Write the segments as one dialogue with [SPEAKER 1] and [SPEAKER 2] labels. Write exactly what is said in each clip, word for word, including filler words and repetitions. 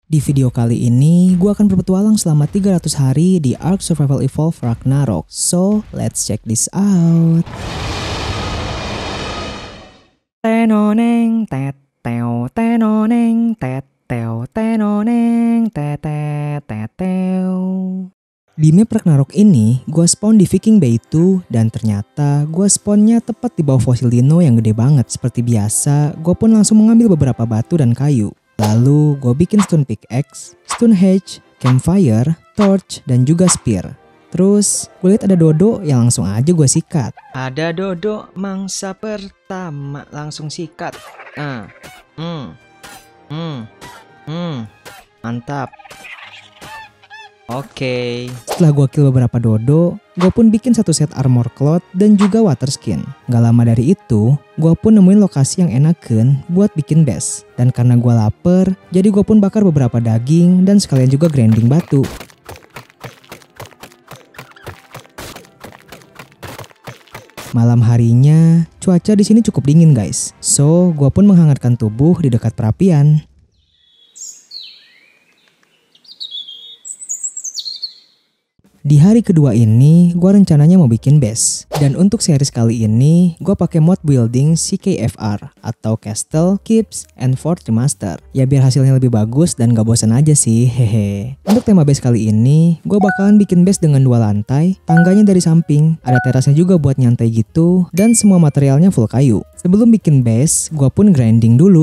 [SPEAKER 1] Di video kali ini, gue akan berpetualang selama tiga ratus hari di Ark Survival Evolved Ragnarok. So, let's check this out. Tenoneng tet teo tenoneng tet teo tenoneng tetet teteo. Di map Ragnarok ini, gue spawn di Viking Bay itu dan ternyata gue spawnnya tepat di bawah fosil dino yang gede banget. Seperti biasa, gue pun langsung mengambil beberapa batu dan kayu. Lalu gue bikin stone pickaxe, stone hedge, campfire, torch, dan juga spear. Terus gue lihat ada dodo yang langsung aja gue sikat. Ada dodo mangsa pertama langsung sikat. Ah, hmm, hmm, hmm, mantap. Oke, okay. Setelah gue kill beberapa dodo, gue pun bikin satu set armor cloth dan juga water skin. Gak lama dari itu, gue pun nemuin lokasi yang enaken buat bikin base. Dan karena gue lapar, jadi gue pun bakar beberapa daging dan sekalian juga grinding batu. Malam harinya, cuaca di sini cukup dingin guys. So, gue pun menghangatkan tubuh di dekat perapian. Di hari kedua ini, gue rencananya mau bikin base. Dan untuk series kali ini, gue pakai mod building C K F R atau Castle, Keeps, and Fort Remaster. Ya biar hasilnya lebih bagus dan gak bosan aja sih, hehe. Untuk tema base kali ini, gue bakalan bikin base dengan dua lantai, tangganya dari samping, ada terasnya juga buat nyantai gitu, dan semua materialnya full kayu. Sebelum bikin base, gue pun grinding dulu.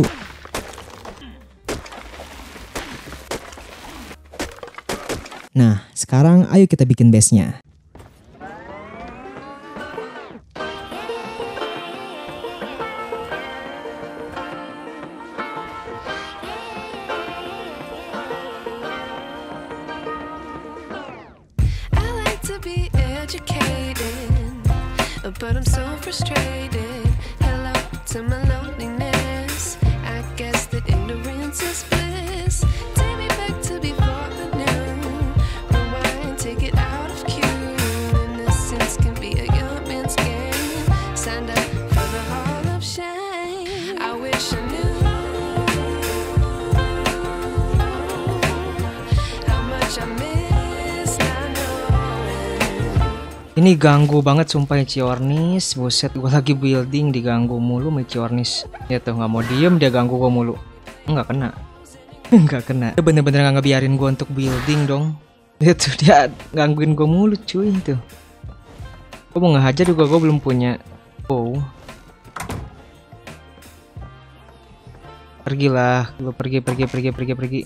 [SPEAKER 1] Nah, sekarang ayo kita bikin base-nya. Ini ganggu banget sumpah Ciornis. Buset, gue lagi building diganggu mulu sama Ciornis. Ya tuh nggak mau diem, dia ganggu gue mulu. Nggak kena. Nggak kena. Dia bener-bener nggak ngebiarin gue untuk building dong. Dia tuh dia gangguin gue mulu cuy tuh. Gue mau ngehajar juga gue belum punya. Oh. Pergilah, gue pergi pergi pergi pergi pergi.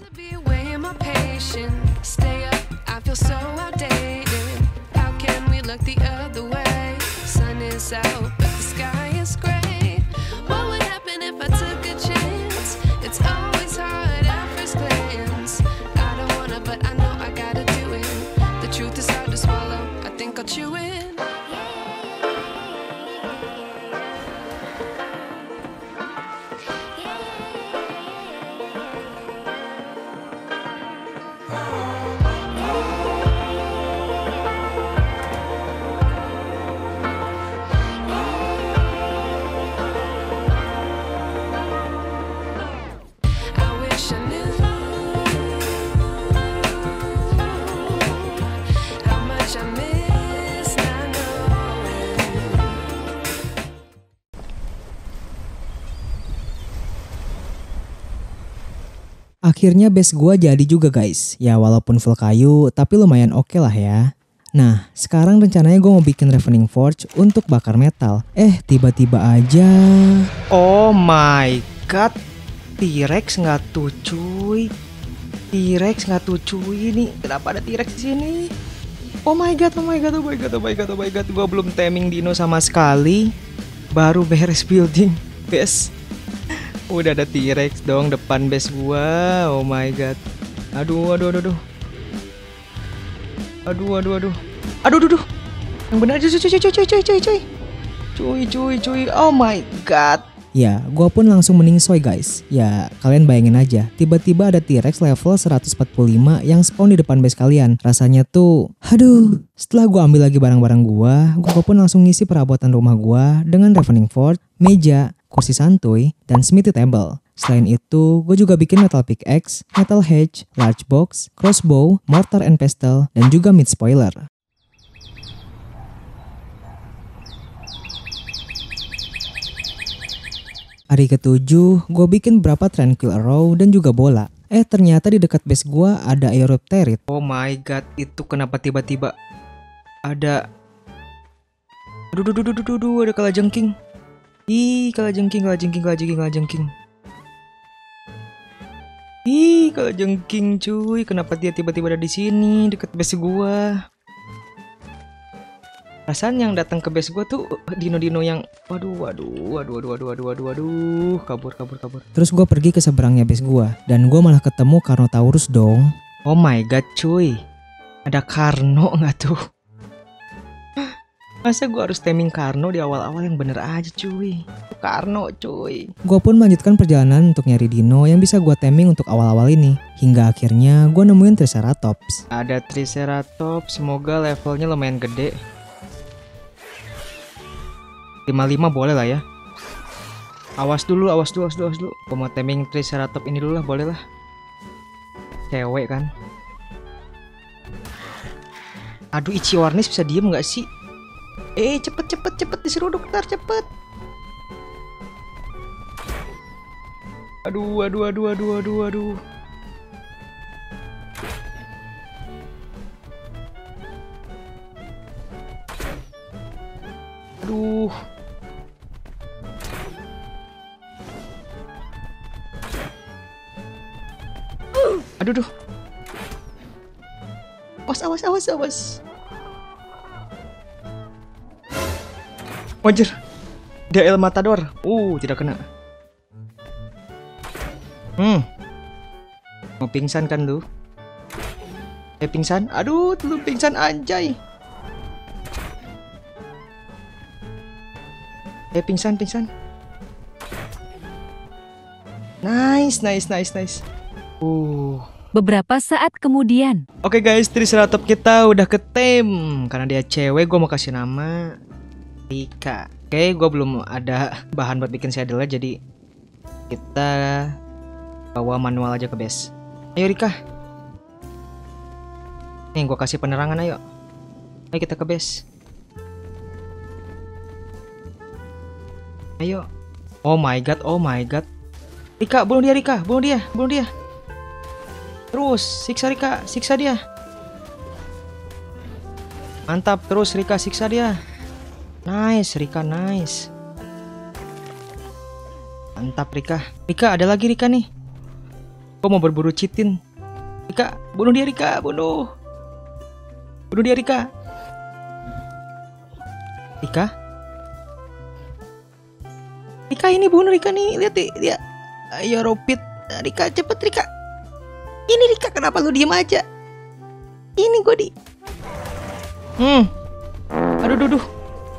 [SPEAKER 1] Akhirnya base gua jadi juga guys. Ya walaupun full kayu tapi lumayan oke okay lah ya. Nah sekarang rencananya gue mau bikin Ravening Forge untuk bakar metal. Eh tiba-tiba aja. Oh my god. T-Rex nggak tuh cuy. T-Rex nggak tuh cuy ini. Kenapa ada T-Rex di sini? Oh my god, oh my god, oh my god, oh my god, oh my god. Gue belum taming dino sama sekali. Baru beres building base. Udah ada T-Rex dong depan base gua. Oh my god. Aduh, aduh, aduh, aduh. Aduh, aduh, aduh. Aduh, aduh, aduh. Yang benar cuy, cuy, cuy, cuy, cuy, cuy, cuy. Cuy, cuy, cuy. Oh my god. Ya, gua pun langsung meningsoy guys. Ya, kalian bayangin aja. Tiba-tiba ada T-Rex level seratus empat puluh lima yang spawn di depan base kalian. Rasanya tuh, aduh. Setelah gua ambil lagi barang-barang gua, gua pun langsung ngisi perabotan rumah gua dengan Ravening Forge, meja, kursi santuy, dan smithy table. Selain itu, gue juga bikin metal pickaxe, metal hedge, large box, crossbow, mortar and pestle, dan juga mid spoiler. Hari ketujuh, gue bikin beberapa tranquil arrow dan juga bola. Eh ternyata di dekat base gue ada Aeropterid. Oh my god, itu kenapa tiba-tiba ada... Aduh, aduh, aduh, aduh, aduh, ada kalajengking. Ih, kalajengking, kalajengking, kalajengking, kalajengking. Ih, kalajengking cuy, kenapa dia tiba-tiba ada di sini dekat base gua? Perasaan yang datang ke base gua tuh dino-dino yang waduh, waduh, waduh, waduh, waduh, waduh, waduh, waduh, kabur, kabur, kabur. Terus gua pergi ke seberangnya base gua dan gua malah ketemu Carnotaurus dong. Oh my god cuy, ada Carno nggak tuh? Masa gue harus taming Carno di awal-awal, yang bener aja cuy. Carno cuy. Gue pun melanjutkan perjalanan untuk nyari dino yang bisa gue taming untuk awal-awal ini. Hingga akhirnya gue nemuin Triceratops. Ada Triceratops, semoga levelnya lumayan gede. lima puluh lima boleh lah ya. Awas dulu, awas dulu, awas dulu, awas dulu. Gue mau taming Triceratops ini dulu lah, boleh lah. Cewek kan. Aduh, Ichiwarnis bisa diem gak sih? Eh, cepet, cepet, cepet, disuruh dokter, cepet. Aduh, aduh, aduh, aduh, aduh, aduh. Aduh. Aduh, aduh. Awas, awas, awas, awas. Wajar, D L Matador. Uh, tidak kena. Hmm. Mau pingsan kan lu? Eh, pingsan. Aduh, lu pingsan anjay. Eh, pingsan, pingsan. Nice, nice, nice, nice. Uh.
[SPEAKER 2] Beberapa saat kemudian.
[SPEAKER 1] Oke okay guys, Triceratops kita udah ketem. Karena dia cewek, gue mau kasih nama Rika. Oke, okay, gue belum ada bahan buat bikin saddle-nya, jadi kita bawa manual aja ke base. Ayo Rika. Nih, gue kasih penerangan, ayo. Ayo kita ke base. Ayo. Oh my god, oh my god. Rika, bunuh dia Rika, bunuh dia, bunuh dia. Terus, siksa Rika, siksa dia. Mantap, terus Rika, siksa dia. Nice, Rika, nice. Mantap, Rika. Rika, ada lagi Rika nih. Gue mau berburu Chitin. Rika, bunuh dia Rika, bunuh. Bunuh dia Rika. Rika. Rika ini bunuh Rika nih, lihat nih, dia. Ayo Ropit, Rika, cepet Rika. Ini Rika, kenapa lu diem aja? Ini gue di. Hmm. Aduh, aduh, aduh.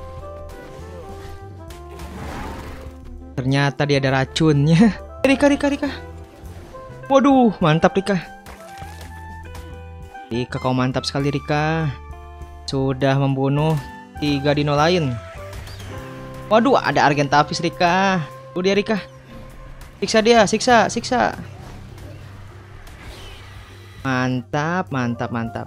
[SPEAKER 1] Ternyata dia ada racunnya. Rika, Rika, Rika. Waduh, mantap Rika. Rika, kau mantap sekali Rika. Sudah membunuh tiga dino lain. Waduh, ada Argentavis Rika. Tuh dia Rika. Siksa dia, siksa, siksa. Mantap, mantap, mantap.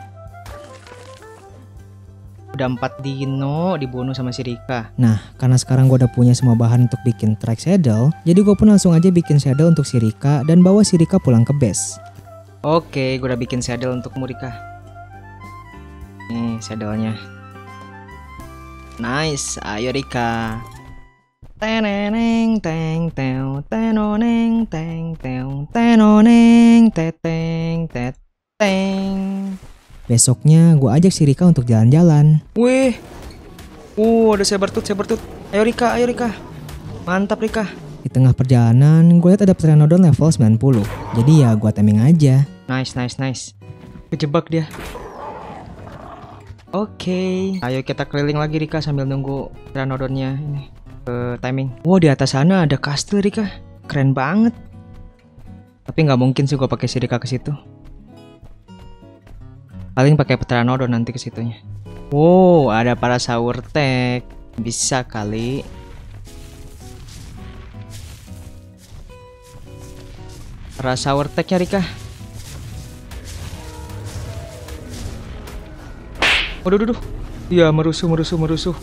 [SPEAKER 1] Udah empat dino dibunuh sama si Rika. Nah, karena sekarang gue udah punya semua bahan untuk bikin track saddle, jadi gue pun langsung aja bikin saddle untuk si Rika dan bawa si Rika pulang ke base. Oke, gue udah bikin saddle untukmu Rika. Nih saddlenya. Nice, ayo Rika. Teneneng teng teu tenoneng teng teu tenoneng teteng teteng. Besoknya gue ajak si Rika untuk jalan-jalan. Wih, uh ada sabertooth, sabertooth. Ayo Rika, ayo Rika. Mantap Rika. Di tengah perjalanan gue liat ada Pteranodon level sembilan puluh. Jadi ya gue timing aja. Nice, nice, nice. Kejebak dia. Oke, okay. Ayo kita keliling lagi Rika sambil nunggu Pteranodonnya ini ke timing. Wow, di atas sana ada kastil Rika. Keren banget. Tapi nggak mungkin sih gue pakai si Rika ke situ. Paling pakai Pteranodon nanti ke situnya. Wow, ada para Saurtek. Bisa kali. Rasa overtake-nya Rika. Waduh, waduh, iya merusuh, merusuh, merusuh.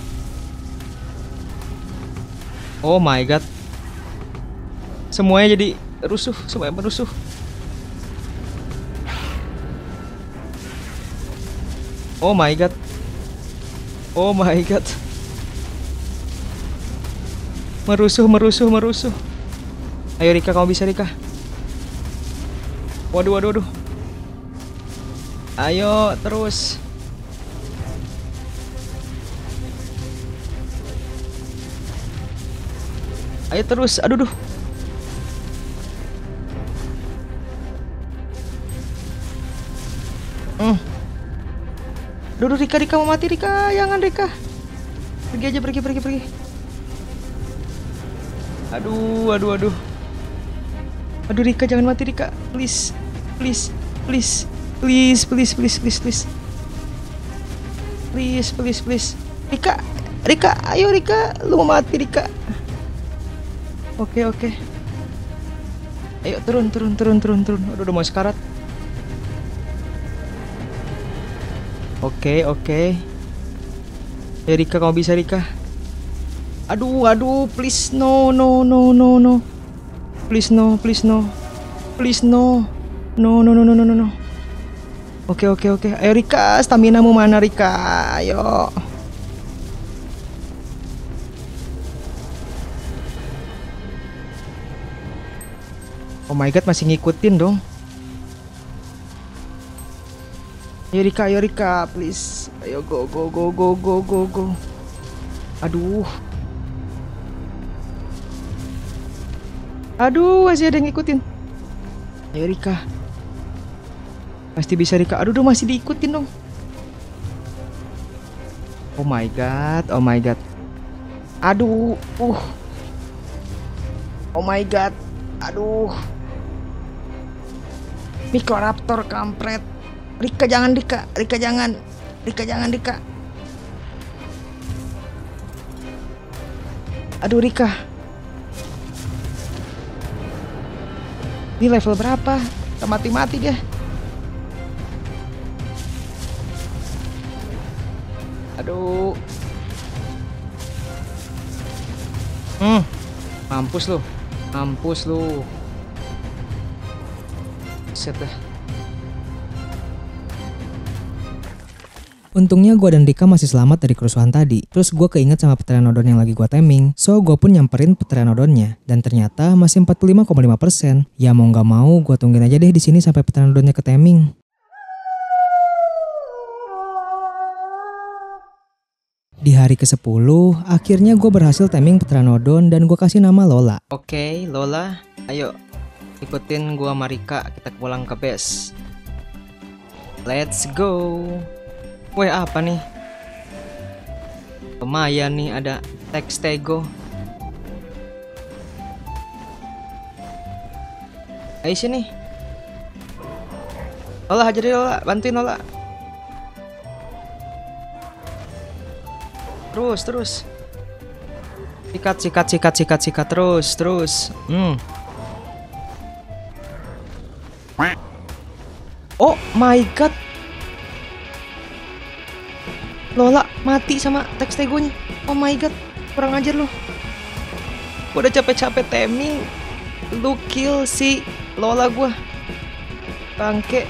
[SPEAKER 1] Oh my god. Semuanya jadi rusuh, semuanya merusuh. Oh my god. Oh my god. Merusuh, merusuh, merusuh. Ayo Rika, kamu bisa Rika. Waduh, waduh, waduh. Ayo terus. Ayo terus. Aduh, duh. Hmm. Duh, duh, Rika, Rika mau mati Rika. Jangan Rika. Pergi aja, pergi, pergi, pergi. Aduh, aduh, aduh. Aduh Rika, jangan mati Rika. Please, please, please, please, please, please, please, please. Please, please, please. Rika, Rika, ayo Rika. Lu mau mati Rika. Oke, oke. Ayo turun, turun, turun, turun, turun. Aduh, udah mau sekarat. Oke, oke. Ya Rika, kamu bisa Rika. Aduh, aduh, please no, no, no, no, no. Please no, please no. Please no. No, no, no, no, no, no, no. Oke, oke, oke. Ayo Rika, stamina mu mana Rika? Ayo. Oh my god, masih ngikutin dong. Ayo Rika, ayo Rika, please. Ayo go, go, go, go, go, go, go. Aduh. Aduh, masih ada yang ngikutin. Ayo Rika. Pasti bisa Rika. Aduh, duh, masih diikutin dong. Oh my god, oh my god. Aduh, uh. Oh my god. Aduh. Mikroraptor kampret. Rika jangan Rika, Rika jangan. Rika jangan Rika. Aduh Rika. Ini level berapa? Kita mati-mati dia. Aduh. Hmm. Mampus lu. Mampus lu. Set dah.
[SPEAKER 3] Untungnya gue dan Rika masih selamat dari kerusuhan tadi. Terus gue keinget sama Pteranodon yang lagi gue taming. So gue pun nyamperin Pteranodonnya. Dan ternyata masih empat puluh lima koma lima persen. Ya mau gak mau gue tungguin aja deh di sini sampai Pteranodonnya ke taming. Di hari ke sepuluh, akhirnya gue berhasil taming Pteranodon dan gue kasih nama Lola.
[SPEAKER 1] Oke, okay, Lola, ayo ikutin gua sama Rika, kita pulang ke base. Let's go. Weh, apa nih? Lumayan nih, ada Textego. Ayo sini. Lola, hajar dia Lola, bantuin Lola. Terus, terus. Sikat, sikat, sikat, sikat, sikat, terus, terus. Hmm. Oh my god. Lola mati sama Textegonya. Oh my god, kurang ajar lu. Gua udah capek-capek taming, lu kill si Lola gua. Bangke.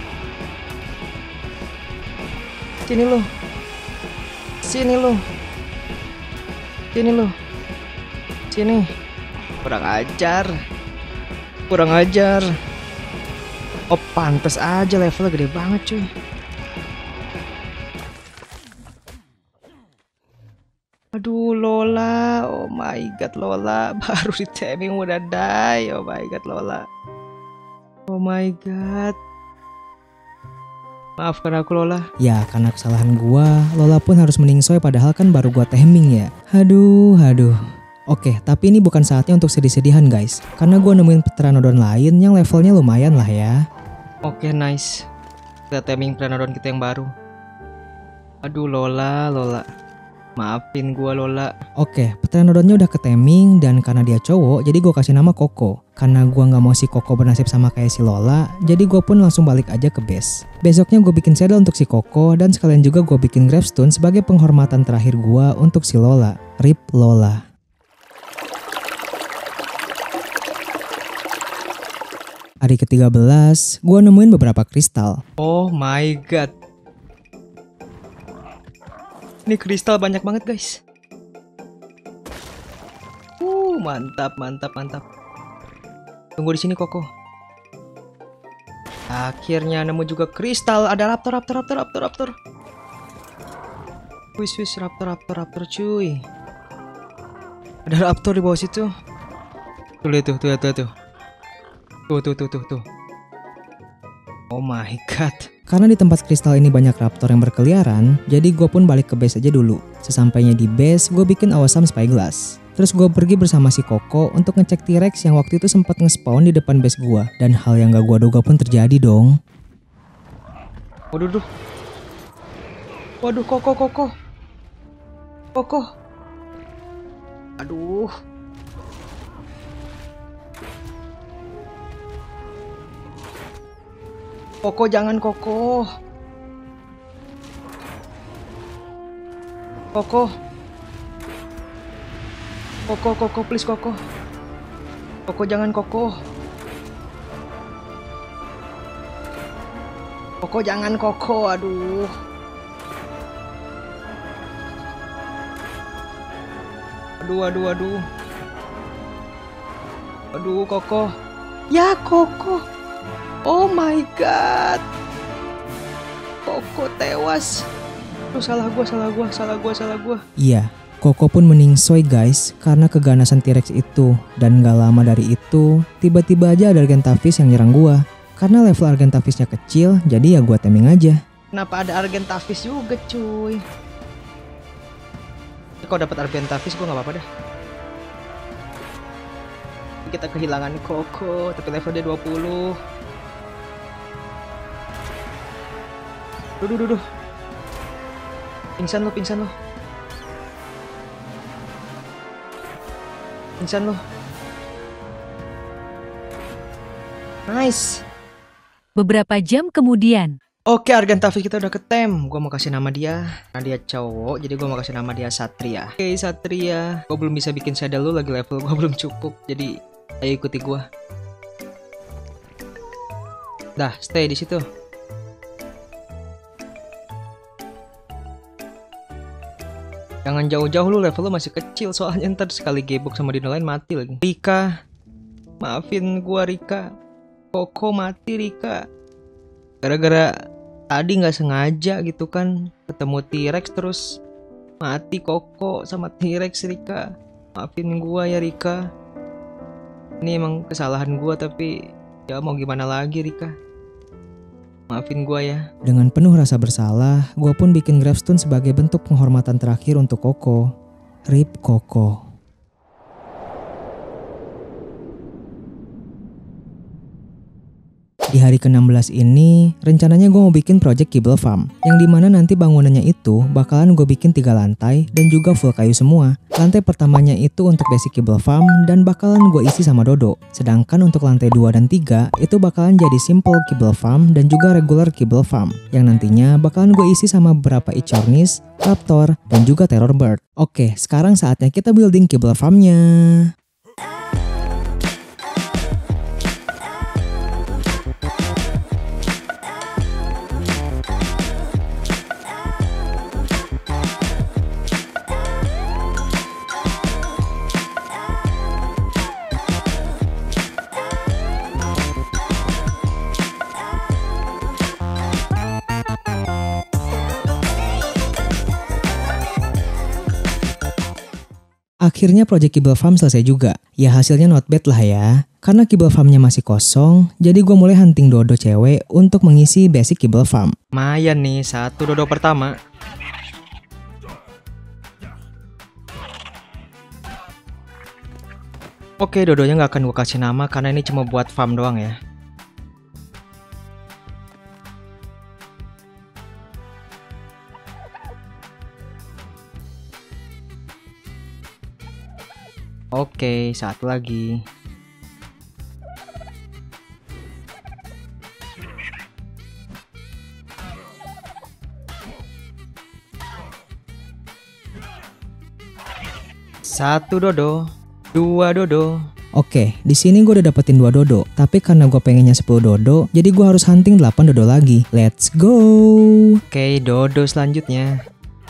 [SPEAKER 1] Sini lu. Sini lu. Sini lu. Sini. Kurang ajar. Kurang ajar. Oh pantes aja levelnya gede banget cuy. Aduh Lola, oh my god Lola, baru di taming udah die. Oh my god Lola. Oh my god. Maafkan aku Lola.
[SPEAKER 3] Ya karena kesalahan gua, Lola pun harus meningsoy padahal kan baru gua taming ya. Aduh, aduh. Oke, tapi ini bukan saatnya untuk sedih-sedihan guys. Karena gua nemuin Pteranodon lain yang levelnya lumayan lah ya.
[SPEAKER 1] Oke, nice. Kita taming Pteranodon kita yang baru. Aduh Lola, Lola. Maafin gua Lola.
[SPEAKER 3] Oke, Pteranodonnya udah ke taming dan karena dia cowok jadi gue kasih nama Koko. Karena gua nggak mau si Koko bernasib sama kayak si Lola, jadi gua pun langsung balik aja ke base. Besoknya gue bikin saddle untuk si Koko dan sekalian juga gue bikin gravestone sebagai penghormatan terakhir gua untuk si Lola. R I P Lola. Hari ke tiga belas, gue nemuin beberapa kristal.
[SPEAKER 1] Oh my god. Ini kristal banyak banget guys. Uh, mantap, mantap, mantap. Tunggu di sini Koko. Akhirnya nemu juga kristal. Ada raptor, raptor, raptor, raptor, raptor. Wis, wis, raptor, raptor, raptor, cuy. Ada raptor di bawah situ. Tuh, lihat tuh, tuh, tuh, tuh. Tuh, tuh, tuh, tuh, tuh. Oh my god.
[SPEAKER 3] Karena di tempat kristal ini banyak raptor yang berkeliaran, jadi gue pun balik ke base aja dulu. Sesampainya di base, gue bikin awesome spyglass. Terus gue pergi bersama si Koko untuk ngecek T-Rex yang waktu itu sempat nge-spawn di depan base gue. Dan hal yang gak gue duga pun terjadi dong.
[SPEAKER 1] Waduh, duh. Waduh, Koko, Koko. Koko. Aduh. Koko, jangan Koko. Koko. Koko, Koko, please Koko. Koko, jangan Koko. Koko, jangan Koko, aduh. Aduh, aduh, aduh. Aduh, Koko. Ya, Koko. Oh my god. Koko tewas. Aduh, salah gua, salah gua, salah gua, salah gua.
[SPEAKER 3] Iya, Koko pun meningsoy guys karena keganasan T-Rex itu. Dan gak lama dari itu, tiba-tiba aja ada Argentavis yang nyerang gua. Karena level Argentavisnya kecil, jadi ya gua teming aja.
[SPEAKER 1] Kenapa ada Argentavis juga cuy? Kalau dapat Argentavis gua nggak apa-apa dah. Kita kehilangan Koko, tapi level dia dua puluh. Duh, duh, duh, duh. Pingsan lo, pingsan lo. Pingsan lo. Nice.
[SPEAKER 2] Beberapa jam kemudian.
[SPEAKER 1] Oke, Argentavis kita udah ketem. Gua mau kasih nama dia. Nah, dia cowok, jadi gua mau kasih nama dia Satria. Oke, Satria. Gua belum bisa bikin saddle lu lagi, level gua belum cukup. Jadi, ayo ikuti gua. Dah, stay di situ. Jangan jauh-jauh lu, level lu masih kecil. Soalnya ntar sekali gebok sama dino lain mati lagi. Rika. Maafin gua, Rika. Koko mati, Rika. Gara-gara tadi nggak sengaja gitu kan. Ketemu T-Rex terus mati Koko sama T-Rex, Rika. Maafin gua ya, Rika. Ini emang kesalahan gua, tapi ya mau gimana lagi, Rika. Maafin gua ya.
[SPEAKER 3] Dengan penuh rasa bersalah, gua pun bikin gravestone sebagai bentuk penghormatan terakhir untuk Koko. R I P Koko. Di hari ke enam belas ini, rencananya gue mau bikin project Kibble Farm, yang dimana nanti bangunannya itu bakalan gue bikin tiga lantai dan juga full kayu semua. Lantai pertamanya itu untuk basic Kibble Farm dan bakalan gue isi sama Dodo. Sedangkan untuk lantai dua dan tiga itu bakalan jadi simple Kibble Farm dan juga regular Kibble Farm, yang nantinya bakalan gue isi sama beberapa Ichornis, Raptor, dan juga Terror Bird. Oke, sekarang saatnya kita building Kibble Farm-nya. Akhirnya project Kibble Farm selesai juga. Ya hasilnya not bad lah ya. Karena Kibble Farm-nya masih kosong, jadi gue mulai hunting dodo cewek untuk mengisi basic Kibble Farm.
[SPEAKER 1] Lumayan nih, satu dodo pertama. Oke, dodonya nggak akan gue kasih nama karena ini cuma buat farm doang ya. Oke, satu lagi. Satu dodo, dua dodo.
[SPEAKER 3] Oke, di sini gue udah dapetin dua dodo, tapi karena gue pengennya sepuluh dodo, jadi gue harus hunting delapan dodo lagi. Let's go.
[SPEAKER 1] Oke, dodo selanjutnya.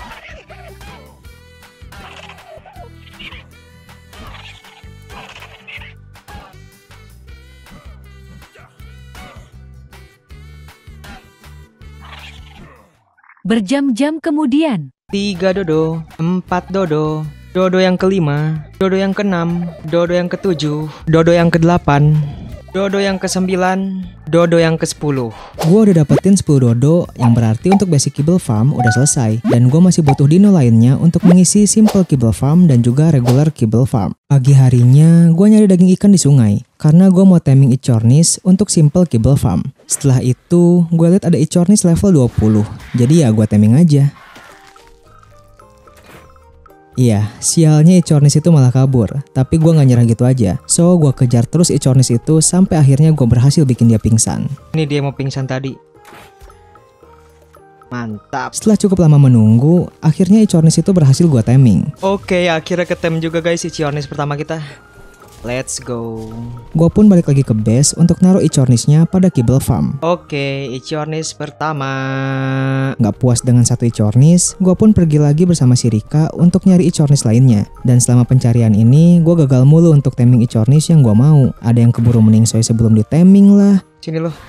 [SPEAKER 2] Berjam-jam kemudian.
[SPEAKER 1] Tiga dodo, empat dodo, dodo yang kelima, dodo yang keenam, dodo yang ketujuh, dodo yang kedelapan, dodo yang kesembilan, dodo yang kesepuluh.
[SPEAKER 3] Gue udah dapetin sepuluh dodo, yang berarti untuk basic kibble farm udah selesai. Dan gue masih butuh dino lainnya untuk mengisi simple kibble farm dan juga regular kibble farm. Pagi harinya, gue nyari daging ikan di sungai, karena gue mau taming Ichornis untuk simple kibble farm. Setelah itu, gue lihat ada Ichornis level dua puluh, jadi ya gue taming aja. Iya, sialnya Ichornis itu malah kabur, tapi gue gak nyerah gitu aja. So, gue kejar terus Ichornis itu sampai akhirnya gue berhasil bikin dia pingsan.
[SPEAKER 1] Ini dia mau pingsan tadi. Mantap.
[SPEAKER 3] Setelah cukup lama menunggu, akhirnya Ichornis itu berhasil gue taming.
[SPEAKER 1] Oke, akhirnya ketem juga guys Ichornis pertama kita. Let's go.
[SPEAKER 3] Gue pun balik lagi ke base untuk naruh Ichornisnya pada kibble farm.
[SPEAKER 1] Oke, Ichornis pertama.
[SPEAKER 3] Gak puas dengan satu Ichornis, gue pun pergi lagi bersama si Rika untuk nyari Ichornis lainnya. Dan selama pencarian ini, gue gagal mulu untuk taming Ichornis yang gue mau. Ada yang keburu meningsoy sebelum di taming lah.
[SPEAKER 1] Sini loh.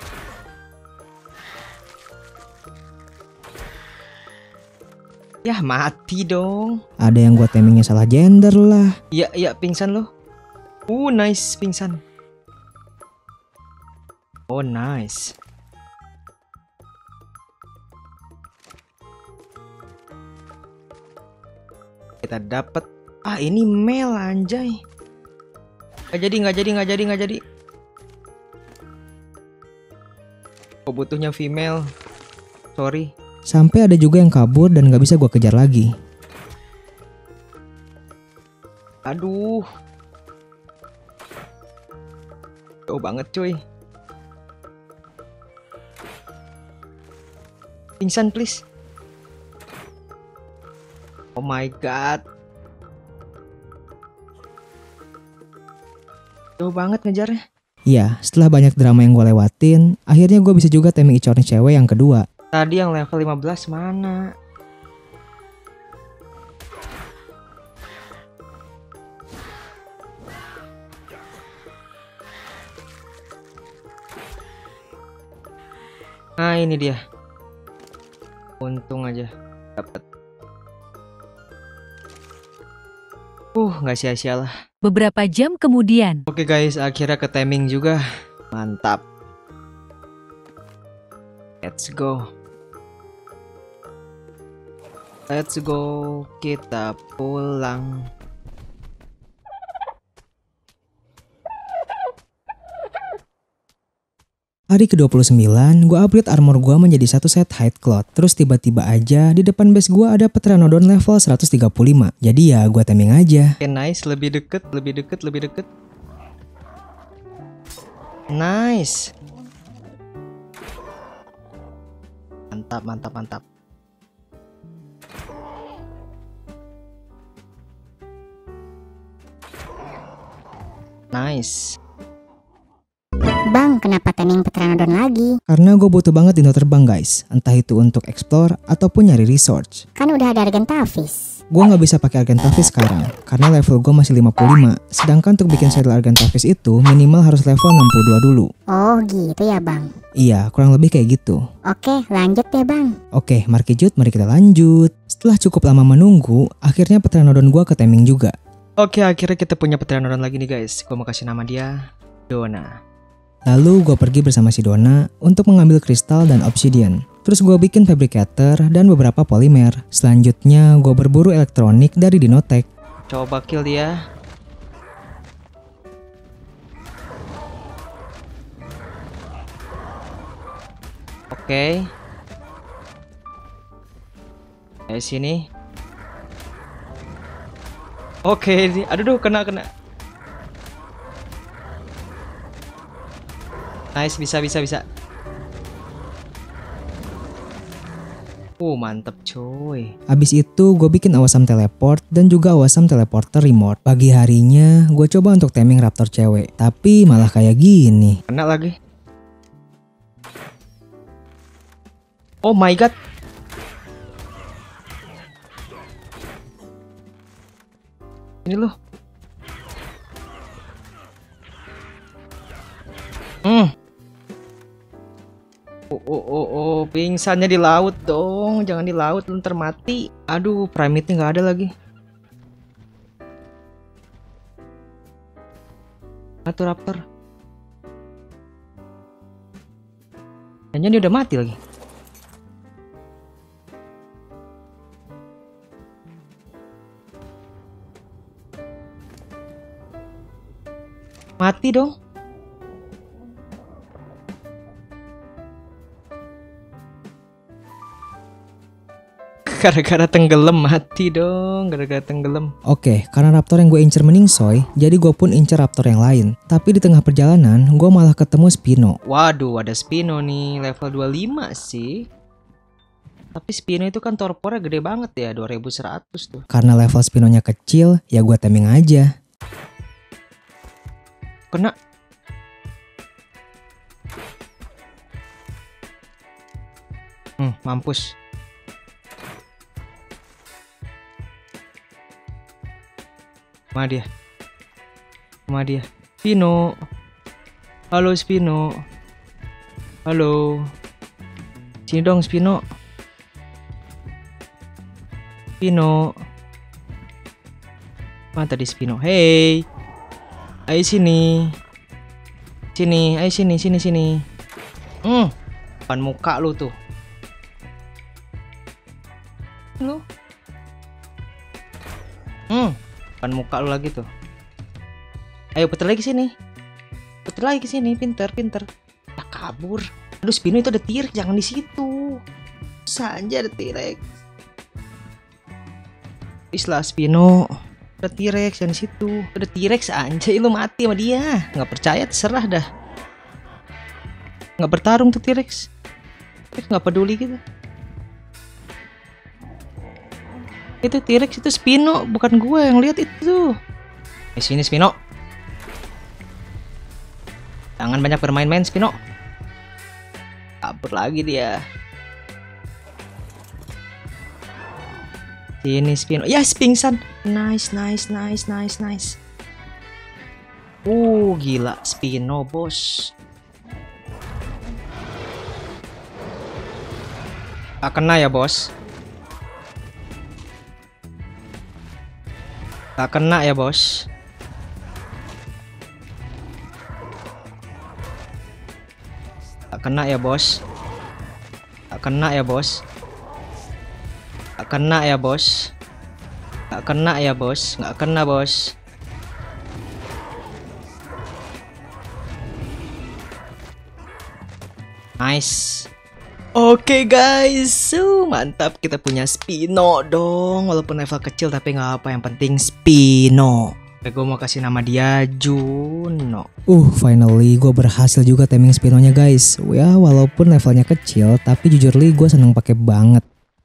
[SPEAKER 1] Yah, mati dong.
[SPEAKER 3] Ada yang gue tamingnya salah gender lah.
[SPEAKER 1] Iya, iya, pingsan loh. Uh, nice, pingsan. Oh, nice. Kita dapat. Ah, ini male anjay. Nggak jadi, nggak jadi, nggak jadi, nggak jadi. Oh, butuhnya female. Sorry.
[SPEAKER 3] Sampai ada juga yang kabur dan gak bisa gue kejar lagi.
[SPEAKER 1] Aduh. Jauh banget cuy. Pingsan please. Oh my god. Jauh banget ngejarnya.
[SPEAKER 3] Iya, setelah banyak drama yang gue lewatin, akhirnya gue bisa juga taming Ichornis cewek yang kedua.
[SPEAKER 1] Tadi yang level lima belas mana? Nah, ini dia. Untung aja dapat. Uh, nggak sia-sia lah.
[SPEAKER 2] Beberapa jam kemudian.
[SPEAKER 1] Oke guys, akhirnya ke timing juga. Mantap. Let's go. Let's go. Kita pulang.
[SPEAKER 3] Hari ke dua puluh sembilan, gue upgrade armor gue menjadi satu set hide cloth. Terus tiba-tiba aja di depan base gue ada Pteranodon level seratus tiga puluh lima. Jadi ya gue taming aja.
[SPEAKER 1] Oke, nice, lebih deket, lebih deket, lebih deket. Nice. Mantap, mantap, mantap. Nice.
[SPEAKER 4] Bang, kenapa taming Pteranodon lagi?
[SPEAKER 3] Karena gue butuh banget dino terbang guys. Entah itu untuk explore ataupun nyari research.
[SPEAKER 4] Kan udah ada Argentavis.
[SPEAKER 3] Gue nggak bisa pakai Argentavis sekarang karena level gue masih lima puluh lima. Sedangkan untuk bikin saddle Argentavis itu minimal harus level enam puluh dua dulu.
[SPEAKER 4] Oh gitu ya bang.
[SPEAKER 3] Iya, kurang lebih kayak gitu.
[SPEAKER 4] Oke, lanjut ya bang.
[SPEAKER 3] Oke, Markijut, mari kita lanjut. Setelah cukup lama menunggu, akhirnya Pteranodon gue ke taming juga.
[SPEAKER 1] Oke, akhirnya kita punya Pteranodon lagi nih guys. Gue mau kasih nama dia Dona.
[SPEAKER 3] Lalu gue pergi bersama si Dona untuk mengambil kristal dan obsidian. Terus gue bikin fabricator dan beberapa polimer. Selanjutnya gue berburu elektronik dari Dinotech.
[SPEAKER 1] Coba kill dia. Oke. Dari sini. Oke, aduh duh, kena kena. Nice, bisa bisa bisa. Oh mantep cuy.
[SPEAKER 3] Abis itu gue bikin awesome teleport dan juga awesome teleporter remote. Pagi harinya gue coba untuk taming raptor cewek, tapi malah kayak gini.
[SPEAKER 1] Kena lagi. Oh my god. Ini loh. Hmm. Oh, oh, oh, oh, pingsannya di laut dong. Jangan di laut, ntar mati. Aduh, primate-nya nggak ada lagi. Satu raptor. Kayaknya dia udah mati lagi. Mati dong. Gara-gara tenggelam mati dong, gara-gara tenggelam.
[SPEAKER 3] Oke, karena raptor yang gue incer meningsoy, jadi gue pun incer raptor yang lain. Tapi di tengah perjalanan, gue malah ketemu Spino.
[SPEAKER 1] Waduh, ada Spino nih, level dua puluh lima sih. Tapi Spino itu kan torpornya gede banget ya, dua ribu seratus tuh.
[SPEAKER 3] Karena level Spinonya kecil, ya gue taming aja.
[SPEAKER 1] Kena. Hmm, mampus. Mana dia? Mana dia? Spino. Halo Spino. Halo. Sini dong Spino. Spino. Mana tadi Spino? Hey. Ayo sini. Sini, ayo sini, sini, sini. Hmm. Depan muka lu tuh. Lu. Hmm. Depan muka lu lagi tuh. Ayo putar lagi sini. Putar lagi ke sini, pinter, pinter. Ya kabur. Aduh, Spino itu ada T-Rex, jangan di situ. Saja ada T-Rex. Islah Spino. Ada T-Rex yang di situ. Ada T-Rex anjay, lu mati sama dia. Nggak percaya terserah dah. Nggak bertarung tuh T-Rex. T-Rex nggak peduli gitu. Itu T-Rex itu Spino, bukan gue yang lihat itu. Di sini Spino. Jangan banyak bermain-main Spino. Kabur lagi dia. Sini Spino. Ya, yes, pingsan. Nice, nice, nice, nice, nice. Uh, gila Spino, bos. Tak kena ya, bos. Tak kena ya, bos. Tak kena ya, bos. Tak kena ya, bos. Tak kena ya, bos. Tak kena ya, bos. Nggak kena, bos. Nice. Oke okay guys, so, mantap kita punya Spino dong. Walaupun level kecil tapi nggak apa, yang penting Spino. Oke, gue mau kasih nama dia Juno.
[SPEAKER 3] Uh, finally gue berhasil juga taming Spinonya guys. Ya walaupun levelnya kecil, tapi jujur li gue seneng pakai banget.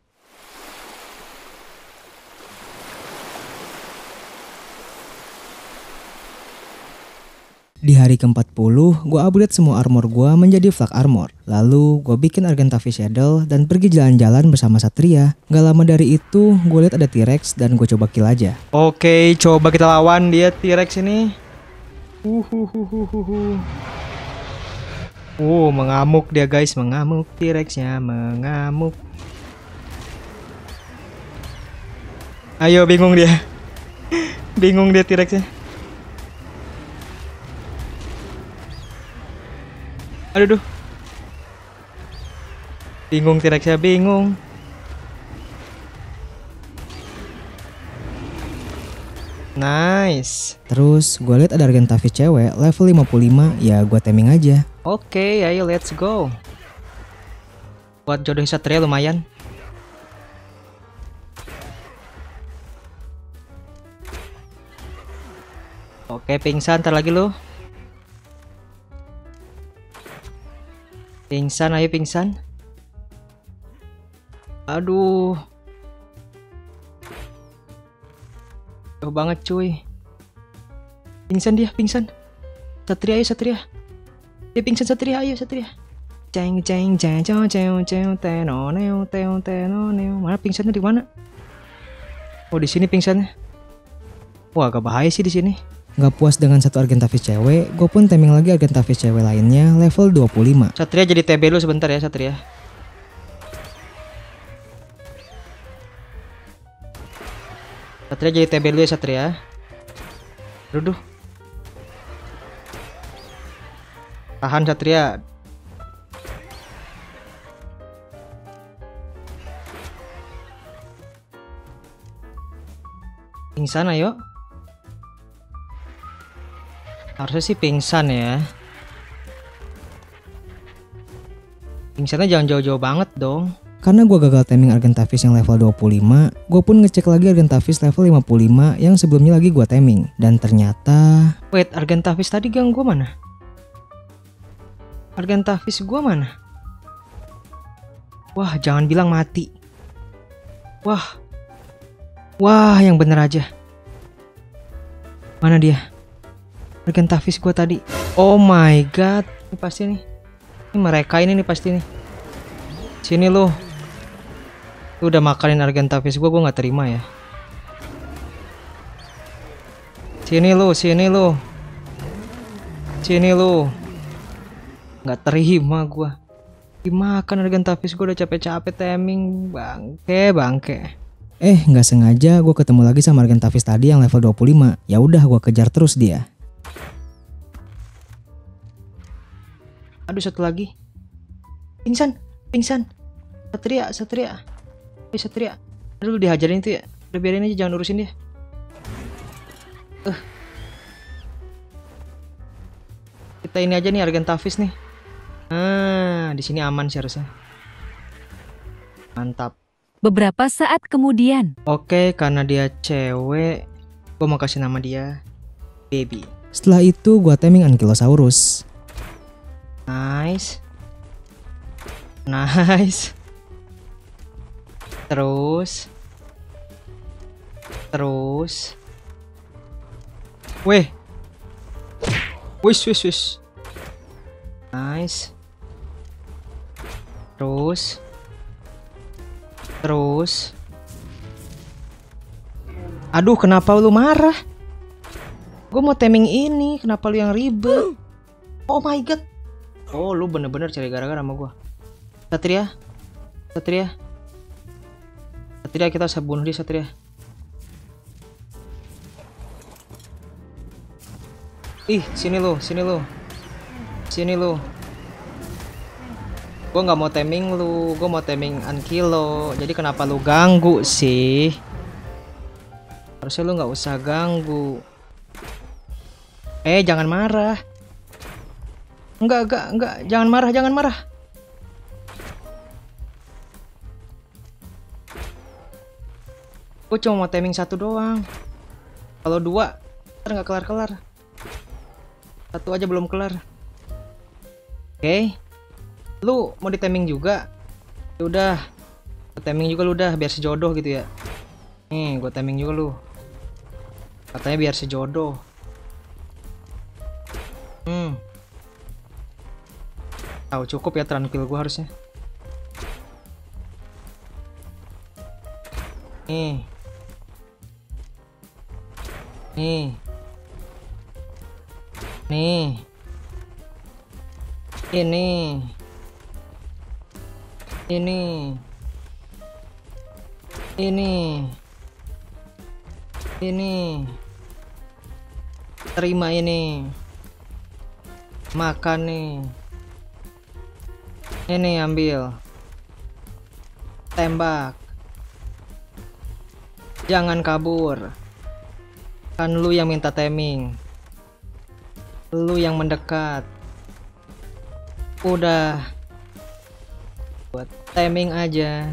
[SPEAKER 3] Di hari ke empat puluh, gue upgrade semua armor gue menjadi flak armor. Lalu gue bikin Argentavis Saddle dan pergi jalan-jalan bersama Satria. Gak lama dari itu, gue lihat ada T-Rex dan gue coba kill aja.
[SPEAKER 1] Oke, coba kita lawan dia T-Rex ini. Uhuhuhuhuhu. Uh, mengamuk dia guys, mengamuk T-Rexnya, mengamuk. Ayo, bingung dia. Bingung dia T-Rexnya. Aduh, duh. Bingung T-Rexnya, bingung. Nice.
[SPEAKER 3] Terus gue lihat ada Argentavis cewek level lima puluh lima, ya gue taming aja.
[SPEAKER 1] Oke, ayo let's go. Buat jodohin Satria lumayan. Oke, pingsan, ntar lagi lu. Pingsan, ayo pingsan.
[SPEAKER 3] Aduh. Jauh banget cuy. Pingsan dia, pingsan. Satria ayo Satria. Dia pingsan Satria, ayo Satria. Ceng ceng ceng ceng ceng ceng teno neo teo teno neo. Mana pingsannya di mana? Oh di sini pingsannya. Wah agak bahaya sih di sini. Gak puas dengan satu Argentavis cewek, gue pun timing lagi Argentavis cewek lainnya level dua puluh lima. Satria jadi T B lu sebentar ya Satria. Satria jadi T B dulu ya Satria. Duduh. Tahan Satria. Pingsan ayo. Harusnya sih pingsan ya. Pingsannya jangan jauh-jauh banget dong. Karena gue gagal timing Argentavis yang level dua puluh lima, gue pun ngecek lagi Argentavis level lima puluh lima yang sebelumnya lagi gue timing. Dan ternyata... Wait, Argentavis tadi gang gue mana? Argentavis gue mana? Wah, jangan bilang mati. Wah. Wah, yang bener aja. Mana dia? Argentavis gue tadi. Oh my god. Ini pasti nih. Ini mereka ini nih pasti nih. Sini lo. Lu udah makanin Argentavis gue, gue gak terima ya. Sini lu, sini lu. Sini lu. Gak terima gue. Dimakan Argentavis gue, udah capek-capek timing. Bangke, bangke. Eh, gak sengaja gue ketemu lagi sama Argentavis tadi yang level dua puluh lima. Ya udah, gue kejar terus dia. Aduh, satu lagi. Pingsan, pingsan. Satria, Satria. Eh Satria, aduh dihajarin itu ya. Udah biarin aja, jangan urusin dia. Uh. Kita ini aja nih Argentavis nih. Ah, di sini aman sih harusnya. Mantap.
[SPEAKER 2] Beberapa saat kemudian.
[SPEAKER 3] Oke, karena dia cewek, gue mau kasih nama dia Baby. Setelah itu gue timing Ankylosaurus. Nice. Nice. Terus Terus Weh. Wish wish wish. Nice. Terus Terus Aduh, kenapa lu marah? Gue mau timing ini, kenapa lu yang ribet? Oh my god. Oh, lu bener-bener cari gara-gara sama gue. Satria, Satria, Satria, kita harus bunuh dia Satria. Ih, sini lu, sini lu, sini lu. Gue nggak mau timing lu, gue mau timing Ankylo. Jadi kenapa lu ganggu sih? Harusnya lu nggak usah ganggu. Eh, jangan marah. Enggak, enggak, enggak, jangan marah, jangan marah. Gue cuma mau timing satu doang. Kalau dua, ntar nggak kelar-kelar. Satu aja belum kelar. Oke, okay. Lu mau di timing juga? Ya udah, timing juga lu udah, biar sejodoh gitu ya. Nih, gue timing juga lu. Katanya biar sejodoh. Hmm. Tahu cukup ya tranquil gue harusnya. Nih. Nih. Nih. Ini. Ini. Ini. Ini. Terima ini. Makan nih. Ini ambil. Tembak. Jangan kabur. Kan lu yang minta timing. Lu yang mendekat. Udah. Buat timing aja.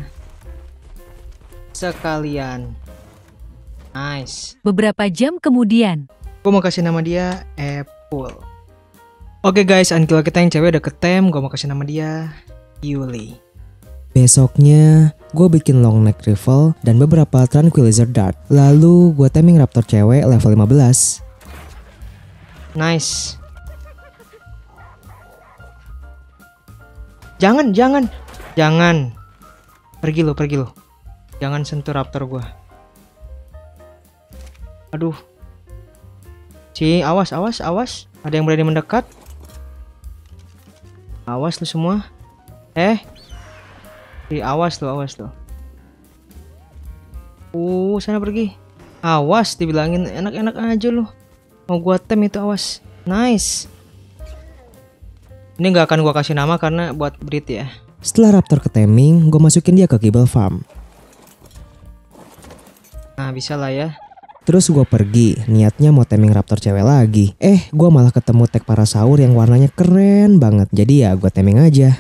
[SPEAKER 3] Sekalian. Nice.
[SPEAKER 2] Beberapa jam kemudian.
[SPEAKER 3] Gue mau kasih nama dia Apple. Oke guys, Ankylo kita yang cewek udah ketem. Gue mau kasih nama dia Yuli. Besoknya gue bikin long neck rifle dan beberapa tranquilizer dart. Lalu gue taming raptor cewek level lima belas.
[SPEAKER 1] Nice. Jangan, jangan, jangan. Pergi lo, pergi lo. Jangan sentuh raptor gue. Aduh. Ci, awas, awas, awas. Ada yang berani mendekat. Awas lu semua. Eh. Ci, awas lo, awas lo. Uh, sana pergi. Awas, dibilangin enak-enak aja lu. Mau gua tem itu, awas. Nice. Ini nggak akan gua kasih nama karena buat breed ya.
[SPEAKER 3] Setelah raptor ke taming, gue masukin dia ke kibble farm.
[SPEAKER 1] Nah, bisa lah ya.
[SPEAKER 3] Terus gue pergi, niatnya mau taming raptor cewek lagi. Eh, gue malah ketemu tag parasaur yang warnanya keren banget. Jadi ya gue taming aja.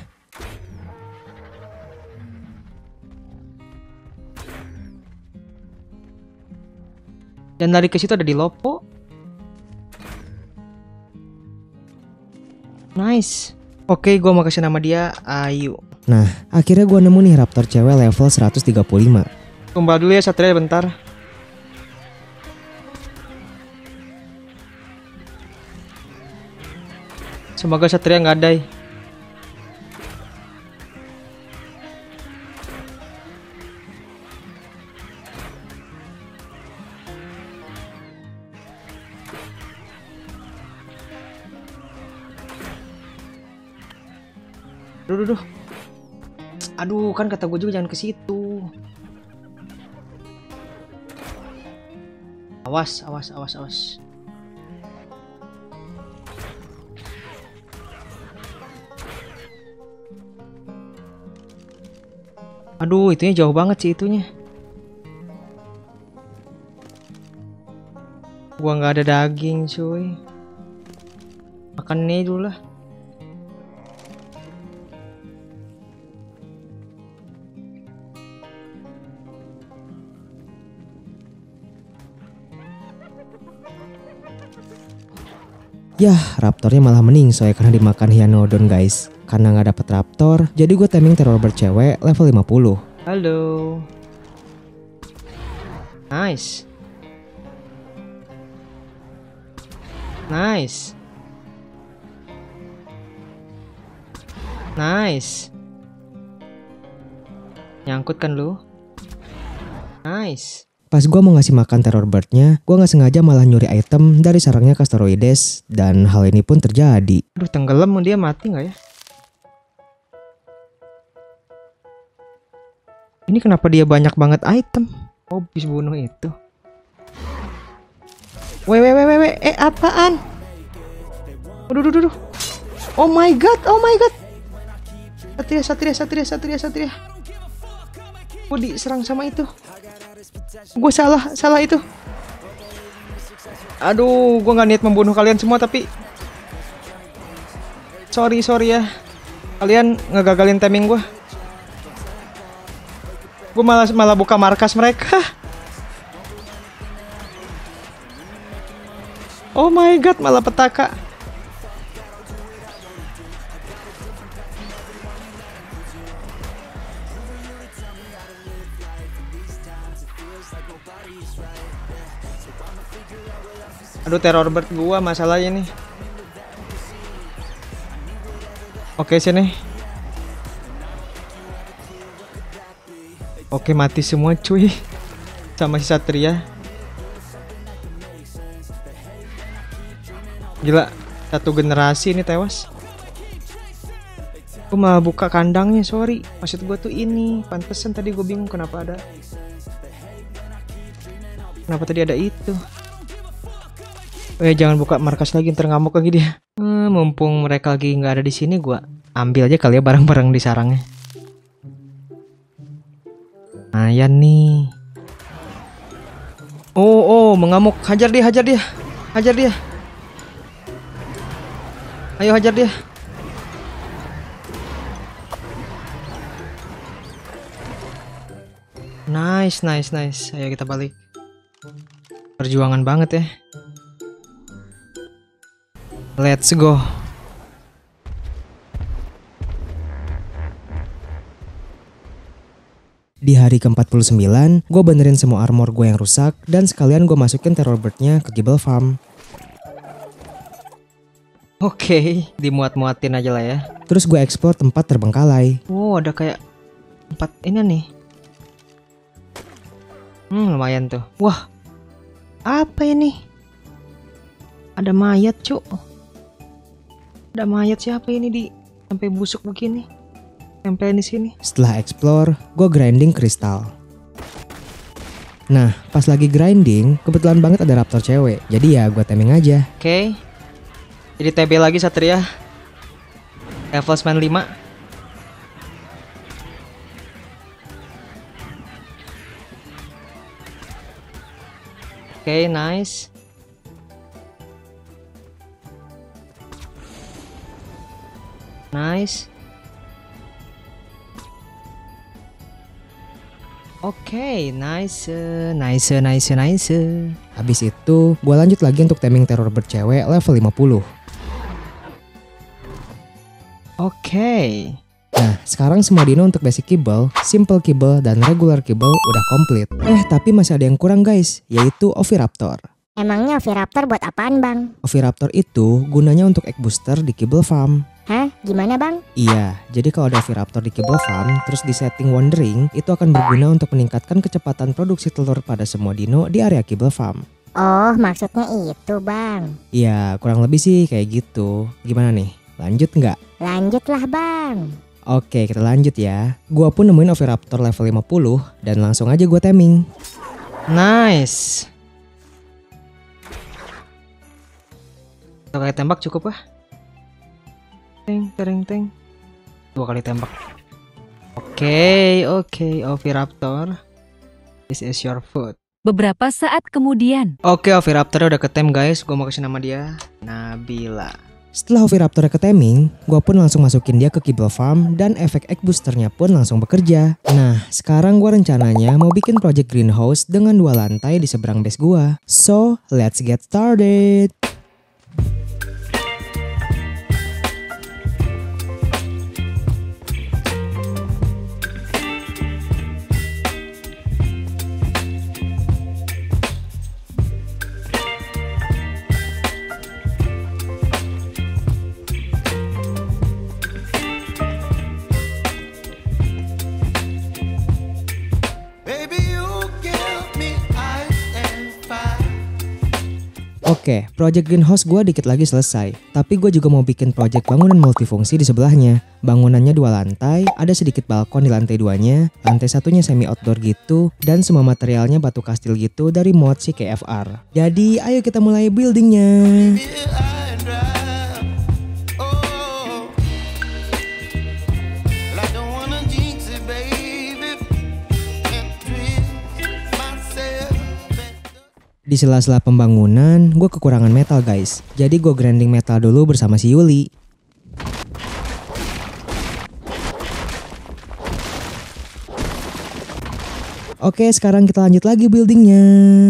[SPEAKER 1] Dan lari ke situ ada di Lopo. Nice. Oke, gue mau kasih nama dia Ayu.
[SPEAKER 3] Nah, akhirnya gue nemu nih raptor cewek level seratus tiga puluh lima.
[SPEAKER 1] Tumbal dulu ya Satria bentar. Semoga Satria nggak ada. Duh, duh, duh. Aduh, kan kata gue juga jangan ke situ. Awas, awas, awas, awas. Aduh, itunya jauh banget sih itunya. Gua nggak ada daging, cuy. Makan ini dulu lah.
[SPEAKER 3] Yah, raptornya malah meningsoy karena dimakan Hyaenodon guys. Karena nggak dapet raptor, jadi gue taming terror bird cewek level lima puluh.
[SPEAKER 1] Halo. Nice. Nice. Nice. Nyangkut kan lu? Nice.
[SPEAKER 3] Pas gue mau ngasih makan terror birdnya, gue nggak sengaja malah nyuri item dari sarangnya Castoroides, dan hal ini pun terjadi.
[SPEAKER 1] Aduh, tenggelam, dia mati nggak ya? Ini kenapa dia banyak banget item? Oh, bisa bunuh itu. Weh, weh, weh, weh, weh. Eh, apaan? Aduh, aduh, aduh. Oh my god, oh my god. Satria, Satria, Satria, Satria, Satria. Gue diserang sama itu. Gue salah, salah itu. Aduh, gue nggak niat membunuh kalian semua tapi sorry, sorry ya. Kalian ngegagalin timing gue. Gue malah malah buka markas mereka. Oh my god, malah petaka. Aduh, terror bird gua masalahnya nih. Oke, sini. Oke, mati semua cuy. Sama si Satria. Gila, satu generasi ini tewas. Gue malah buka kandangnya, sorry. Maksud gue tuh ini. Pantesan tadi gue bingung kenapa ada. Kenapa tadi ada itu. Eh, jangan buka markas lagi, ntar ngamuk lagi dia. Hmm, mumpung mereka lagi nggak ada di sini, gua ambil aja kali ya barang-barang di sarangnya. Ayan nih. Oh, oh, mengamuk. Hajar dia, hajar dia, hajar dia. Ayo hajar dia. Nice, nice, nice. Ayo kita balik. Perjuangan banget ya. Let's go.
[SPEAKER 3] Di hari ke empat puluh sembilan, gue benerin semua armor gue yang rusak dan sekalian gue masukin terror bird-nya ke Gible Farm.
[SPEAKER 1] Oke, dimuat-muatin aja lah ya.
[SPEAKER 3] Terus gue explore tempat terbengkalai.
[SPEAKER 1] Wow, ada kayak tempat ini nih. Hmm, lumayan tuh. Wah, apa ini? Ada mayat, cuk. Ada mayat siapa ini di sampai busuk begini? Tempelin di sini.
[SPEAKER 3] Setelah explore, gue grinding kristal. Nah, pas lagi grinding, kebetulan banget ada raptor cewek. Jadi ya gue taming aja.
[SPEAKER 1] Oke. Jadi T B lagi Satria. Level sembilan puluh lima. Oke, nice. Nice. Oke, nice, nice, nice, nice.
[SPEAKER 3] Habis itu, gue lanjut lagi untuk taming terror bird cewek level lima puluh.
[SPEAKER 1] Oke.
[SPEAKER 3] Nah, sekarang semua dino untuk basic kibble, simple kibble, dan regular kibble udah komplit. Eh, tapi masih ada yang kurang guys, yaitu Oviraptor.
[SPEAKER 4] Emangnya Oviraptor buat apaan bang?
[SPEAKER 3] Oviraptor itu gunanya untuk egg booster di Gible Farm.
[SPEAKER 4] Hah? Gimana bang?
[SPEAKER 3] Iya, jadi kalau ada Oviraptor di Gible Farm, terus di setting Wandering, itu akan berguna untuk meningkatkan kecepatan produksi telur pada semua dino di area Gible Farm.
[SPEAKER 4] Oh, maksudnya itu bang.
[SPEAKER 3] Iya, kurang lebih sih kayak gitu. Gimana nih? Lanjut nggak?
[SPEAKER 4] Lanjutlah bang.
[SPEAKER 3] Oke, kita lanjut ya. Gua pun nemuin Oviraptor level lima puluh dan langsung aja gua taming.
[SPEAKER 1] Nice. Satu kali tembak cukup ah. Teng, teng, teng. Dua kali tembak. Oke, oke, Oviraptor. This is your food.
[SPEAKER 2] Beberapa saat kemudian.
[SPEAKER 1] Oke, Oviraptor udah ketem guys. Gua mau kasih nama dia Nabila.
[SPEAKER 3] Setelah Oviraptor ke taming, gua pun langsung masukin dia ke Gible Farm dan efek egg boosternya pun langsung bekerja. Nah, sekarang gua rencananya mau bikin project greenhouse dengan dua lantai di seberang base gua. So, let's get started. Oke, project greenhouse gue dikit lagi selesai. Tapi gue juga mau bikin project bangunan multifungsi di sebelahnya. Bangunannya dua lantai, ada sedikit balkon di lantai duanya, lantai satunya semi outdoor gitu, dan semua materialnya batu kastil gitu dari mod C K F R. Jadi ayo kita mulai buildingnya. Di sela-sela pembangunan, gue kekurangan metal guys. Jadi gue grinding metal dulu bersama si Yuli. Oke, sekarang kita lanjut lagi buildingnya.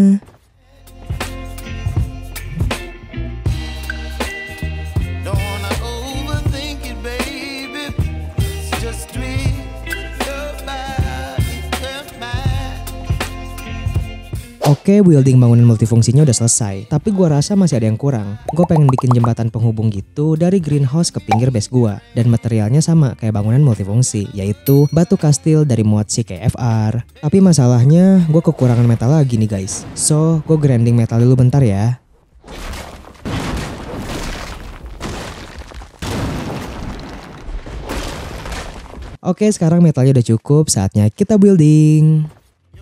[SPEAKER 3] Oke, building bangunan multifungsinya udah selesai. Tapi gua rasa masih ada yang kurang. Gue pengen bikin jembatan penghubung gitu dari greenhouse ke pinggir base gua. Dan materialnya sama kayak bangunan multifungsi, yaitu batu kastil dari mod C K F R. Tapi masalahnya gue kekurangan metal lagi nih guys. So, gue grinding metal dulu bentar ya. Oke, sekarang metalnya udah cukup. Saatnya kita building.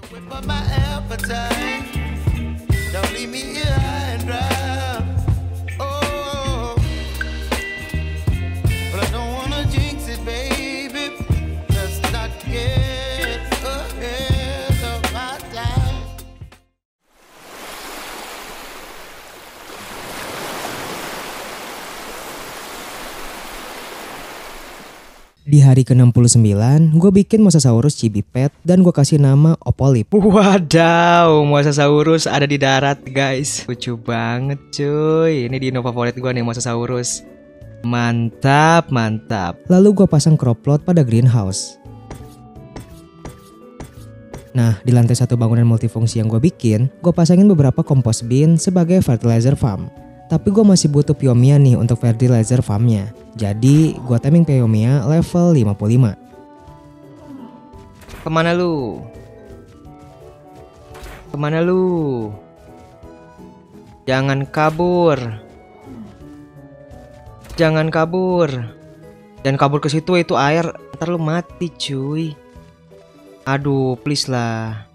[SPEAKER 3] Di hari ke enam puluh sembilan, gue bikin Mosasaurus Chibi Pet dan gue kasih nama Opolip.
[SPEAKER 1] Wadaw, Mosasaurus ada di darat guys. Lucu banget cuy. Ini dino favorit gue nih, Mosasaurus. Mantap, mantap.
[SPEAKER 3] Lalu gue pasang crop plot pada greenhouse. Nah, di lantai satu bangunan multifungsi yang gue bikin, gue pasangin beberapa compost bin sebagai fertilizer farm. Tapi gue masih butuh Phiomia nih untuk fertilizer farmnya. Jadi, gue timing Phiomia level lima puluh lima.
[SPEAKER 1] Kemana lu? Kemana lu? Jangan kabur. Jangan kabur. Jangan kabur ke situ, itu air. Ntar lu mati cuy. Aduh, please lah.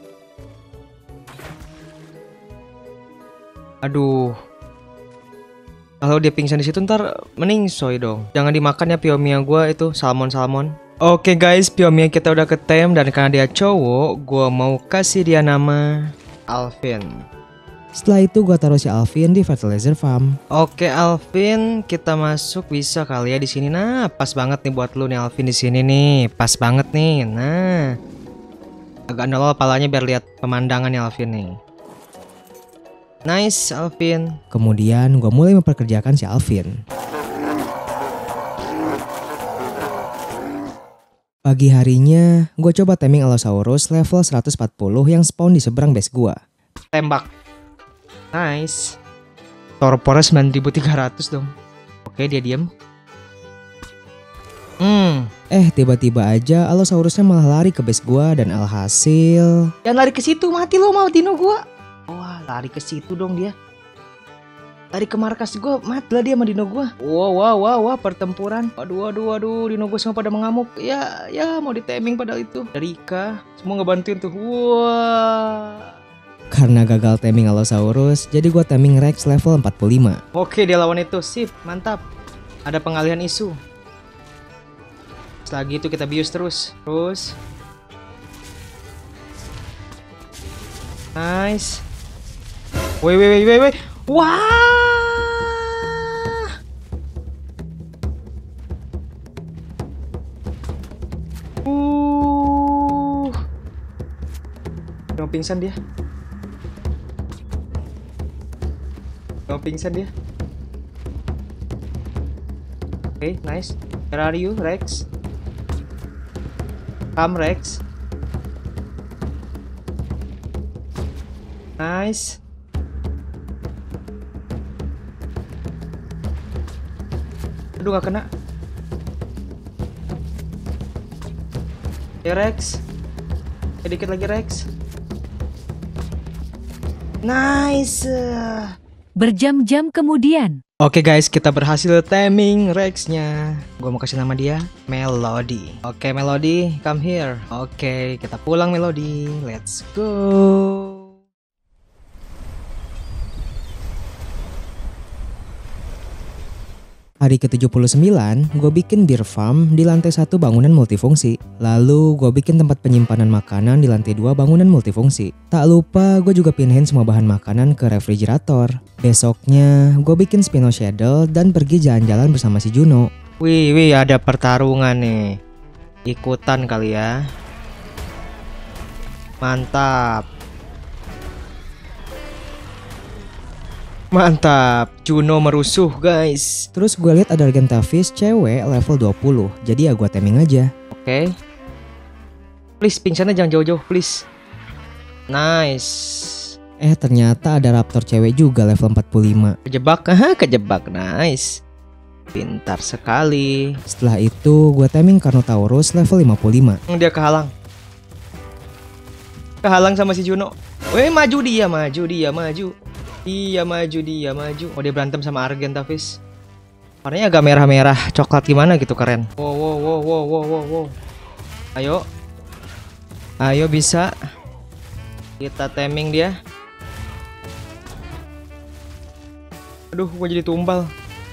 [SPEAKER 1] Aduh. Kalau dia pingsan di situ ntar mending soy dong. Jangan dimakan ya Phiomia gua itu, salmon-salmon. Oke guys, Phiomia kita udah ketem dan karena dia cowok, gua mau kasih dia nama Alvin.
[SPEAKER 3] Setelah itu gue taruh si Alvin di fertilizer farm.
[SPEAKER 1] Oke Alvin, kita masuk bisa kali ya di sini. Nah, pas banget nih buat lu nih Alvin di sini nih. Pas banget nih. Nah. Agak nolol palanya biar lihat pemandangan nih Alvin nih. Nice Alvin.
[SPEAKER 3] Kemudian gue mulai memperkerjakan si Alvin. Pagi harinya, gue coba timing Allosaurus level seratus empat puluh yang spawn di seberang base gue.
[SPEAKER 1] Tembak. Nice. Torpornya sembilan ribu tiga ratus dong. Oke, dia diem. Hmm.
[SPEAKER 3] Eh, tiba-tiba aja Allosaurusnya malah lari ke base gua dan alhasil...
[SPEAKER 1] Jangan lari ke situ, mati lo mau dino gua. Wah, lari ke situ dong dia. Lari ke markas gua, mati lah dia sama dino gua. Wow, wow, wow, wow, pertempuran. Waduh, waduh, waduh, dino gua semua pada mengamuk. Ya, ya mau diteming padahal itu. Dari Ika, semua ngebantuin tuh. Wah.
[SPEAKER 3] Karena gagal timing Allosaurus, jadi gua timing Rex level empat puluh lima.
[SPEAKER 1] Oke, dia lawan itu. Sip, mantap. Ada pengalihan isu. Lagi itu kita bius terus. Terus. Nice. Woi, woi, woi, woi. Wah. Uh. Mau pingsan dia. Mau pingsan dia. Oke, okay, nice. Where are you, Rex? Come, Rex. Nice. Aduh, gak kena. Ya, Rex. Sedikit lagi, Rex. Nice.
[SPEAKER 2] Berjam-jam kemudian.
[SPEAKER 1] Oke guys, kita berhasil timing Rex-nya. Gua mau kasih nama dia Melody. Oke Melody, come here. Oke, kita pulang Melody. Let's go.
[SPEAKER 3] Hari ke tujuh puluh sembilan, gue bikin beer farm di lantai satu bangunan multifungsi. Lalu gue bikin tempat penyimpanan makanan di lantai dua bangunan multifungsi. Tak lupa gue juga pindahin semua bahan makanan ke refrigerator. Besoknya gue bikin Spino Shadow dan pergi jalan-jalan bersama si Juno.
[SPEAKER 1] Wih, wih, ada pertarungan nih. Ikutan kali ya. Mantap. Mantap, Juno merusuh guys.
[SPEAKER 3] Terus gue lihat ada Argentavis cewek level dua puluh. Jadi ya gue timing aja.
[SPEAKER 1] Oke. Okay. Please pingsannya jangan jauh-jauh please. Nice.
[SPEAKER 3] Eh ternyata ada Raptor cewek juga level empat puluh lima.
[SPEAKER 1] Kejebak, haha kejebak, nice. Pintar sekali.
[SPEAKER 3] Setelah itu gue timing Carnotaurus level lima puluh lima.
[SPEAKER 1] Dia kehalang. Kehalang sama si Juno. Weh maju dia, maju dia, maju. Iya maju dia maju. Oh dia berantem sama Argentavis. Warnanya agak merah-merah coklat gimana gitu, keren. Wow wow wow wow wow wow, wow. Ayo. Ayo bisa. Kita timing dia. Aduh gua jadi tumbal.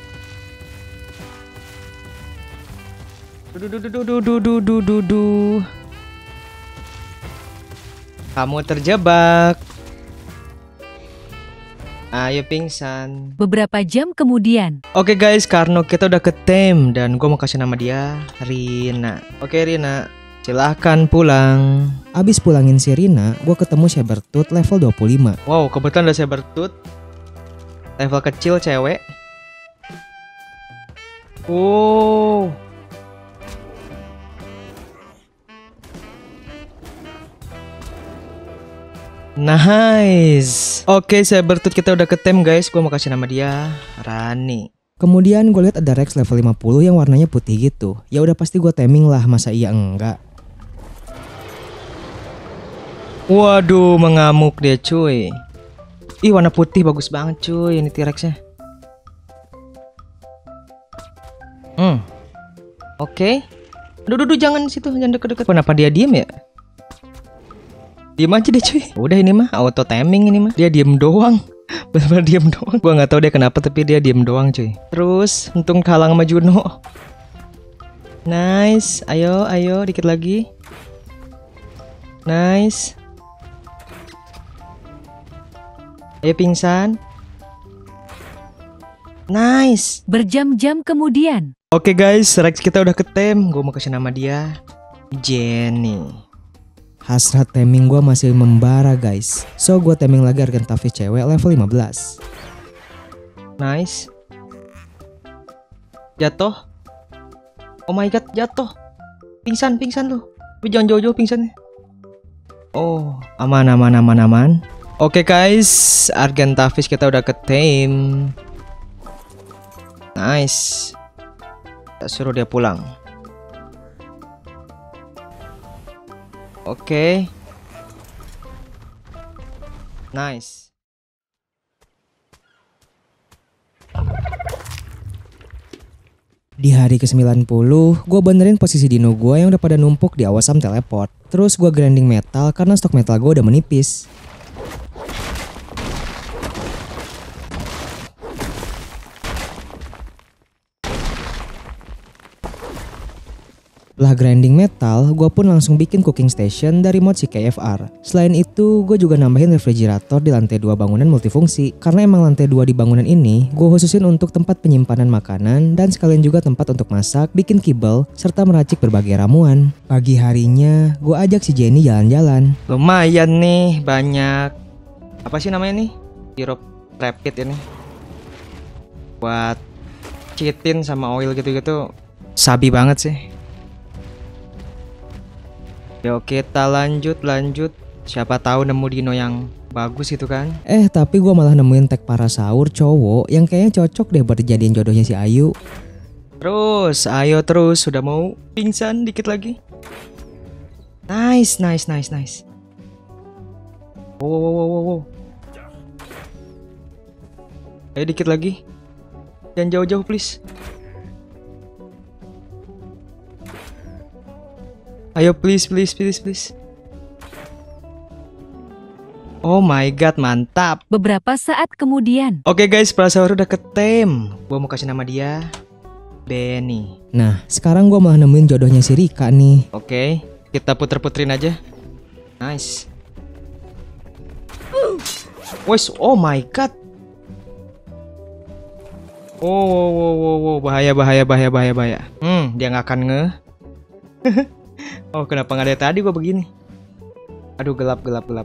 [SPEAKER 1] Duh duh duh duh duh duh duh duh duh. Kamu terjebak. Ayo pingsan.
[SPEAKER 2] Beberapa jam kemudian.
[SPEAKER 1] Oke guys, Karno kita udah ketem dan gue mau kasih nama dia Rina. Oke Rina, silahkan pulang.
[SPEAKER 3] Abis pulangin si Rina, gue ketemu Sabertooth level dua puluh lima.
[SPEAKER 1] Wow, kebetulan ada Sabertooth level kecil cewek. Wow. Nice. Oke, Sabertooth kita udah ketem guys. Gua mau kasih nama dia Rani.
[SPEAKER 3] Kemudian gue lihat ada Rex level lima puluh yang warnanya putih gitu. Ya udah pasti gue taming lah, masa iya enggak.
[SPEAKER 1] Waduh, mengamuk dia cuy. Ih, warna putih bagus banget cuy ini T-Rexnya. Hmm. Oke. Aduh, aduh, jangan situ, jangan deket-deket. Kenapa dia diem ya? Diem aja deh cuy. Udah ini mah auto timing ini mah. Dia diem doang. Bener-bener diem doang. Gua nggak tahu dia kenapa tapi dia diem doang cuy. Terus untung kalah sama Juno. Nice. Ayo, ayo dikit lagi. Nice. Ayo pingsan. Nice.
[SPEAKER 2] Berjam-jam kemudian.
[SPEAKER 1] Oke guys, Rex kita udah ketem. Gue mau kasih nama dia Jenny.
[SPEAKER 3] Hasrat taming gue masih membara guys. So gue taming lagi Argentavis cewek level lima belas.
[SPEAKER 1] Nice. Jatuh. Oh my god, jatuh. Pingsan, pingsan lu. Tapi jangan jauh-jauh pingsannya. Oh, aman, aman, aman, aman. Oke guys, Argentavis kita udah ketem. Nice. Kita suruh dia pulang. Oke. Nice.
[SPEAKER 3] Di hari ke sembilan puluh, gue benerin posisi dino gue yang udah pada numpuk di awesome teleport. Terus gue grinding metal karena stok metal gue udah menipis. Setelah grinding metal, gue pun langsung bikin cooking station dari mod C K F R. Selain itu, gue juga nambahin refrigerator di lantai dua bangunan multifungsi. Karena emang lantai dua di bangunan ini, gue khususin untuk tempat penyimpanan makanan dan sekalian juga tempat untuk masak, bikin kibel, serta meracik berbagai ramuan. Pagi harinya, gue ajak si Jenny jalan-jalan.
[SPEAKER 1] Lumayan nih, banyak. Apa sih namanya nih? Sirup rapid ini. Buat chitin sama oil gitu-gitu. Sabi banget sih. Yuk kita lanjut lanjut. Siapa tahu nemu dino yang bagus itu kan.
[SPEAKER 3] Eh tapi gue malah nemuin tag parasaur cowok yang kayaknya cocok deh buat dijadiin jodohnya si Ayu.
[SPEAKER 1] Terus ayo terus. Sudah mau pingsan dikit lagi. Nice nice nice nice. Wow wow wow wow, wow. Ayo dikit lagi. Jangan jauh-jauh please. Ayo please please please please. Oh my god, mantap.
[SPEAKER 2] Beberapa saat kemudian.
[SPEAKER 1] Oke guys, Parasaur udah ketem. Gua mau kasih nama dia Benny.
[SPEAKER 3] Nah, sekarang gua malah nemuin jodohnya si Rika nih.
[SPEAKER 1] Oke, kita puter-puterin aja. Nice. Wes, oh my god. Oh, wow, wow, wow, wow, bahaya, bahaya, bahaya, bahaya, bahaya. Hmm, dia nggak akan nge. Oh, kenapa nggak dari tadi gua begini? Aduh, gelap, gelap, gelap.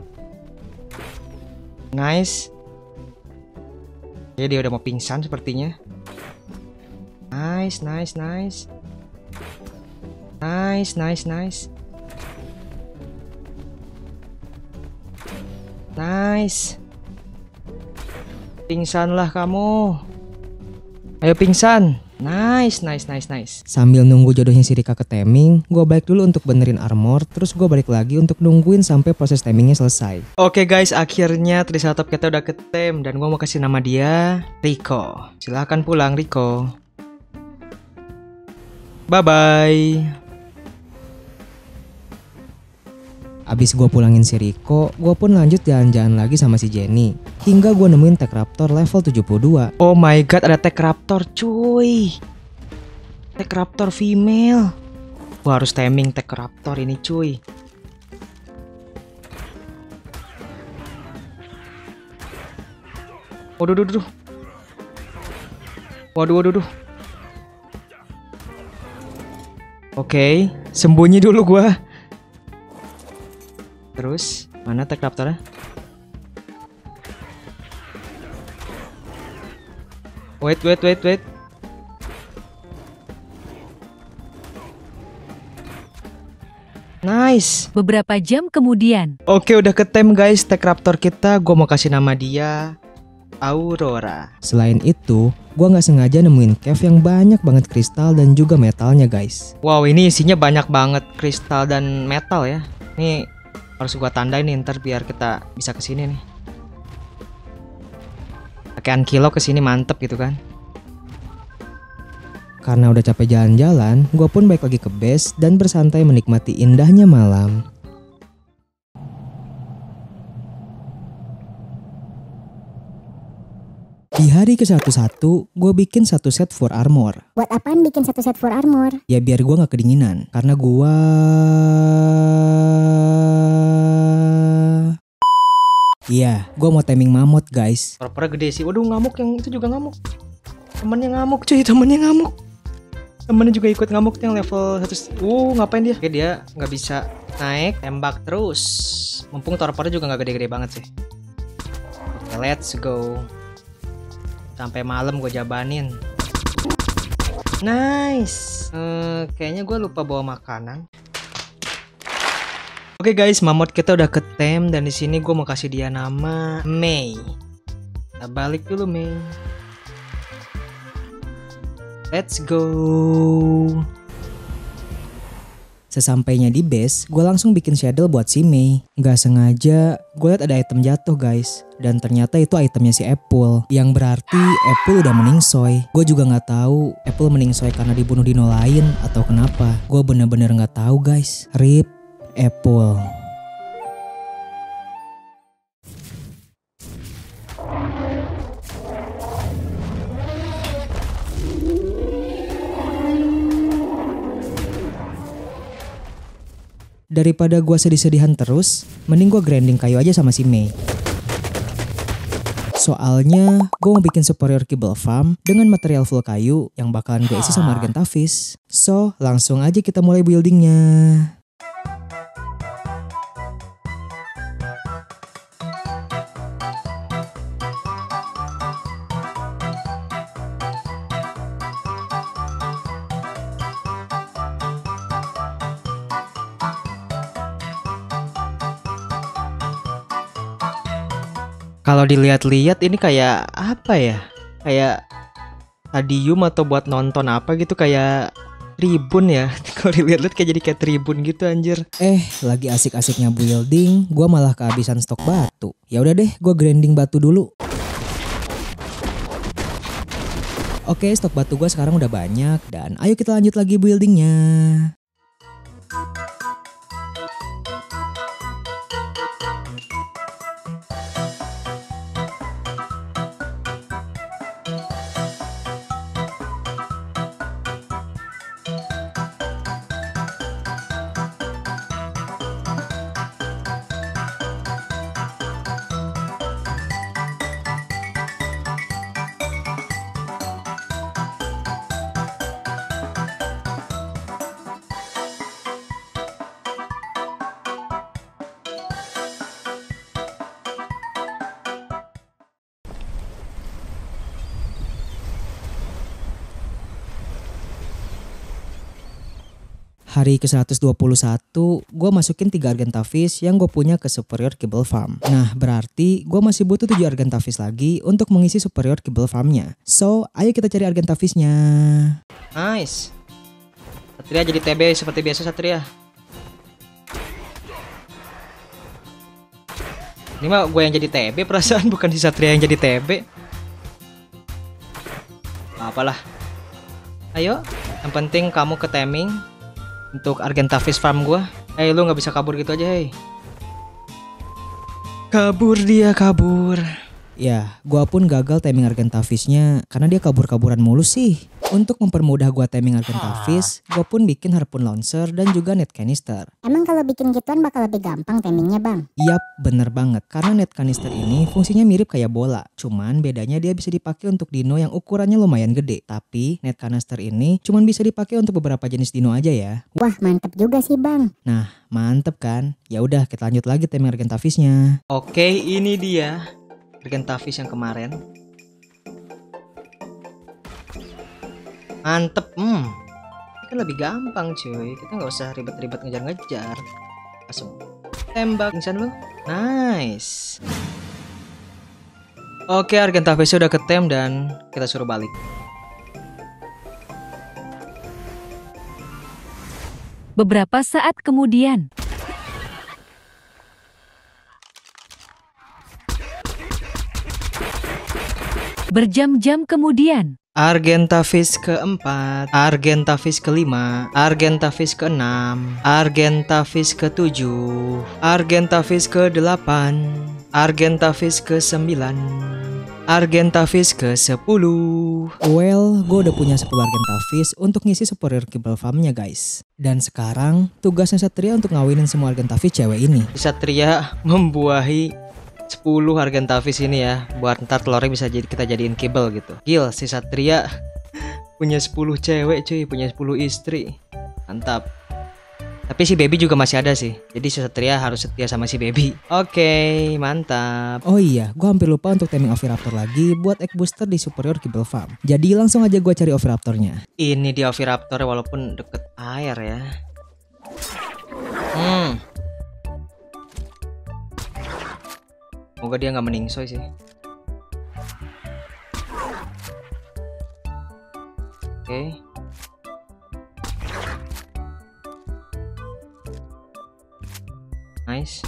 [SPEAKER 1] Nice. Ya, dia udah mau pingsan sepertinya. Nice, nice, nice. Nice, nice, nice. Nice. Pingsanlah kamu. Ayo pingsan. Nice, nice, nice, nice.
[SPEAKER 3] Sambil nunggu jodohnya si Rika ke taming, gue balik dulu untuk benerin armor, terus gue balik lagi untuk nungguin sampai proses tamingnya selesai.
[SPEAKER 1] Oke guys, akhirnya Triceratops kita udah ketem dan gue mau kasih nama dia Rico. Silahkan pulang Rico. Bye bye.
[SPEAKER 3] Abis gue pulangin si Rico, gue pun lanjut jalan-jalan lagi sama si Jenny. Hingga gue nemuin Tech Raptor level tujuh puluh dua.
[SPEAKER 1] Oh my god, ada Tech Raptor cuy. Tech Raptor female. Gue harus taming Tech Raptor ini cuy. Waduh, waduh, waduh. Waduh, waduh, waduh. Oke, sembunyi dulu gue. Terus, mana Tech Raptornya? Wait, wait, wait, wait.
[SPEAKER 3] Nice.
[SPEAKER 2] Beberapa jam kemudian.
[SPEAKER 3] Oke, udah ke tem guys tag raptor kita. Gue mau kasih nama dia Aurora. Selain itu, gue nggak sengaja nemuin cave yang banyak banget kristal dan juga metalnya guys. Wow, ini isinya banyak banget kristal dan metal ya. Nih harus gue tandain nih ntar biar kita bisa kesini nih. Pakai ankilo kesini mantep gitu kan. Karena udah capek jalan-jalan, gue pun balik lagi ke base dan bersantai menikmati indahnya malam. Di hari ke seratus satu, gue bikin satu set for armor.
[SPEAKER 4] Buat apaan bikin satu set for armor?
[SPEAKER 3] Ya biar gue gak kedinginan. Karena gue... Iya, gue mau taming mammoth guys. Pura-pura gede sih. Waduh, ngamuk yang itu juga ngamuk. Temennya ngamuk cuy, temennya ngamuk. Temennya juga ikut ngamuk yang level seratus. Uh, ngapain dia? Oke, dia nggak bisa naik, tembak terus. Mumpung torpornya juga nggak gede-gede banget sih. Oke, let's go. Sampai malam gue jabanin. Nice. Uh, kayaknya gue lupa bawa makanan. Oke guys, mammoth kita udah ke tem dan di sini gue mau kasih dia nama Mei. Kita balik dulu Mei. Let's go. Sesampainya di base, gue langsung bikin shadow buat si Mei. Gak sengaja, gue liat ada item jatuh guys. Dan ternyata itu itemnya si Apple. Yang berarti Apple udah meningsoy. Gue juga gak tahu Apple meningsoy karena dibunuh dino lain atau kenapa. Gue bener-bener gak tahu guys. Rip Apple. Daripada gua sedih-sedihan terus, mending gua grinding kayu aja sama si Mei. Soalnya gua mau bikin superior cable farm dengan material full kayu yang bakalan gue isi sama Argentavis. So, langsung aja kita mulai buildingnya. Kalau dilihat-lihat ini kayak apa ya? Kayak stadium atau buat nonton apa gitu, kayak tribun ya. Kalau dilihat-lihat kayak jadi kayak tribun gitu anjir. Eh, lagi asik-asiknya building, gua malah kehabisan stok batu. Ya udah deh, gua grinding batu dulu. Oke, stok batu gua sekarang udah banyak dan ayo kita lanjut lagi buildingnya. Hari ke seratus dua puluh satu, gue masukin tiga Argentavis yang gue punya ke superior cable farm. Nah, berarti gue masih butuh tujuh Argentavis lagi untuk mengisi superior cable farmnya. So, ayo kita cari Argentavisnya. Nice. Satria jadi T B seperti biasa Satria. Ini mah gue yang jadi T B perasaan, bukan si Satria yang jadi T B. Apalah. Ayo, yang penting kamu ke taming untuk Argentavis farm gua. Eh, hey, lu nggak bisa kabur gitu aja, hei. Kabur dia, kabur. Ya, gua pun gagal timing Argentavisnya karena dia kabur-kaburan mulu sih. Untuk mempermudah gua timing Argentavis, gua pun bikin harpoon launcher dan juga net canister.
[SPEAKER 4] Emang kalau bikin gituan bakal lebih gampang timingnya bang?
[SPEAKER 3] Yap, bener banget. Karena net canister ini fungsinya mirip kayak bola. Cuman bedanya dia bisa dipakai untuk dino yang ukurannya lumayan gede. Tapi net canister ini cuman bisa dipakai untuk beberapa jenis dino aja ya.
[SPEAKER 4] Wah, mantep juga sih bang.
[SPEAKER 3] Nah, mantep kan? Ya udah, kita lanjut lagi timing Argentavisnya. Oke, ini dia Argentavis yang kemarin. Mantep, hmm. Kan lebih gampang cuy, kita nggak usah ribet-ribet ngejar-ngejar, langsung tembak pingsan lu. Nice. Oke, Argenta Face udah ketem dan kita suruh balik.
[SPEAKER 2] Beberapa saat kemudian. Berjam-jam kemudian.
[SPEAKER 3] Argenta Face keempat, Argenta Face kelima, Argenta Face keenam, Argenta Face ketujuh, Argenta Face kedelapan, Argenta Face ke sembilan, Argenta Face ke sepuluh. Well, gue udah punya sepuluh Argenta Face untuk ngisi superior kibble farmnya guys. Dan sekarang tugasnya Satria untuk ngawinin semua Argenta Face cewek ini. Satria membuahi sepuluh Argenta Face ini ya, buat ntar telurnya bisa jadi kita jadiin kibble gitu. Gil, si Satria punya sepuluh cewek cuy, punya sepuluh istri. Mantap. Tapi si Baby juga masih ada sih. Jadi si Satria harus setia sama si Baby. Oke, mantap. Oh iya, gue hampir lupa untuk timing Oviraptor lagi buat egg booster di superior kibble farm. Jadi langsung aja gue cari Oviraptornya. Ini dia Oviraptor walaupun deket air ya. Hmm. Semoga dia nggak meningsoy sih. Oke. Okay. Nice.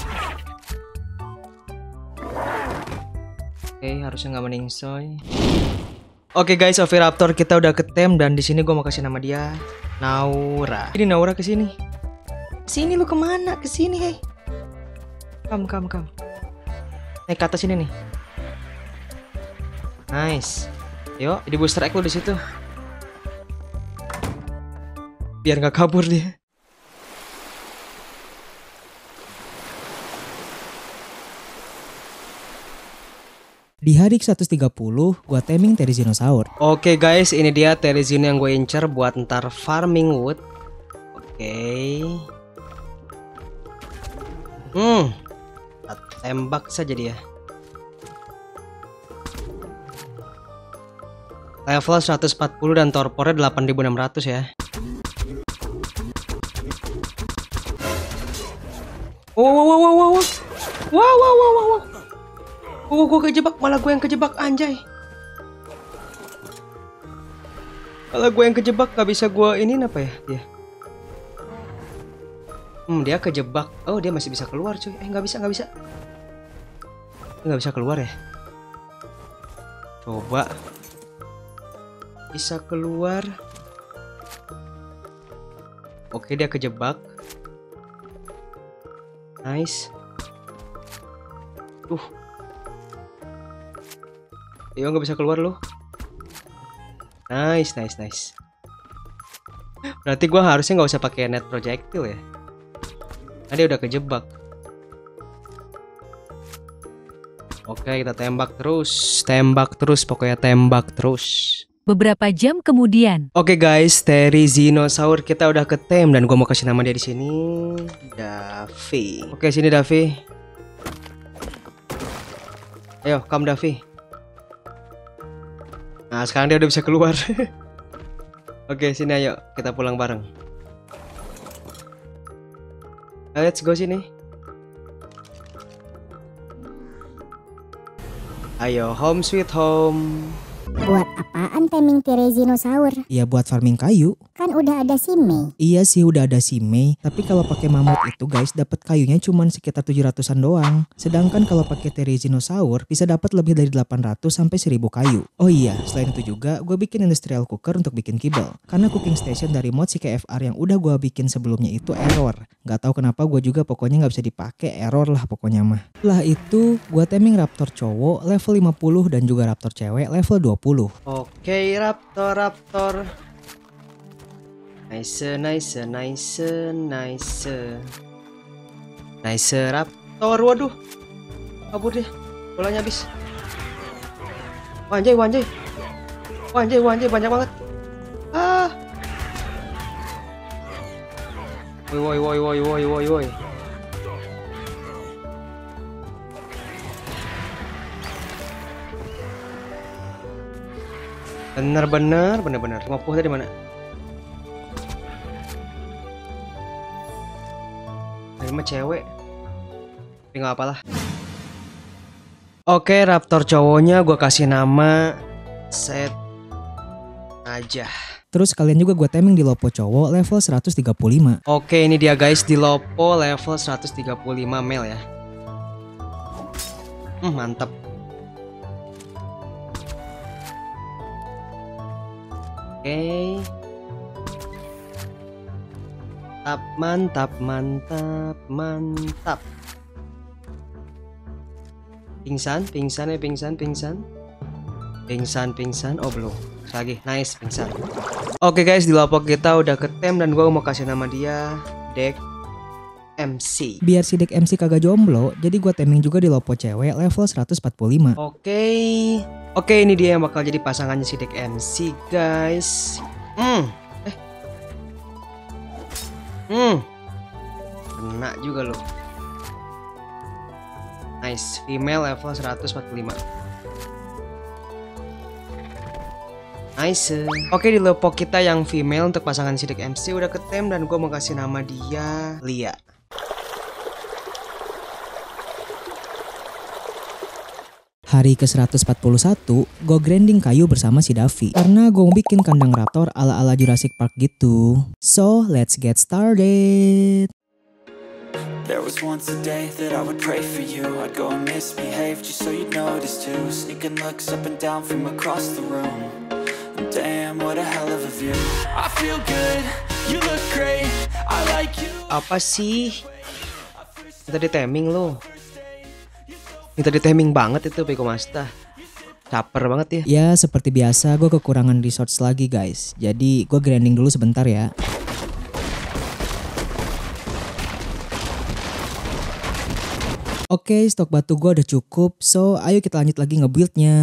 [SPEAKER 3] Oke, okay, harusnya nggak meningsoy. Oke okay guys, Oviraptor kita udah ketem dan di sini gue mau kasih nama dia Naura. Ini Naura kesini. Sini lu kemana? Kesini hei. Kam kam kam. Naik ke atas ini nih. Nice. Yuk, di booster egg lu di situ. Biar nggak kabur dia. Di hari ke seratus tiga puluh, gua timing Therizinosaur. Oke guys, ini dia Therizino yang gue incer buat ntar farming wood. Oke. Hmm. Tembak saja dia. Level seratus empat puluh dan torpornya delapan ribu enam ratus ya. Wow wow wow wow wow. Wow wow wow wow. Oh, gue kejebak, malah gue yang kejebak anjay. Malah gue yang kejebak, gak bisa gue ini apa ya dia. Hmm, dia kejebak. Oh, dia masih bisa keluar cuy. Eh, nggak bisa, nggak bisa. Nggak bisa keluar ya. Coba. Bisa keluar. Oke, dia kejebak. Nice. Tuh. Ayo, nggak bisa keluar loh. Nice, nice, nice. Berarti gua harusnya nggak usah pakai net projectile ya. Nah, dia udah kejebak. Oke, kita tembak terus, tembak terus, pokoknya tembak terus.
[SPEAKER 2] Beberapa jam kemudian.
[SPEAKER 3] Oke guys, Therizinosaur kita udah ketem dan gua mau kasih nama dia di sini, Davi. Oke, sini Davi. Ayo, come Davi. Nah, sekarang dia udah bisa keluar. Oke, sini ayo kita pulang bareng. Let's go sini. Ayo, home sweet home.
[SPEAKER 4] Buat apaan timing Therizinosaur?
[SPEAKER 3] Ya buat farming kayu.
[SPEAKER 4] Kan udah ada si Mei.
[SPEAKER 3] Iya sih udah ada si Mei, tapi kalau pakai mamut itu guys dapat kayunya cuma sekitar tujuh ratusan doang. Sedangkan kalau pakai Therizinosaur bisa dapat lebih dari delapan ratus sampai seribu kayu. Oh iya, selain itu juga gue bikin industrial cooker untuk bikin kibble. Karena cooking station dari mod C K F R yang udah gue bikin sebelumnya itu error. Gak tahu kenapa gue juga pokoknya nggak bisa dipakai, error lah pokoknya mah. Setelah itu gue timing raptor cowok level lima puluh dan juga raptor cewek level dua puluh. Oke, raptor raptor. Nice, nice, nice, nice. Nice raptor. Waduh. Kabur dia. Bolanya habis. Wanjay, wanjay. Wanjay, wanjay banyak banget. Ah. Woi, woi, woi, woi, woi, woi. Bener-bener, bener-bener. Ngopoh tadi mana?
[SPEAKER 1] sama cewek. Tapi nggak apalah. Oke, raptor cowoknya gue kasih nama Set aja.
[SPEAKER 3] Terus kalian juga gue timing di Lopo cowok level seratus tiga puluh lima.
[SPEAKER 1] Oke, ini dia guys di Lopo level seratus tiga puluh lima mil ya. Hmm, mantap. Oke. Mantap, mantap, mantap, mantap. Pingsan, pingsan ya, pingsan, pingsan. Pingsan, pingsan. Oh, belum. Lagi, nice, pingsan. Oke guys, di Lopo kita udah ketem dan gue mau kasih nama dia Deck M C.
[SPEAKER 3] Biar si Deck M C kagak jomblo, jadi gue timing juga di Lopo cewek level seratus empat puluh lima.
[SPEAKER 1] Oke. Oke, ini dia yang bakal jadi pasangannya si Deck M C, guys. Hmm. Eh. Hmm. Kena juga loh. Nice, female level seratus empat puluh lima. Nice. Oke, di Lopo kita yang female untuk pasangan si Deck M C udah ketem dan gue mau kasih nama dia Lia.
[SPEAKER 3] Hari ke seratus empat puluh satu, gue grinding kayu bersama si Davi. Karena gue mau bikin kandang raptor ala-ala Jurassic Park gitu. So, let's get started.
[SPEAKER 5] There was once a day that I would pray for you. I'd go and misbehave just so you'd notice too. Sneaking looks up and down from across the room. Damn, what a hell of a view. I feel good, you look great, I like you.
[SPEAKER 1] Apa sih? Minta di timing lo. Minta di timing banget itu Peko Masta. Caper banget ya.
[SPEAKER 3] Ya seperti biasa gue kekurangan resource lagi guys. Jadi gue grinding dulu sebentar ya. Oke, stok batu gue udah cukup. So ayo kita lanjut lagi nge-buildnya.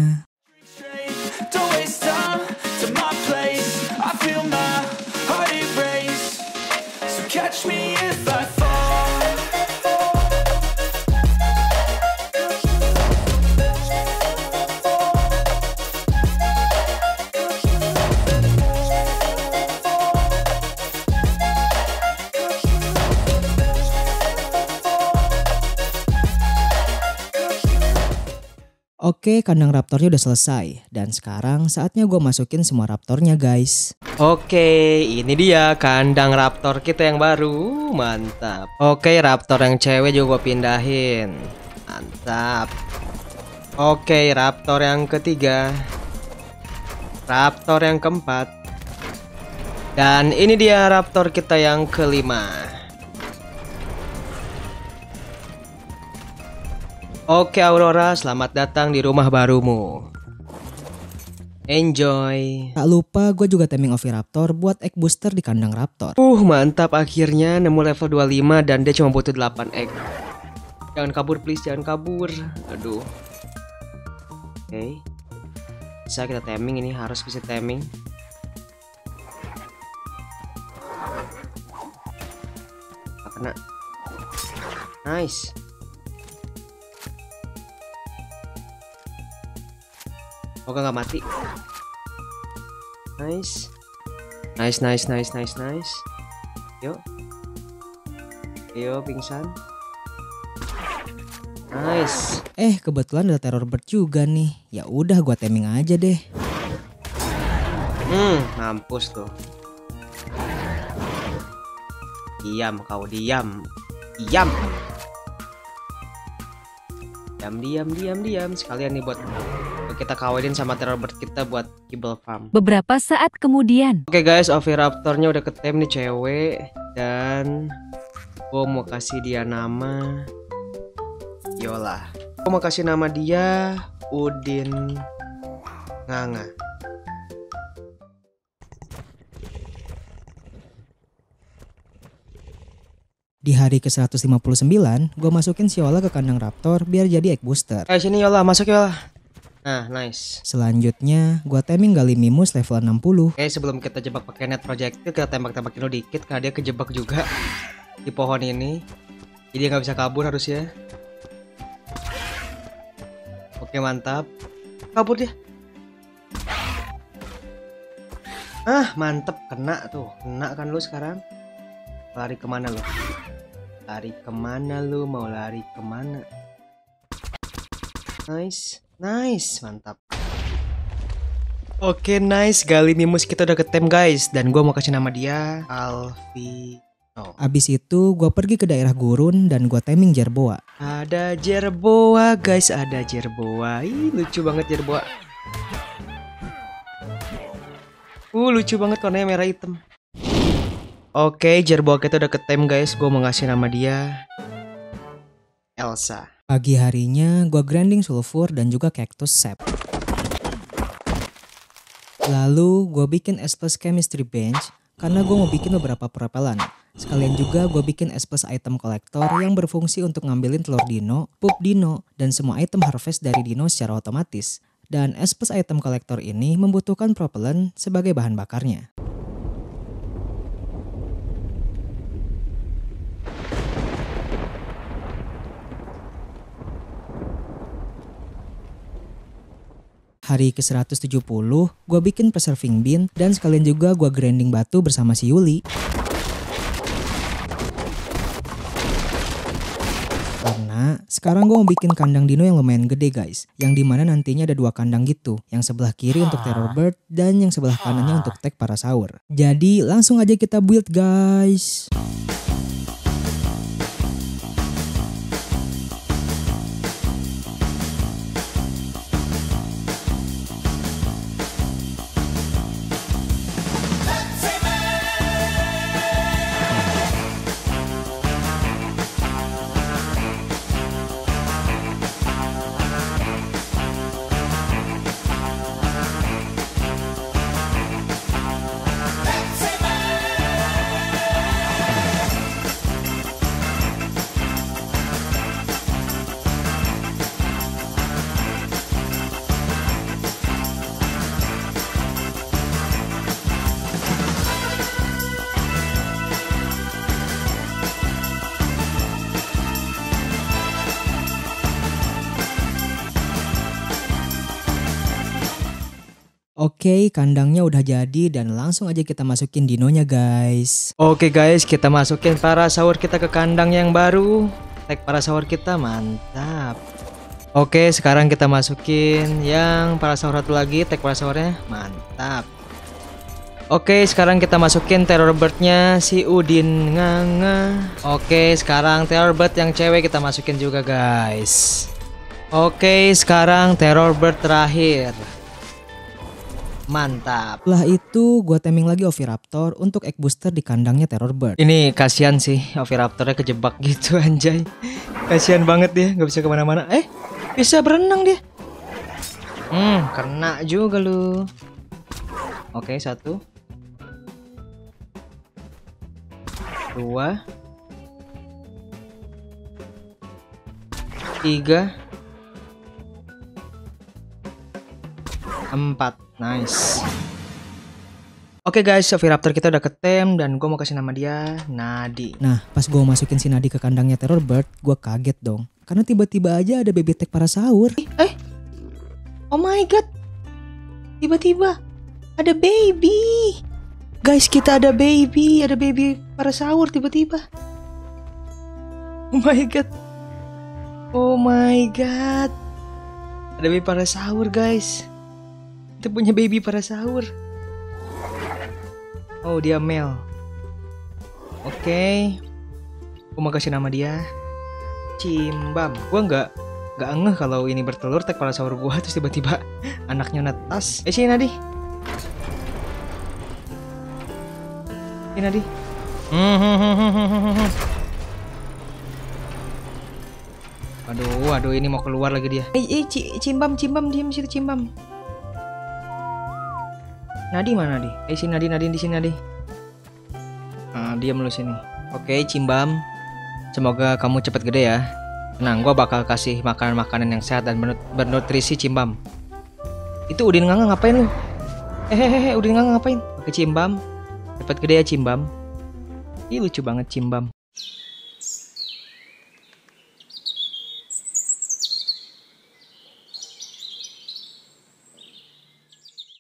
[SPEAKER 5] Catch me if I fall.
[SPEAKER 3] Oke, kandang raptornya udah selesai. Dan sekarang saatnya gue masukin semua raptornya guys.
[SPEAKER 1] Oke, ini dia kandang raptor kita yang baru. Mantap. Oke, raptor yang cewek juga gue pindahin. Mantap. Oke, raptor yang ketiga. Raptor yang keempat. Dan ini dia raptor kita yang kelima. Oke Aurora, selamat datang di rumah barumu. Enjoy.
[SPEAKER 3] Tak lupa gue juga timing Oviraptor buat egg booster di kandang raptor.
[SPEAKER 1] Uh mantap, akhirnya nemu level dua puluh lima dan dia cuma butuh delapan egg. Jangan kabur please, jangan kabur. Aduh. Oke okay. Bisa kita timing ini, harus bisa timing. Gak kena. Nice. Oke, gak mati. Nice. Nice, nice, nice, nice, nice. Yuk. Yo, pingsan. Nice.
[SPEAKER 3] Eh, kebetulan ada terror bird juga nih. Ya udah gua timing aja deh.
[SPEAKER 1] Hmm, mampus tuh. Diam kau, diam. Diam. Diam, diam, diam, diam. Sekalian nih buat kita kawinin sama terror bird kita buat kibble farm.
[SPEAKER 2] Beberapa saat kemudian.
[SPEAKER 1] Oke guys, Oviraptornya udah ketem nih cewek. Dan gue mau kasih dia nama Yola. Gue mau kasih nama dia Udin Nganga.
[SPEAKER 3] Di hari ke seratus lima puluh sembilan, gue masukin si Yola ke kandang raptor biar jadi egg booster.
[SPEAKER 1] Ayo sini Yola, masuk Yola. Nah, nice.
[SPEAKER 3] Selanjutnya, gua timing Gallimimus level enam puluh.
[SPEAKER 1] Oke, sebelum kita jebak pakai net projectile, kita tembak-tembakin dulu dikit karena dia kejebak juga di pohon ini. Jadi nggak bisa kabur harusnya. Oke, mantap. Kabur dia. Ah, mantep, kena tuh. Kena kan lu sekarang. Lari kemana lu?
[SPEAKER 3] Lari kemana lu? Mau lari kemana? Nice, nice, mantap. Oke, nice. Gallimimus kita udah ketem guys. Dan gue mau kasih nama dia Alvino. Abis itu gue pergi ke daerah gurun dan gue timing jerboa. Ada jerboa guys, ada jerboa. Ih, lucu banget jerboa. Uh, lucu banget warnanya merah hitam. Oke, jerboa kita udah ketem guys. Gue mau ngasih nama dia Elsa. Pagi harinya gue grinding sulfur dan juga cactus sap. Lalu gue bikin S plus chemistry bench karena gue mau bikin beberapa propelan. Sekalian juga gue bikin S plus item collector yang berfungsi untuk ngambilin telur dino, pup dino, dan semua item harvest dari dino secara otomatis. Dan S plus item collector ini membutuhkan propellant sebagai bahan bakarnya. Hari ke seratus tujuh puluh, gue bikin preserving bin dan sekalian juga gue grinding batu bersama si Yuli. Karena sekarang gue mau bikin kandang dino yang lumayan gede guys. Yang dimana nantinya ada dua kandang gitu. Yang sebelah kiri untuk terror bird dan yang sebelah kanannya untuk tag parasaur. Jadi langsung aja kita build guys. Oke, kandangnya udah jadi dan langsung aja kita masukin dinonya guys. Oke guys, kita masukin parasaur kita ke kandang yang baru. Tag parasaur kita mantap. Oke, sekarang kita masukin yang parasaur satu lagi, tag parasaurnya mantap. Oke, sekarang kita masukin terror birdnya si Udin nganga. Oke, sekarang terror bird yang cewek kita masukin juga guys. Oke, sekarang terror bird terakhir. Mantap. Setelah itu gue timing lagi Oviraptor untuk egg booster di kandangnya terror bird. Ini kasihan sih Oviraptornya kejebak gitu anjay. Kasihan banget dia, nggak bisa kemana-mana. Eh, bisa berenang dia. Hmm, kena juga lu. Oke, satu, dua, tiga, empat. Nice. Oke guys, Oviraptor kita udah ketem dan gue mau kasih nama dia Nadi. Nah, pas gue masukin si Nadi ke kandangnya terror bird, gue kaget dong. Karena tiba-tiba aja ada baby tag parasaur. Eh, eh, oh my god. Tiba-tiba ada baby. Guys, kita ada baby, ada baby parasaur tiba-tiba. Oh my god. Oh my god. Ada baby parasaur guys. Kita punya baby parasaur. Oh, dia male. Oke, okay. Aku mau kasih nama dia Cimbam. Gua nggak nggak ngeh kalau ini bertelur tag parasaur gua terus tiba-tiba anaknya netas. Eh, sini Nadi. Sini Nadi. Aduh, aduh ini mau keluar lagi dia. Eh, eh Cimbam, Cimbam diam situ Cimbam. Nadi mana Nadi? Eh sini Nadi, Nadi di sini Nadi. Nah, diam lu sini. Oke, Cimbam. Semoga kamu cepat gede ya. Tenang, gua bakal kasih makanan-makanan yang sehat dan bernutrisi Cimbam. Itu Udin nganga ngapain lu? Hehehe, Udin nganga ngapain? Oke Cimbam. Cepat gede ya Cimbam. Ih lucu banget Cimbam.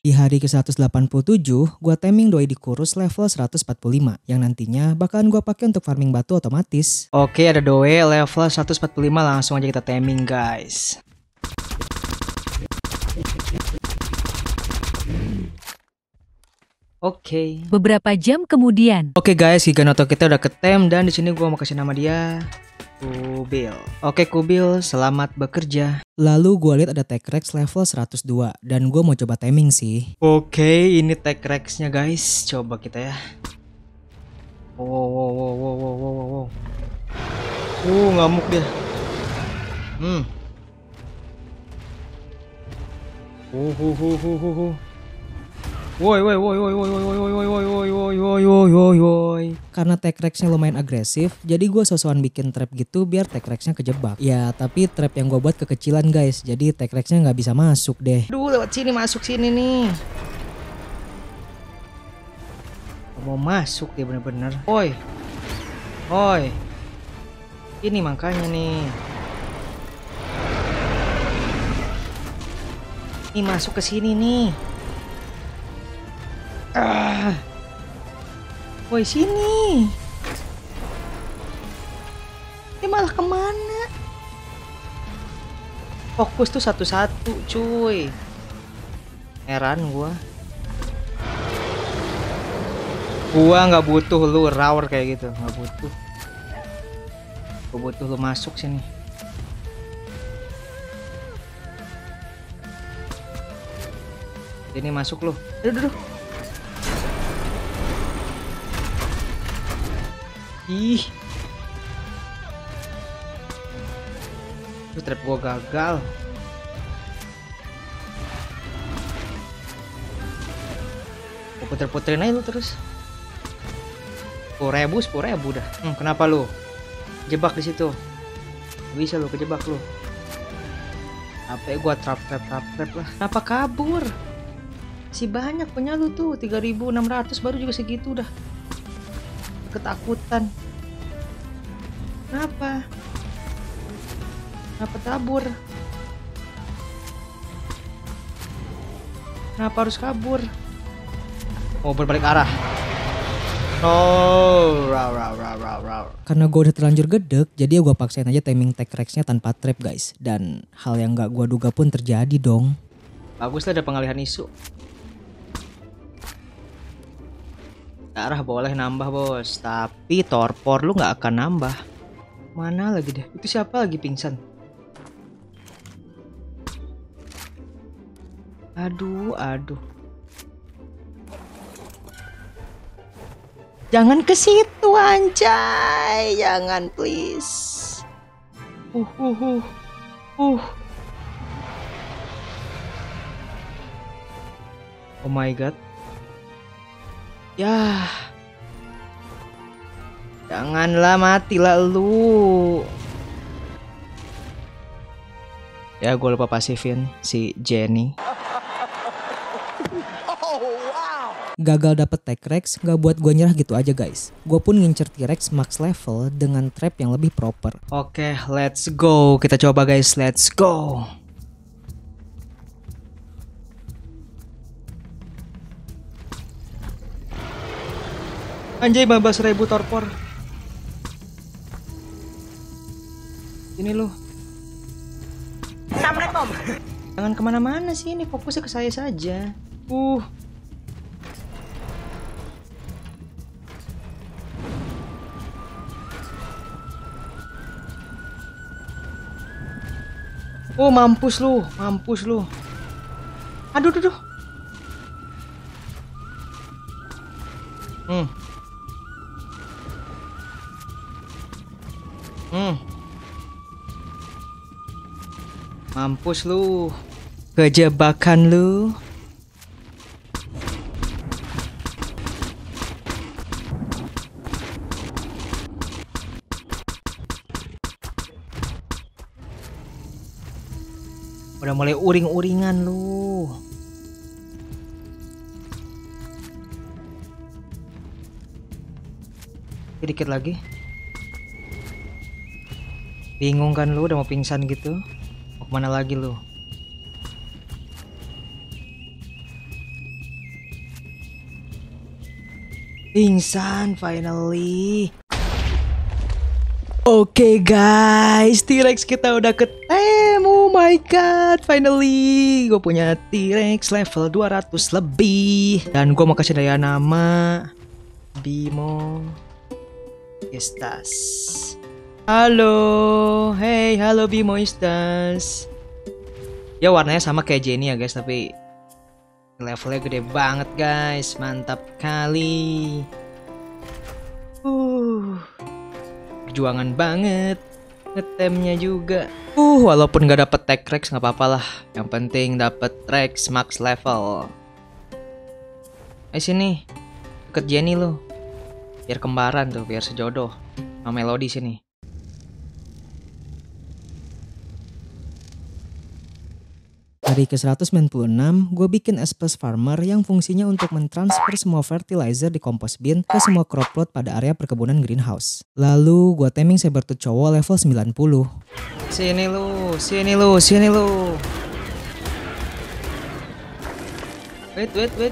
[SPEAKER 3] Di hari ke seratus delapan puluh tujuh, gue timing doi di kurus level seratus empat puluh lima yang nantinya bakalan gue pakai untuk farming batu otomatis.
[SPEAKER 1] Oke, ada doi level seratus empat puluh lima, langsung aja kita timing guys. Oke. Okay.
[SPEAKER 2] Beberapa jam kemudian.
[SPEAKER 1] Oke okay guys, Giganoto kita udah ketem dan di sini gua mau kasih nama dia Kubil. Oke okay, Kubil, selamat bekerja.
[SPEAKER 3] Lalu gue lihat ada Tech Rex level seratus dua dan gue mau coba timing sih.
[SPEAKER 1] Oke, okay, ini Tech Rex-nya guys. Coba kita ya. Wow wow wow wow wow wow wow. Uh, ngamuk dia. Hmm. Uh, uh, uh, uh, uh, uh. Woi woi woi woi woi woi woi woi woi woi woi woi woi woi woi.
[SPEAKER 3] Karena Tech Rex-nya lumayan agresif, jadi gue sosokan bikin trap gitu biar Tech Rex-nya kejebak. Ya, tapi trap yang gue buat kekecilan guys, jadi Tech Rex-nya nggak bisa masuk deh.
[SPEAKER 1] Duh, lewat sini masuk sini nih. Mau masuk dia bener-bener. Oi, oi. Ini makanya nih. Ini masuk ke sini nih. Ah. Woi sini. Dia malah kemana? Fokus tuh satu-satu cuy. Heran gua. Gua nggak butuh lu roar kayak gitu, nggak butuh. Gua butuh lu masuk sini. Ini masuk lu. Aduh, aduh. Ih. Itu trap gua gagal. Gua puter-puterin aja lu terus. Sepuluh ribu, sepuluh ribu dah. Hmm, kenapa lu? Jebak di situ. Bisa lu kejebak lu. Apa gua trap trap trap trap lah. Kenapa kabur? Si banyak punya lu tuh, tiga ribu enam ratus baru juga segitu dah. Ketakutan. Kenapa? Kenapa kabur? Kenapa harus kabur? Oh, berbalik arah. No, raw, raw, raw, raw, raw.
[SPEAKER 3] Karena gue udah terlanjur gedek, jadi ya gue paksain aja timing Tech Rex-nya tanpa trap guys. Dan hal yang gak gue duga pun terjadi dong.
[SPEAKER 1] Bagus lah ada pengalihan isu. Arah boleh nambah bos, tapi torpor lu nggak akan nambah. Mana lagi deh? Itu siapa lagi pingsan? Aduh, aduh. Jangan ke situ anjay, jangan please. Uh, uh, uh, uh. Oh my god. Ya, janganlah matilah lu. Ya, gue lupa pasifin si Jenny.
[SPEAKER 3] Gagal dapet Tech Rex gak buat gue nyerah gitu aja guys. Gue pun ngincer T-Rex max level dengan trap yang lebih proper.
[SPEAKER 1] Oke, let's go. Kita coba guys, let's go. Anjay, lima belas ribu torpor. Ini lu. Assalamualaikum. Jangan kemana-mana sih, ini fokusnya ke saya saja. Uh. Oh, mampus lu, mampus lu. Aduh, aduh, aduh. Hmm. Hmm. Mampus lu. Kejebakan lu. Udah mulai uring-uringan lu. Dikit lagi. Bingung kan lu, udah mau pingsan gitu. Mau kemana lagi lu?
[SPEAKER 3] Pingsan finally. Oke guys, T-Rex kita udah ketemu. Oh my god, finally gue punya T-Rex level dua ratus lebih. Dan gue mau kasih dia nama Bimo Estas. Halo, hey, halo Bimo Estas. Ya warnanya sama kayak Jenny ya guys, tapi levelnya gede banget guys, mantap kali. Uh, perjuangan banget, ngetemnya juga. Uh, walaupun nggak dapet tag Rex nggak apa-apa lah. Yang penting dapet Rex max level. Eh sini, deket Jenny lo. Biar kembaran tuh, biar sejodoh sama Melody sini. Hari ke seratus sembilan puluh enam, gue bikin S plus Farmer yang fungsinya untuk mentransfer semua fertilizer di compost bin ke semua crop plot pada area perkebunan greenhouse. Lalu gue taming Sabertooth cowok level sembilan puluh. Sini lu, sini lu, sini lu. Wait, wait, wait.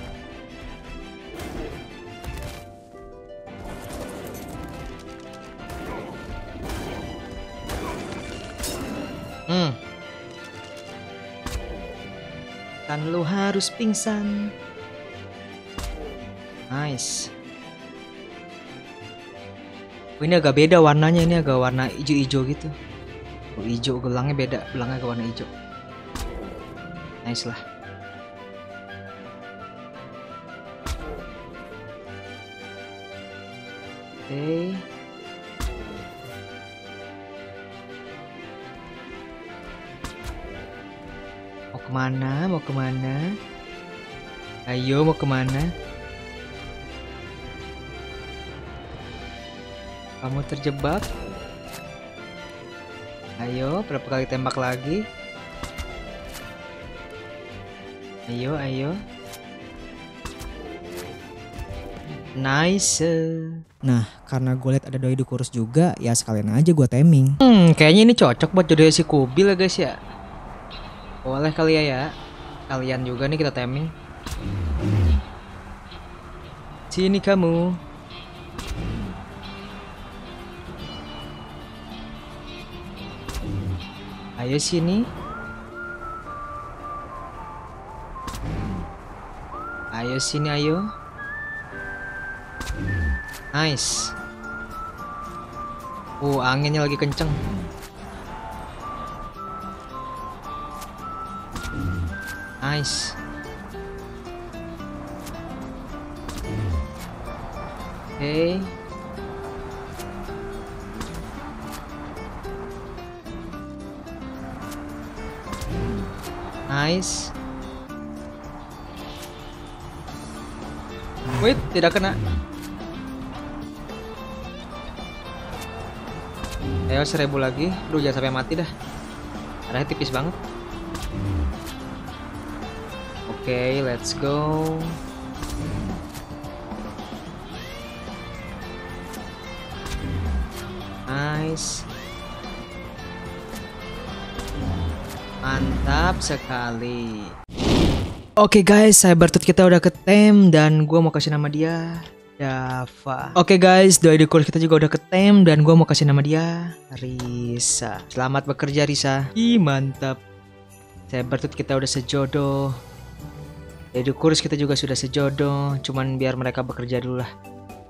[SPEAKER 3] Hmm. Kan lu harus pingsan. Nice. Oh, ini agak beda warnanya, ini agak warna hijau-hijau gitu. Oh, hijau, gelangnya beda, gelangnya agak warna hijau. Nice lah. Oke. Okay. Mau kemana? Mau kemana? Ayo, mau kemana? Kamu terjebak? Ayo, berapa kali tembak lagi? Ayo, ayo. Nice. Nah, karena gue liat ada doi di kurus juga, ya sekalian aja gue taming. Hmm, kayaknya ini cocok buat jodoh si Kubil ya guys ya. Boleh kali ya ya. Kalian juga nih kita taming. Sini kamu. Ayo sini. Ayo sini ayo. Nice. Oh, anginnya lagi kenceng. Nice. Oke. Okay. Nice. Wait, tidak kena. Ayo seribu lagi. Duh, jangan sampai mati dah. Arahnya tipis banget. Oke, okay, let's go. Nice. Mantap sekali. Oke okay guys, Sabertooth kita udah ketem dan gua mau kasih nama dia Dava. Oke okay guys, doi di kurus kita juga udah ketem dan gua mau kasih nama dia Risa. Selamat bekerja Risa. Ih, mantap. Sabertooth kita udah sejodoh. Jadi kurus kita juga sudah sejodoh, cuman biar mereka bekerja dulu lah.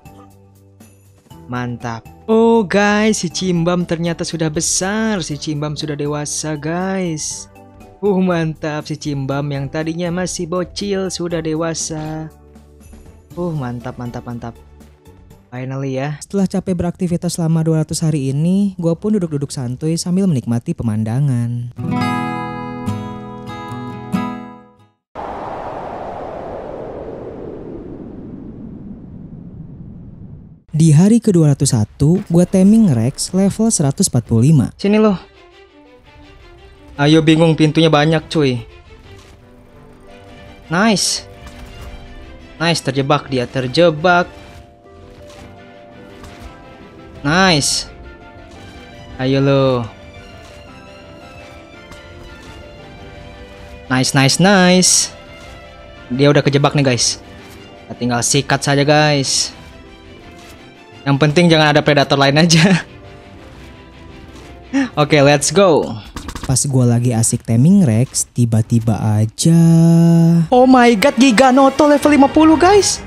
[SPEAKER 3] Mantap. Oh guys, si Cimbam ternyata sudah besar. Si Cimbam sudah dewasa guys. Uh mantap, si Cimbam yang tadinya masih bocil sudah dewasa. Uh mantap, mantap, mantap. Finally ya. Setelah capek beraktivitas selama dua ratus hari ini, gue pun duduk-duduk santuy sambil menikmati pemandangan. Di hari ke dua ratus satu, gue taming Rex level seratus empat puluh lima. Sini loh. Ayo, bingung pintunya banyak cuy. Nice. Nice, terjebak dia, terjebak. Nice. Ayo lo. Nice, nice, nice. Dia udah kejebak nih guys. Kita tinggal sikat saja guys. Yang penting jangan ada predator lain aja. Oke, okay, let's go. Pas gue lagi asik taming Rex, tiba-tiba aja. Oh my god, Giganoto level lima puluh guys.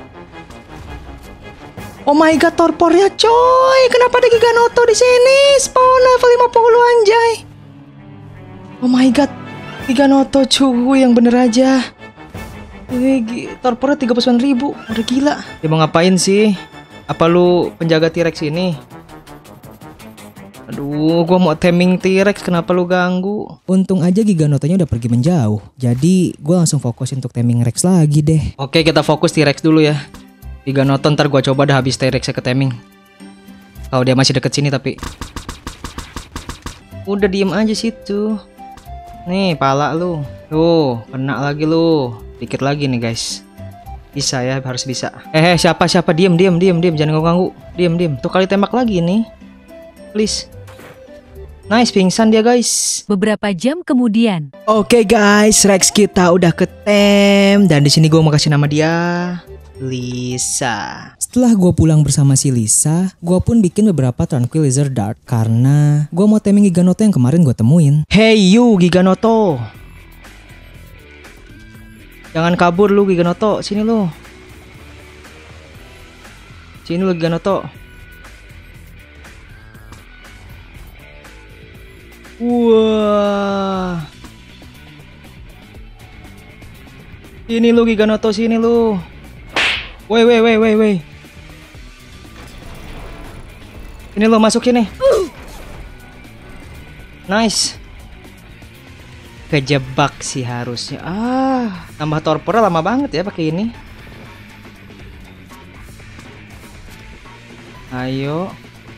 [SPEAKER 3] Oh my god, torpornya coy. Kenapa ada Giganoto di sini? Spawn level lima puluh anjay. Oh my god, Giganoto cuy, yang bener aja. Ini torpornya tiga puluh sembilan ribu. Udah gila. Dia mau ngapain sih? Apa lu penjaga T-Rex ini? Aduh, gua mau taming T-Rex, kenapa lu ganggu? Untung aja Giganotonya udah pergi menjauh. Jadi gua langsung fokus untuk taming Rex lagi deh. Oke, kita fokus T-Rex dulu ya. Giganoto ntar gua coba dah habis T-Rex ke taming. Kalau dia masih deket sini tapi. Udah diem aja situ. Nih, pala lu. Tuh, kena lagi lu. Dikit lagi nih guys. Bisa ya, harus bisa. Eh, eh siapa siapa diem diem diem diem jangan ganggu. Diem diem. Tuh kali tembak lagi nih. Please. Nice, pingsan dia guys.
[SPEAKER 2] Beberapa jam kemudian.
[SPEAKER 3] Oke okay, guys, Rex kita udah ketem dan di sini gue mau kasih nama dia Lisa. Setelah gue pulang bersama si Lisa, gue pun bikin beberapa Tranquilizer Dart karena gue mau taming Giganoto yang kemarin gue temuin. Hey you Giganoto. Jangan kabur lu Giganoto, sini lu. Sini lu Giganoto. Wah. Sini lu Giganoto, sini lu. Woi woi woi woi woi. Ini lu masuk sini. Nice. Kejebak sih harusnya. Ah, tambah torpornya lama banget ya pakai ini. Ayo.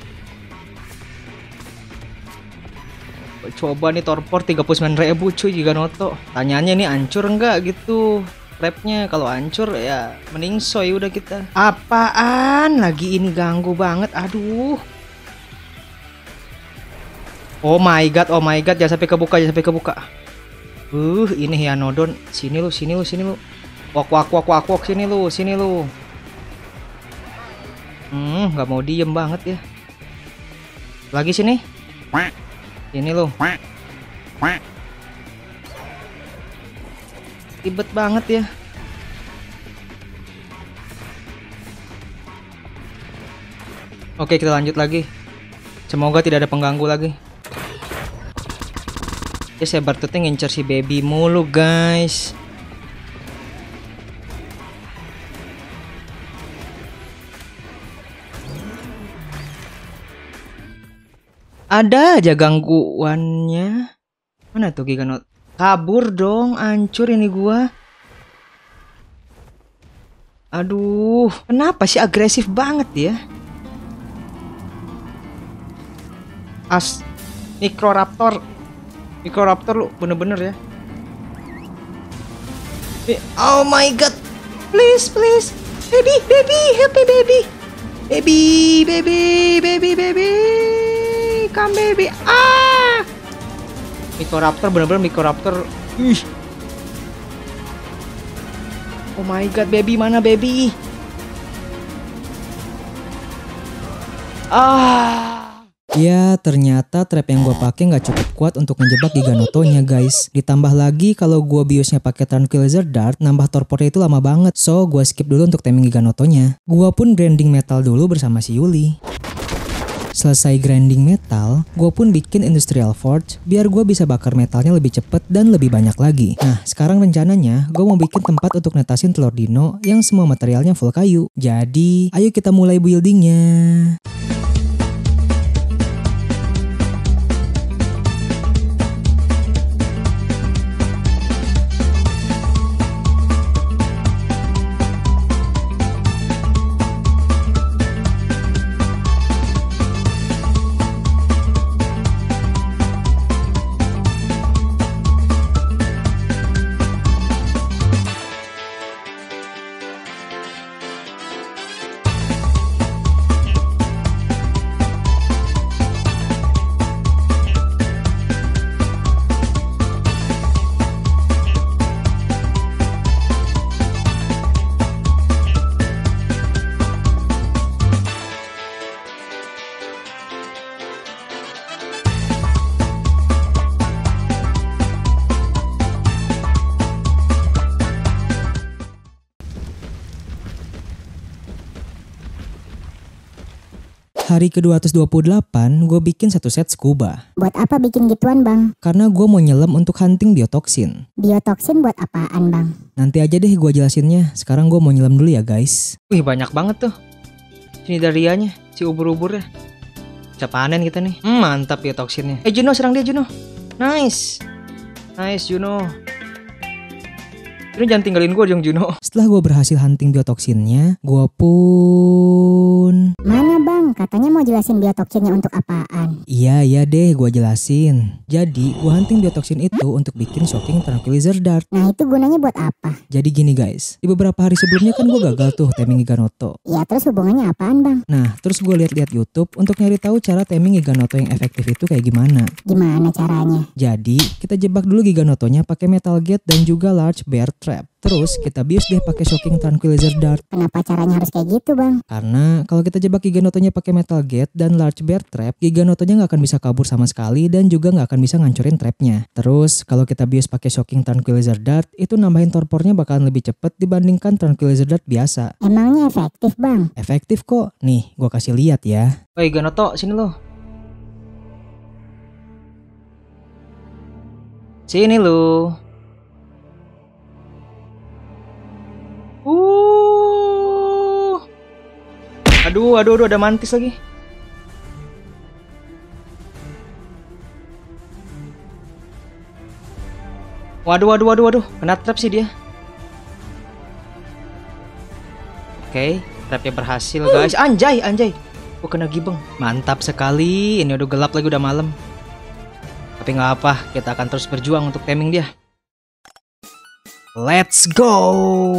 [SPEAKER 3] Coba nih torpor tiga puluh sembilan ribu cuy Giganoto. Tanyanya nih hancur enggak gitu trapnya. Kalau hancur ya mending soy udah kita. Apaan lagi ini ganggu banget. Aduh. Oh my god, oh my god, jangan sampai kebuka, jangan sampai kebuka. Uh, ini Hyanodon. Sini lu, sini lu, sini lu. Wak wak wak wak wak, sini lu, sini lu. Hmm, nggak mau diem banget ya. Lagi sini. Sini lu. Ribet banget ya. Oke, kita lanjut lagi. Semoga tidak ada pengganggu lagi. Ya, Sabertooth ngincer si baby mulu guys. Ada aja gangguannya. Mana tuh Giganoto? Kabur dong, hancur ini gua. Aduh, kenapa sih agresif banget ya? As Microraptor. Microraptor lu bener-bener ya. Oh my god. Please, please. Baby, baby, help me baby. Baby, baby, baby, baby. Come baby. Ah. Microraptor bener-bener Microraptor. Ih. Oh my god, baby mana baby? Ah. Ya ternyata trap yang gue pakai nggak cukup kuat untuk menjebak Giganotonya guys. Ditambah lagi kalau gue biosnya pakai Tranquilizer Dart, nambah torpornya itu lama banget. So gue skip dulu untuk taming Giganotonya. Gue pun grinding metal dulu bersama si Yuli. Selesai grinding metal, gue pun bikin industrial forge biar gue bisa bakar metalnya lebih cepet dan lebih banyak lagi. Nah sekarang rencananya gue mau bikin tempat untuk netasin telur dino yang semua materialnya full kayu. Jadi ayo kita mulai buildingnya. Hari ke dua ratus dua puluh delapan gue bikin satu set scuba.
[SPEAKER 4] Buat apa bikin gituan bang?
[SPEAKER 3] Karena gue mau nyelam untuk hunting biotoksin.
[SPEAKER 4] Biotoksin buat apaan bang?
[SPEAKER 3] Nanti aja deh gue jelasinnya. Sekarang gue mau nyelam dulu ya guys.
[SPEAKER 1] Wih banyak banget tuh. Sini darianya, si ubur-uburnya. Bisa panen kita nih. Hmm, mantap biotoksinnya. Eh Juno, serang dia Juno. Nice. Nice Juno. Juno jangan tinggalin gue dong Juno.
[SPEAKER 3] Setelah gue berhasil hunting biotoksinnya, gue pun...
[SPEAKER 4] Mana bang? Katanya mau jelasin biotoksinnya untuk apaan?
[SPEAKER 3] Iya, iya deh gue jelasin. Jadi gue hunting biotoksin itu untuk bikin shocking tranquilizer dart.
[SPEAKER 4] Nah itu gunanya buat apa?
[SPEAKER 3] Jadi gini guys, di beberapa hari sebelumnya kan gue gagal tuh taming Giganoto.
[SPEAKER 4] Ya terus hubungannya apaan bang?
[SPEAKER 3] Nah terus gue lihat-lihat YouTube untuk nyari tahu cara taming Giganoto yang efektif itu kayak gimana.
[SPEAKER 4] Gimana caranya?
[SPEAKER 3] Jadi kita jebak dulu Giganotonya pakai metal gate dan juga large bear trap. Terus kita bius deh pakai shocking tranquilizer dart.
[SPEAKER 4] Kenapa caranya harus kayak gitu bang?
[SPEAKER 3] Karena kalau kita jebak Giganotonya pakai metal gate dan large bear trap, Giganotonya nggak akan bisa kabur sama sekali dan juga nggak akan bisa ngancurin trapnya. Terus kalau kita bius pakai shocking tranquilizer dart, itu nambahin torpornya bakalan lebih cepet dibandingkan tranquilizer dart biasa.
[SPEAKER 4] Emangnya efektif bang?
[SPEAKER 3] Efektif kok. Nih, gua kasih lihat ya.
[SPEAKER 1] Woi Ganoto, sini lo. Sini lo. Uh. Aduh, aduh, aduh, ada mantis lagi. Waduh, waduh, waduh, waduh, kena trap sih dia. Oke, trapnya berhasil guys. Anjay, anjay. Gua kena gibeng. Mantap sekali. Ini udah gelap lagi, udah malam. Tapi nggak apa, kita akan terus berjuang untuk taming dia. Let's go.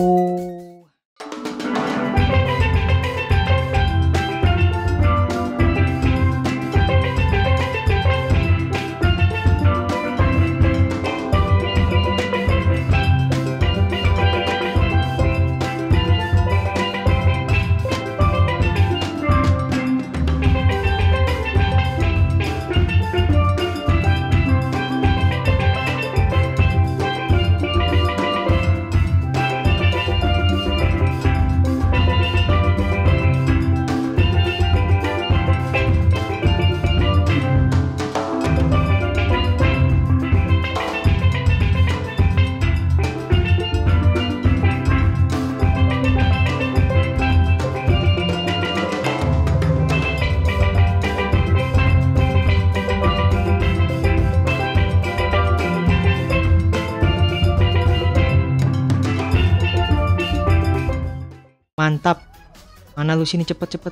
[SPEAKER 1] Mantap. Mana lu sini, cepet-cepet.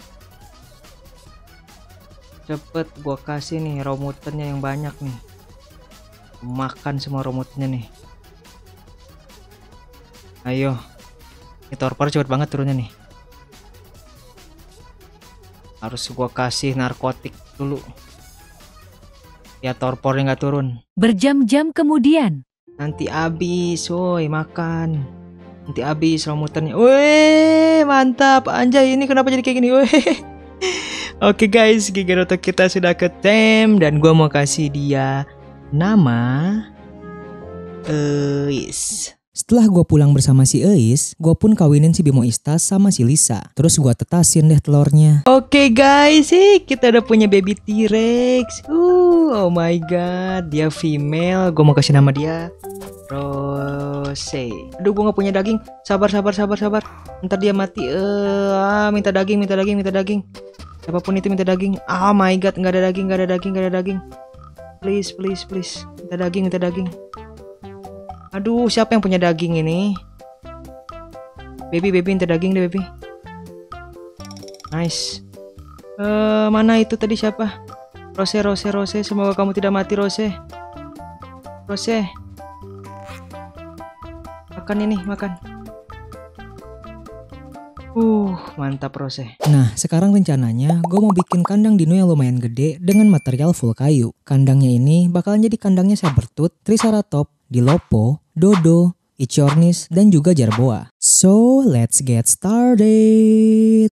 [SPEAKER 1] Cepet gua kasih nih romutannya yang banyak nih. Makan semua romutannya nih. Ayo. Ini torpor cepet banget turunnya nih. Harus gua kasih narkotik dulu. Ya torpornya nggak turun.
[SPEAKER 2] Berjam-jam kemudian.
[SPEAKER 1] Nanti habis, woi makan. Nanti habis romutannya. Wih, mantap. Anjay, ini kenapa jadi kayak gini? Wih. Oke guys, Giganoto kita sudah ketem dan gua mau kasih dia nama Eis.
[SPEAKER 3] Setelah gue pulang bersama si Eis, gue pun kawinin si Bimo Istas sama si Lisa. Terus gue tetasin deh telurnya.
[SPEAKER 1] Oke guys, eh, kita udah punya baby T-Rex. Uh, oh my god, dia female. Gue mau kasih nama dia Rose. Aduh, gue gak punya daging. Sabar, sabar, sabar, sabar. Ntar dia mati. Uh, ah, minta daging, minta daging, minta daging. Siapapun itu minta daging. Oh my god, nggak ada daging, nggak ada daging, nggak ada daging. Please, please, please. Minta daging, minta daging. Aduh, siapa yang punya daging ini? Baby, baby, minta daging deh, baby. Nice. Uh, mana itu tadi siapa? Rose, Rose, Rose. Semoga kamu tidak mati, Rose. Rose. Makan ini, makan. Uh, mantap Rose.
[SPEAKER 3] Nah, sekarang rencananya gue mau bikin kandang dino yang lumayan gede dengan material full kayu. Kandangnya ini bakalan jadi kandangnya Sabertooth, Triceratops, Dilopho, Dodo, Ichornis, dan juga Jerboa. So, let's get started.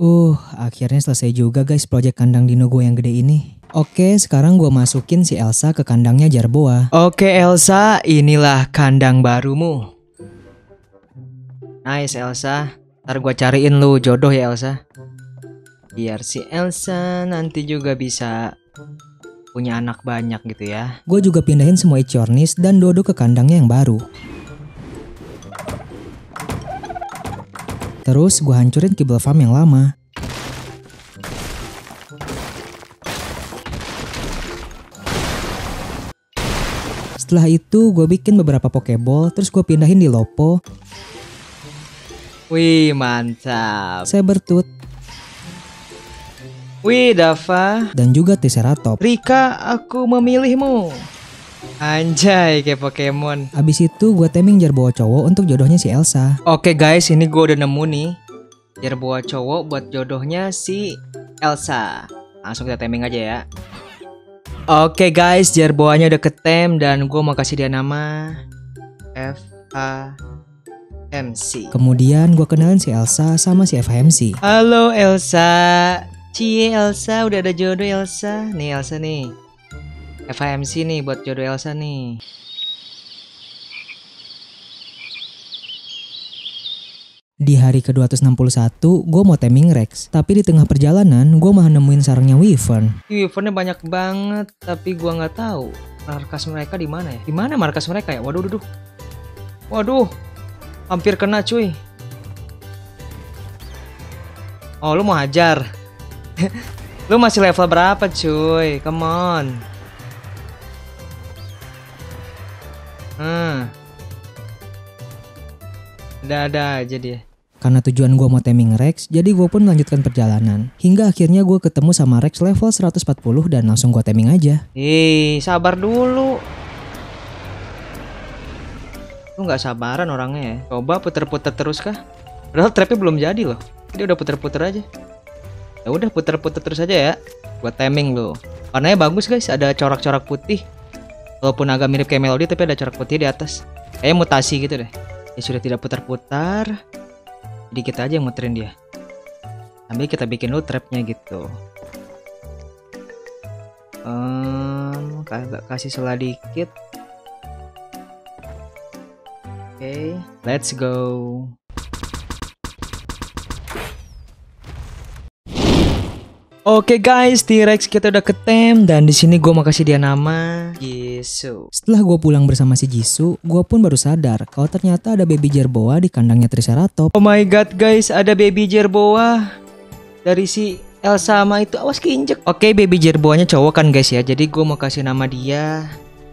[SPEAKER 3] Uh, akhirnya selesai juga guys project kandang dino gue yang gede ini. Oke, sekarang gue masukin si Elsa ke kandangnya Jerboa.
[SPEAKER 1] Oke Elsa, inilah kandang barumu. Nice Elsa. Ntar gue cariin lu jodoh ya Elsa. Biar si Elsa nanti juga bisa punya anak banyak gitu ya.
[SPEAKER 3] Gue juga pindahin semua Ichornis dan Dodo ke kandangnya yang baru. Terus gue hancurin kibble farm yang lama. Setelah itu gue bikin beberapa pokeball, terus gue pindahin di Lopo,
[SPEAKER 1] Wih mantap.
[SPEAKER 3] Sabertooth,
[SPEAKER 1] Wih Dava.
[SPEAKER 3] dan juga Triceratops.
[SPEAKER 1] Rika, aku memilihmu. Anjay kayak Pokemon.
[SPEAKER 3] Abis itu gue taming Jerboa cowok untuk jodohnya si Elsa.
[SPEAKER 1] Oke guys, ini gue udah nemu nih Jerboa cowok buat jodohnya si Elsa. Langsung kita taming aja ya. Oke guys, Jerboanya udah ketem dan gue mau kasih dia nama F H M C.
[SPEAKER 3] Kemudian gue kenalin si Elsa sama si F H M C.
[SPEAKER 1] Halo Elsa. Cie Elsa, udah ada jodoh Elsa. Nih Elsa nih, F H M C nih buat jodoh Elsa nih.
[SPEAKER 3] Di hari ke dua ratus enam puluh satu, gue mau taming Rex. Tapi di tengah perjalanan, gue malah nemuin sarangnya Wyvern.
[SPEAKER 1] Wyvernnya banyak banget, tapi gua nggak tahu markas mereka di mana ya. Di mana markas mereka ya? Waduh, waduh, waduh, hampir kena cuy. Oh, lu mau hajar? Lu masih level berapa cuy? Come on. Hmm. Ada-ada aja dia.
[SPEAKER 3] Karena tujuan gue mau taming Rex, jadi gue pun melanjutkan perjalanan. Hingga akhirnya gue ketemu sama Rex level seratus empat puluh dan langsung gue taming aja.
[SPEAKER 1] Ih, sabar dulu. Lu nggak sabaran orangnya ya. Coba puter-puter terus kah? Padahal trapnya belum jadi loh. Dia udah puter-puter aja. Ya udah puter-puter terus aja ya. Buat taming lo. Warnanya bagus guys, ada corak-corak putih. Walaupun agak mirip kayak Melody tapi ada corak putih di atas. Kayaknya mutasi gitu deh. Ya sudah tidak putar-putar. Jadi kita aja yang muterin dia. Sambil kita bikin dulu trapnya gitu. Um, kasih sela dikit. Oke, okay, let's go. Oke okay guys, T-Rex kita udah ketem dan di sini gue mau kasih dia nama Jisoo.
[SPEAKER 3] Setelah gue pulang bersama si Jisoo, gue pun baru sadar kalau ternyata ada baby Jerboa di kandangnya Triceratops.
[SPEAKER 1] Oh my god guys, ada baby Jerboa dari si Elsa sama itu, awas keinjek. Oke, okay, baby Jerboanya cowok kan guys ya, jadi gue mau kasih nama dia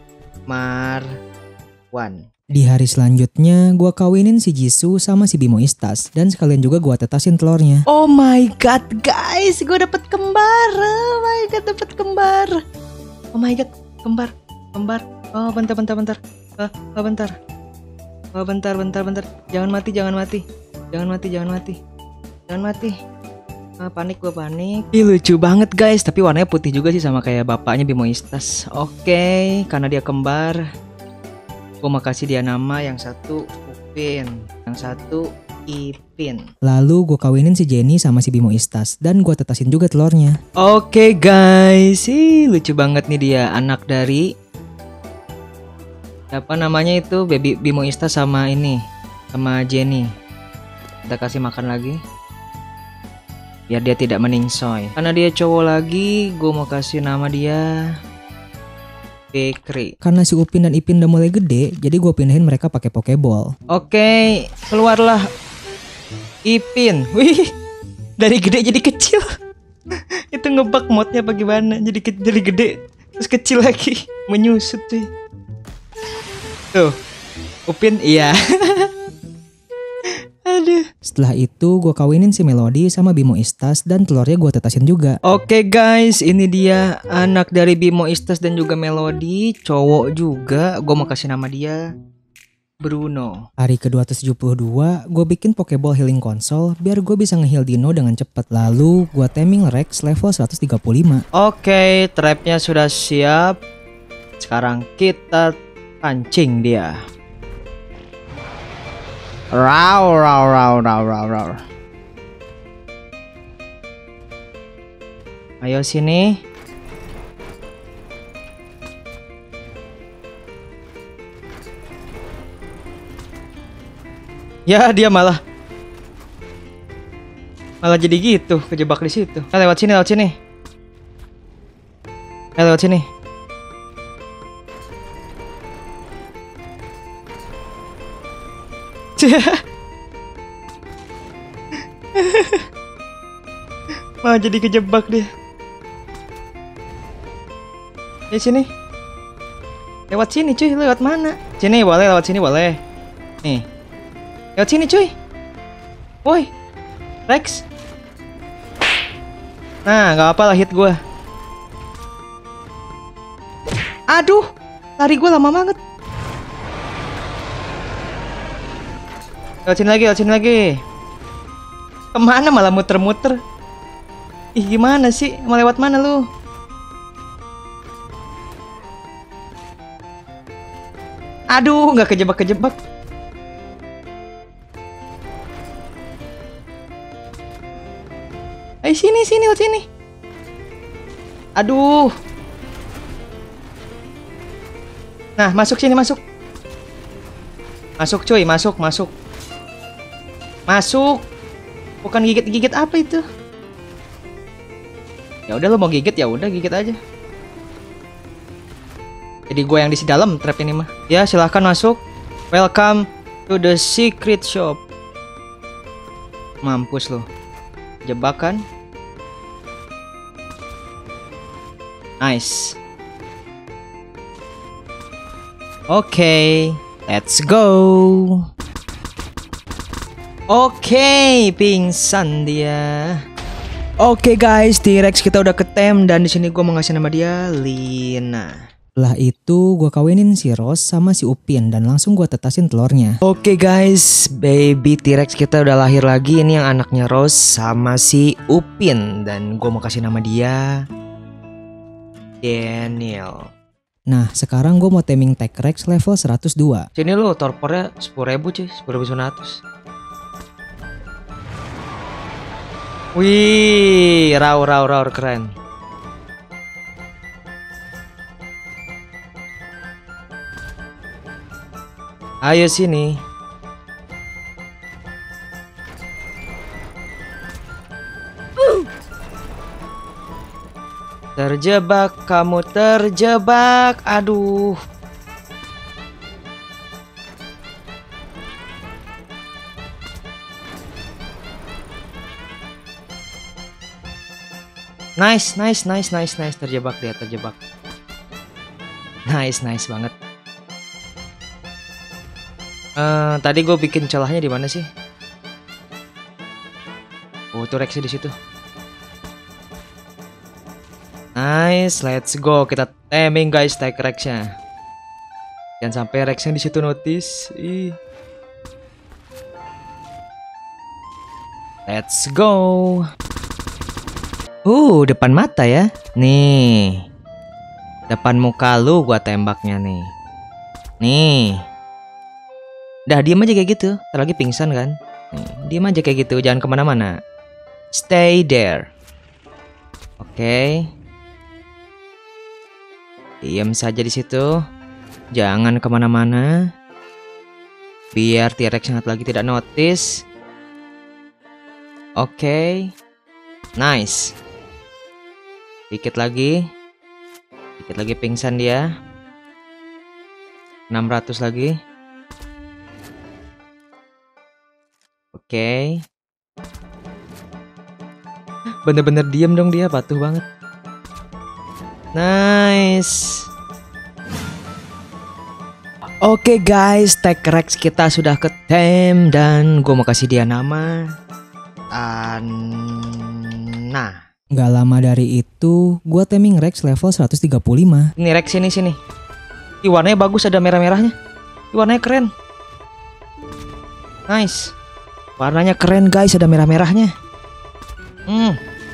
[SPEAKER 1] Marwan.
[SPEAKER 3] Di hari selanjutnya, gue kawinin si Jisoo sama si Bimo Istas. Dan sekalian juga gue tetasin telurnya.
[SPEAKER 1] Oh my god guys, gue dapet kembar. Oh my god, dapet kembar. Oh my god, kembar, kembar. Oh bentar, bentar, bentar. Oh, oh bentar. Oh bentar, bentar, bentar. Jangan mati, jangan mati. Jangan mati, jangan mati. Jangan mati. Ah, panik, gue panik. Ih, lucu banget guys, tapi warnanya putih juga sih sama kayak bapaknya Bimo Istas. Oke, okay, karena dia kembar. Gue mau kasih dia nama, yang satu Upin, yang satu Ipin.
[SPEAKER 3] Lalu gue kawinin si Jenny sama si Bimo Istas dan gue tetasin juga telurnya.
[SPEAKER 1] Oke okay guys, sih lucu banget nih dia, anak dari apa namanya itu, baby Bimo Istas sama ini, sama Jenny. Kita kasih makan lagi, biar dia tidak meningsoy. Karena dia cowok lagi, gue mau kasih nama dia Bakery.
[SPEAKER 3] Karena si Upin dan Ipin udah mulai gede, jadi gue pindahin mereka pakai Pokeball.
[SPEAKER 1] Oke, keluarlah Ipin. Wih, dari gede jadi kecil. Itu ngebug modnya apa gimana? Jadi ke jadi gede terus kecil lagi, menyusut sih. Tuh, Upin iya. Aduh.
[SPEAKER 3] Setelah itu gue kawinin si Melody sama Bimo Istas dan telurnya gue tetasin juga.
[SPEAKER 1] Oke guys, ini dia anak dari Bimo Istas dan juga Melody, cowok juga. Gue mau kasih nama dia Bruno.
[SPEAKER 3] Hari ke dua ratus tujuh puluh dua, gue bikin Pokeball Healing Console biar gue bisa nge-heal Dino dengan cepat. Lalu gue taming Rex level seratus tiga puluh lima.
[SPEAKER 1] Oke, trapnya sudah siap. Sekarang kita pancing dia. Raw, raw, raw, raw, raw, raw.
[SPEAKER 3] Ayo sini. Ya, dia malah malah jadi gitu, kejebak di situ. Eh, lewat sini, lewat sini. Eh, lewat sini. Malah jadi kejebak dia. Di sini. Lewat sini cuy, lewat mana? Sini boleh, lewat sini boleh. Nih. Lewat sini cuy. Woi. Rex. Nah, gak apa lah hit gue. Aduh, lari gue lama banget. Lewat sini lagi, lewat sini lagi. Kemana malah muter-muter? Ih, gimana sih? Mau lewat mana lu? Aduh, nggak kejebak-kejebak. Eh, sini, sini, lewat sini. Aduh. Nah, masuk sini, masuk. Masuk cuy, masuk, masuk. Masuk. Bukan gigit-gigit apa itu? Ya udah, lo mau gigit ya udah gigit aja. Jadi gue yang di dalam trap ini mah. Ya, silahkan masuk. Welcome to the secret shop. Mampus lo. Jebakan. Nice. Oke, okay, let's go. Oke, okay, pingsan dia. Oke okay guys, T-Rex kita udah ketem dan di sini gue mau ngasih nama dia Lina.
[SPEAKER 1] Setelah itu gue kawinin si Rose sama si Upin dan langsung gue tetasin telurnya.
[SPEAKER 3] Oke okay guys, baby T-Rex kita udah lahir lagi. Ini yang anaknya Rose sama si Upin dan gue mau kasih nama dia Daniel.
[SPEAKER 1] Nah, sekarang gue mau taming T-Rex level seratus dua.
[SPEAKER 3] Sini lo, torpornya sepuluh ribu cuy, sepuluh ribu seratus. Wih, raw raw raw keren. Ayo sini. Terjebak, kamu terjebak. Aduh. Nice, nice, nice, nice, nice. Terjebak dia, terjebak. Nice, nice banget. Uh, tadi gue bikin celahnya di mana sih? Oh, tuh Rexnya di situ. Nice, let's go. Kita taming guys tag Rexnya. Jangan sampai Rexnya di situ notice. Ih. Let's go. Uh, depan mata ya. Nih. Depan muka lu gua tembaknya nih. Nih. Dah diem aja kayak gitu. Ntar lagi pingsan kan. Nih, diem aja kayak gitu. Jangan kemana-mana. Stay there. Oke. Okay. Diam saja di situ. Jangan kemana-mana. Biar T-Rex sangat lagi tidak notice. Oke. Okay. Nice. Dikit lagi. Dikit lagi pingsan dia. enam ratus lagi. Oke. Okay. Bener-bener diem dong dia, patuh banget. Nice. Oke okay guys, T-Rex kita sudah ketem dan gue mau kasih dia nama Anna.
[SPEAKER 1] Gak lama dari itu, gue taming Rex level seratus tiga puluh lima.
[SPEAKER 3] Ini Rex ini sini. Ini warnanya bagus, ada merah-merahnya. Ini warnanya keren. Nice. Warnanya keren guys, ada merah-merahnya. Hmm.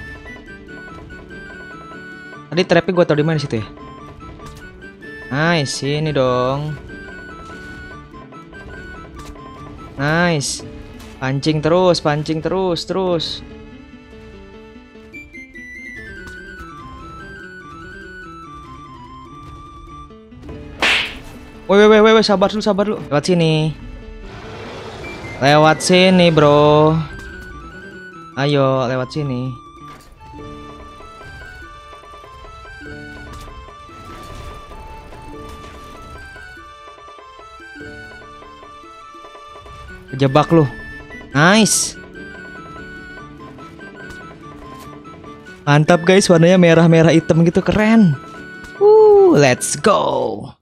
[SPEAKER 3] Tadi trapnya gue tau di mana situ ya. Nice, ini dong. Nice. Pancing terus, pancing terus, terus. Woi woi woi woi, sabar dulu sabar dulu. Lewat sini. Lewat sini, bro. Ayo, lewat sini. Kejebak lu. Nice. Mantap guys, warnanya merah-merah hitam gitu, keren. Uh, let's go.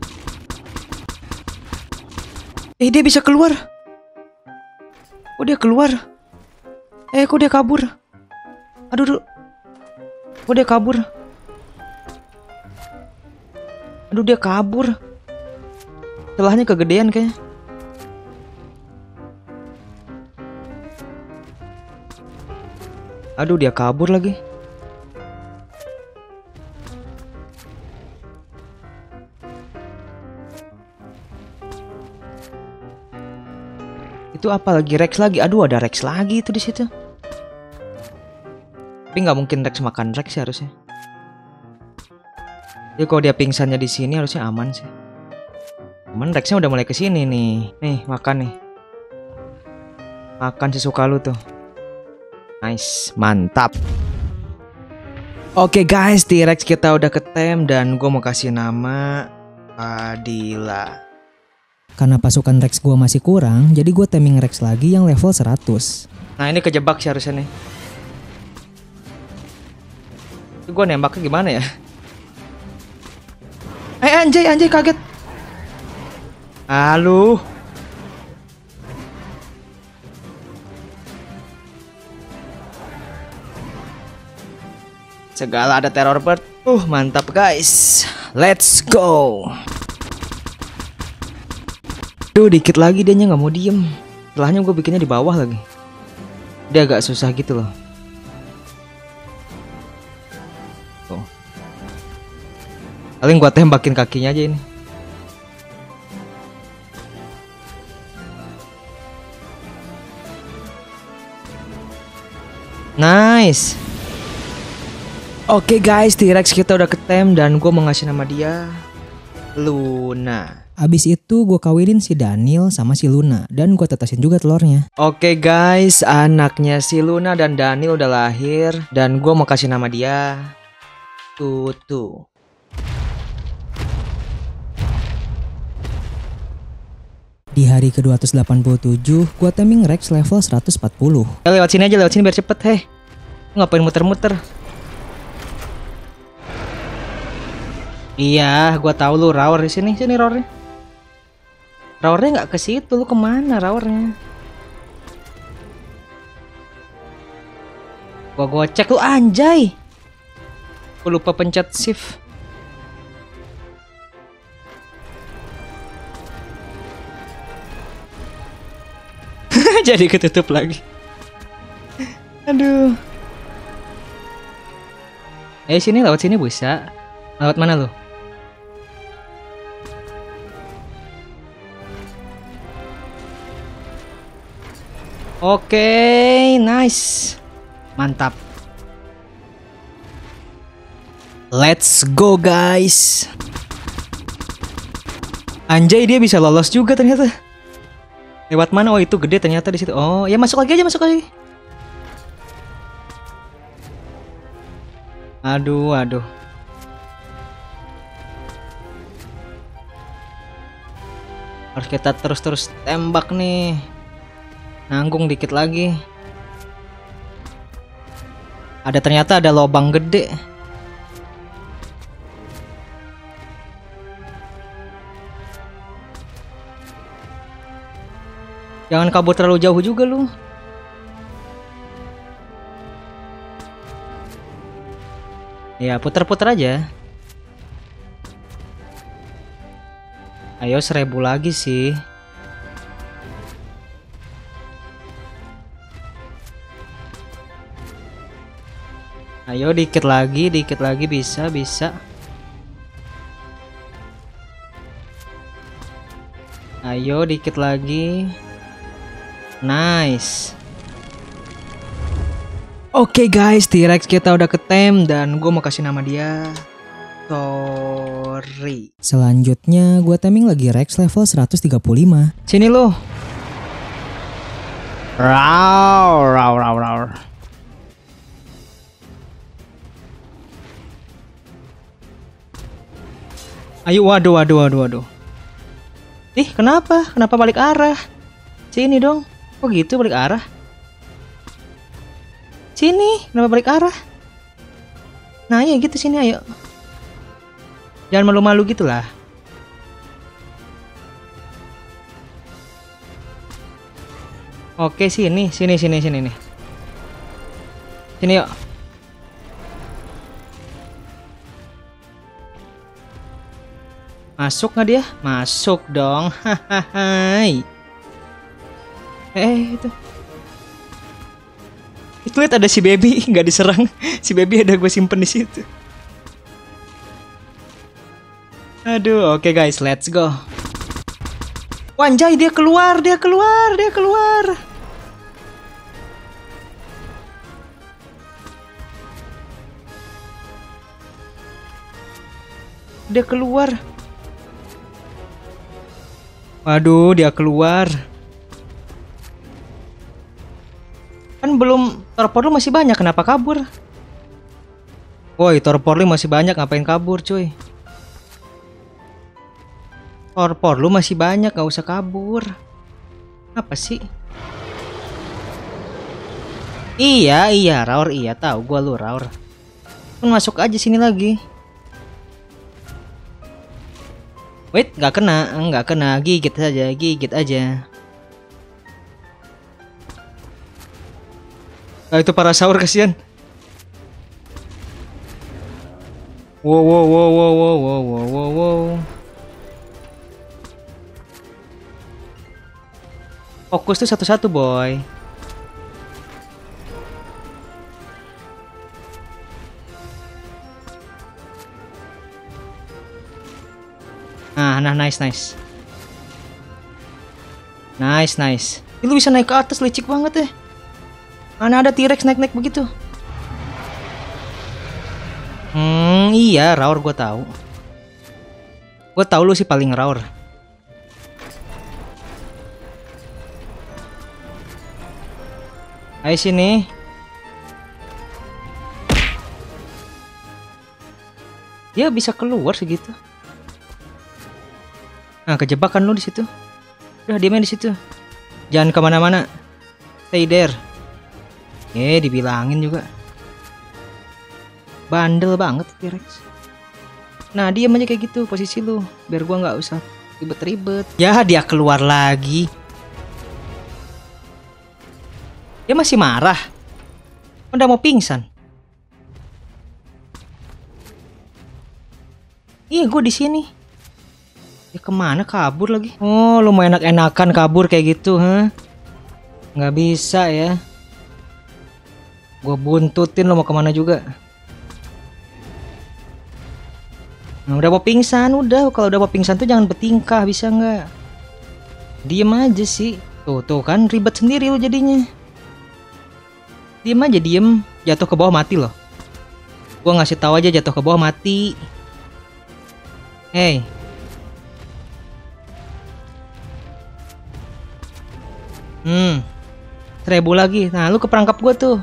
[SPEAKER 3] Eh, dia bisa keluar. Kok dia keluar? Eh, kok dia kabur? Aduh, aduh. Kok dia kabur? Aduh, dia kabur. Celahnya kegedean kayaknya. Aduh, dia kabur lagi. Itu apa lagi? Rex lagi. Aduh, ada Rex lagi itu di situ. Tapi nggak mungkin Rex makan Rex sih harusnya. Jadi kalau dia pingsannya di sini harusnya aman sih. Cuman Rexnya udah mulai kesini nih. Nih, makan nih. Makan sesuka lu tuh. Nice, mantap. Oke guys, T-Rex kita udah ketem dan gue mau kasih nama Adila.
[SPEAKER 1] Karena pasukan Rex gue masih kurang, jadi gue taming Rex lagi yang level seratus.
[SPEAKER 3] Nah ini kejebak sih harusnya nih. Gue nembaknya gimana ya? Eh anjay, anjay kaget. Halo. Segala ada terror bird. Uh, mantap guys. Let's go. Duh, dikit lagi dia nggak mau diem. Setelahnya gue bikinnya di bawah lagi. Dia agak susah gitu loh. Tuh. Paling gue tembakin kakinya aja ini. Nice. Oke guys, T-Rex kita udah ketem dan gue mau ngasih nama dia Luna.
[SPEAKER 1] Abis itu gue kawinin si Daniel sama si Luna dan gue tetesin juga telurnya.
[SPEAKER 3] Oke guys, anaknya si Luna dan Daniel udah lahir dan gue mau kasih nama dia Tutu.
[SPEAKER 1] Di hari ke dua ratus delapan puluh tujuh, gue taming Rex level seratus empat puluh.
[SPEAKER 3] Ya, lewat sini aja, lewat sini biar cepet. Hei, ngapain muter-muter? Iya, gua tahu lu rower di sini. Sini rowernya. Rowernya nggak ke situ, lu kemana rowernya? Gua gocek lu anjay. Gua lupa pencet shift. Jadi ketutup lagi. Aduh. Eh sini, lewat sini bisa. Lewat mana lu? Oke, nice. Mantap. Let's go guys. Anjay, dia bisa lolos juga ternyata. Lewat mana? Oh, itu gede ternyata di situ. Oh, ya masuk lagi aja, masuk lagi. Aduh, aduh. Harus kita terus-terus tembak nih. Nanggung dikit lagi. Ada ternyata ada lubang gede. Jangan kabur terlalu jauh juga lu. Ya putar-putar aja. Ayo seribu lagi sih. Ayo dikit lagi, dikit lagi bisa, bisa. Ayo dikit lagi. Nice. Oke guys, T-Rex kita udah ketem dan gue mau kasih nama dia Tor
[SPEAKER 1] sorry.
[SPEAKER 3] Selanjutnya gue timing lagi Rex level seratus tiga puluh lima.
[SPEAKER 1] Sini lo. Raur, raur, raur, raur. Ayo, waduh, waduh, waduh, waduh. Ih, kenapa? Kenapa balik arah? Sini dong. Kok gitu balik arah? Sini, kenapa balik arah? Nah, ya gitu sini, ayo. Jangan malu-malu gitulah. Oke, sini, sini, sini, sini nih. Sini yuk. Masuk nggak dia? Masuk dong. Hahaha. Eh, itu. Itu lihat ada si baby nggak diserang. Si baby ada gue simpen di situ. Aduh, oke okay guys, let's go. Wanjay, dia keluar, dia keluar, dia keluar. Dia keluar. Waduh, dia keluar. Kan belum, torpor lu masih banyak, kenapa kabur? Woi, torpor lu masih banyak, ngapain kabur cuy? Torpor lu masih banyak, gak usah kabur. Apa sih? Iya, iya, Raur, iya, tahu gua lu, Raur. Pun masuk aja sini lagi. Wait, nggak kena, nggak kena, gigit saja, gigit aja. Nah, itu Parasaur kasihan. Wow, wow, wow, wow, wow, wow, wow, wow. Fokus tuh satu-satu, boy. Nah, nah, nice, nice. Nice, nice. Ih, lu bisa naik ke atas, licik banget ya. Mana ada T-Rex naik-naik begitu? Hmm, iya, Raur gue tahu. Gue tahu lu sih paling Raur. Ayo sini. Dia bisa keluar segitu. Nah, kejebakan lu di situ. Udah diamnya di situ. Jangan kemana-mana. Stay there. Eh, dibilangin juga. Bandel banget T-Rex. Nah, diam aja kayak gitu posisi lu, biar gua nggak usah ribet-ribet. Ya, dia keluar lagi. Dia masih marah. Udah mau pingsan. Iya, gue di sini. Ya kemana kabur lagi? Oh, lu mau enak-enakan kabur kayak gitu, huh? Nggak bisa ya. Gue buntutin, lo mau kemana juga. Nah, udah mau pingsan, udah. Kalau udah mau pingsan tuh jangan bertingkah, bisa nggak? Diem aja sih. Tuh, tuh kan ribet sendiri lo jadinya. Diem aja, diem. Jatuh ke bawah mati loh. Gue ngasih tahu aja jatuh ke bawah mati. Hey. Hmm, seribu lagi. Nah, lu keperangkap gue tuh.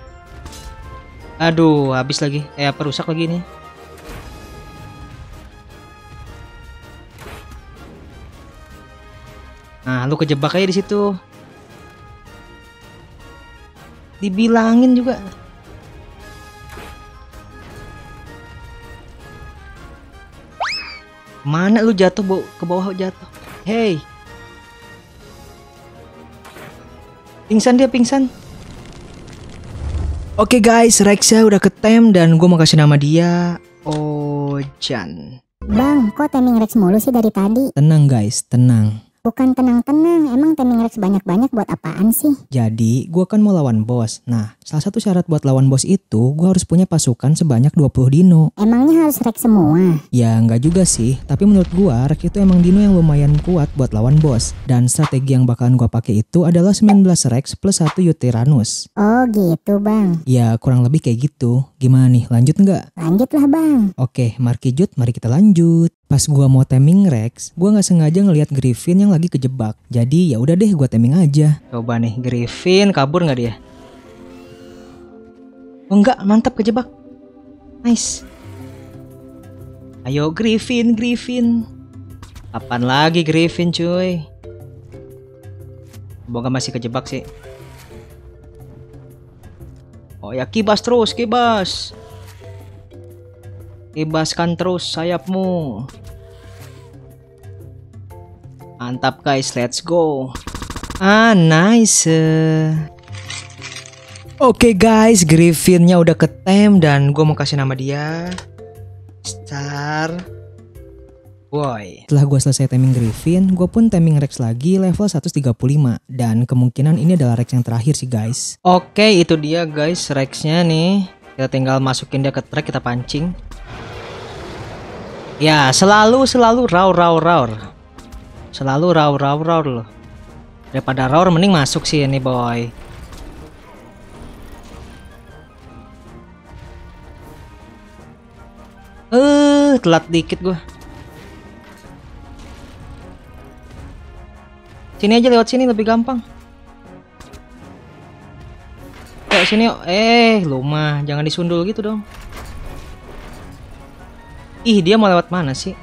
[SPEAKER 1] Aduh, habis lagi. Eh, apa rusak lagi nih? Nah, lu kejebak aja di situ. Dibilangin juga. Mana lu jatuh ke bawah jatuh? Hey. Pingsan dia, pingsan. Oke guys, Rexa udah ketem dan gue mau kasih nama dia Ojan.
[SPEAKER 4] Bang, kok timing Rex mulu sih dari tadi?
[SPEAKER 3] Tenang guys, tenang.
[SPEAKER 4] Bukan tenang-tenang, emang taming Rex banyak-banyak buat apaan sih?
[SPEAKER 3] Jadi, gua kan mau lawan bos. Nah, salah satu syarat buat lawan bos itu, gua harus punya pasukan sebanyak dua puluh dino.
[SPEAKER 4] Emangnya harus Rex semua?
[SPEAKER 3] Ya, nggak juga sih. Tapi menurut gua, Rex itu emang dino yang lumayan kuat buat lawan bos. Dan strategi yang bakalan gua pakai itu adalah sembilan belas Rex plus satu Yutyrannus.
[SPEAKER 4] Oh gitu bang.
[SPEAKER 3] Ya, kurang lebih kayak gitu. Gimana nih, lanjut nggak?
[SPEAKER 4] Lanjutlah bang.
[SPEAKER 3] Oke, Markijut, mari kita lanjut. Pas gua mau taming Rex, gua nggak sengaja ngelihat Griffin yang lagi kejebak. Jadi ya udah deh, gua taming aja. Coba nih, Griffin kabur nggak dia? Oh enggak, mantap kejebak. Nice. Ayo Griffin, Griffin. Kapan lagi Griffin cuy? Semoga masih kejebak sih. Oh ya, kibas terus, kibas. Kibaskan terus sayapmu. Mantap guys, let's go. Ah, nice. Oke guys, Griffinnya udah ketem dan gue mau kasih nama dia Star Boy. Setelah gue selesai taming Griffin, gue pun taming Rex lagi level seratus tiga puluh lima. Dan kemungkinan ini adalah Rex yang terakhir sih guys. Oke, itu dia guys Rexnya nih. Kita tinggal masukin dia ke track, kita pancing. Ya, selalu selalu raur raur raur. Selalu raur raur raur loh. Daripada raur mending masuk sih ini boy. Eh, uh, telat dikit gua. Sini aja, lewat sini lebih gampang. Kayak sini yuk. Eh, lu mah jangan disundul gitu dong. Ih, dia mau lewat mana sih?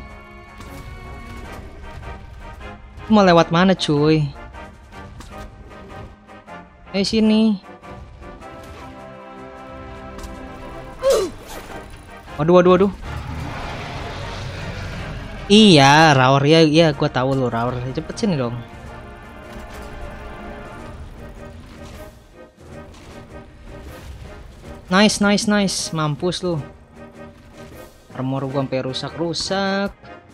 [SPEAKER 3] Mau lewat mana cuy? Eh, sini. Waduh, waduh, waduh. Iya, raur ya, iya, gua tahu lu raur. Cepet sini dong. Nice, nice, nice. Mampus lu. Armor gua sampai rusak-rusak.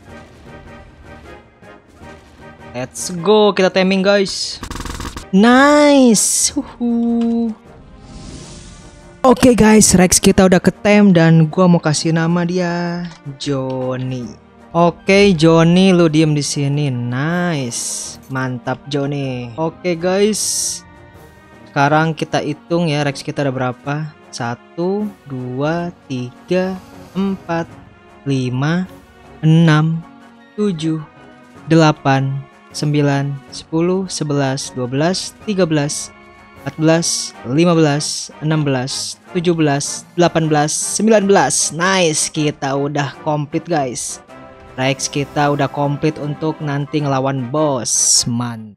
[SPEAKER 3] Let's go, kita taming guys. Nice. Uhuh. Oke okay guys, Rex kita udah ketem dan gua mau kasih nama dia Johnny. Oke okay, Johnny, lu diem di sini. Nice, mantap Johnny. Oke okay, guys, sekarang kita hitung ya Rex kita ada berapa. Satu, dua, tiga, empat, lima, enam, tujuh, delapan, sembilan, sepuluh, sebelas, dua belas, tiga belas, empat belas, lima belas, enam belas, tujuh belas, delapan belas, sembilan belas. Nice, kita udah komplit guys. Rex kita udah komplit untuk nanti ngelawan bos. Mantap.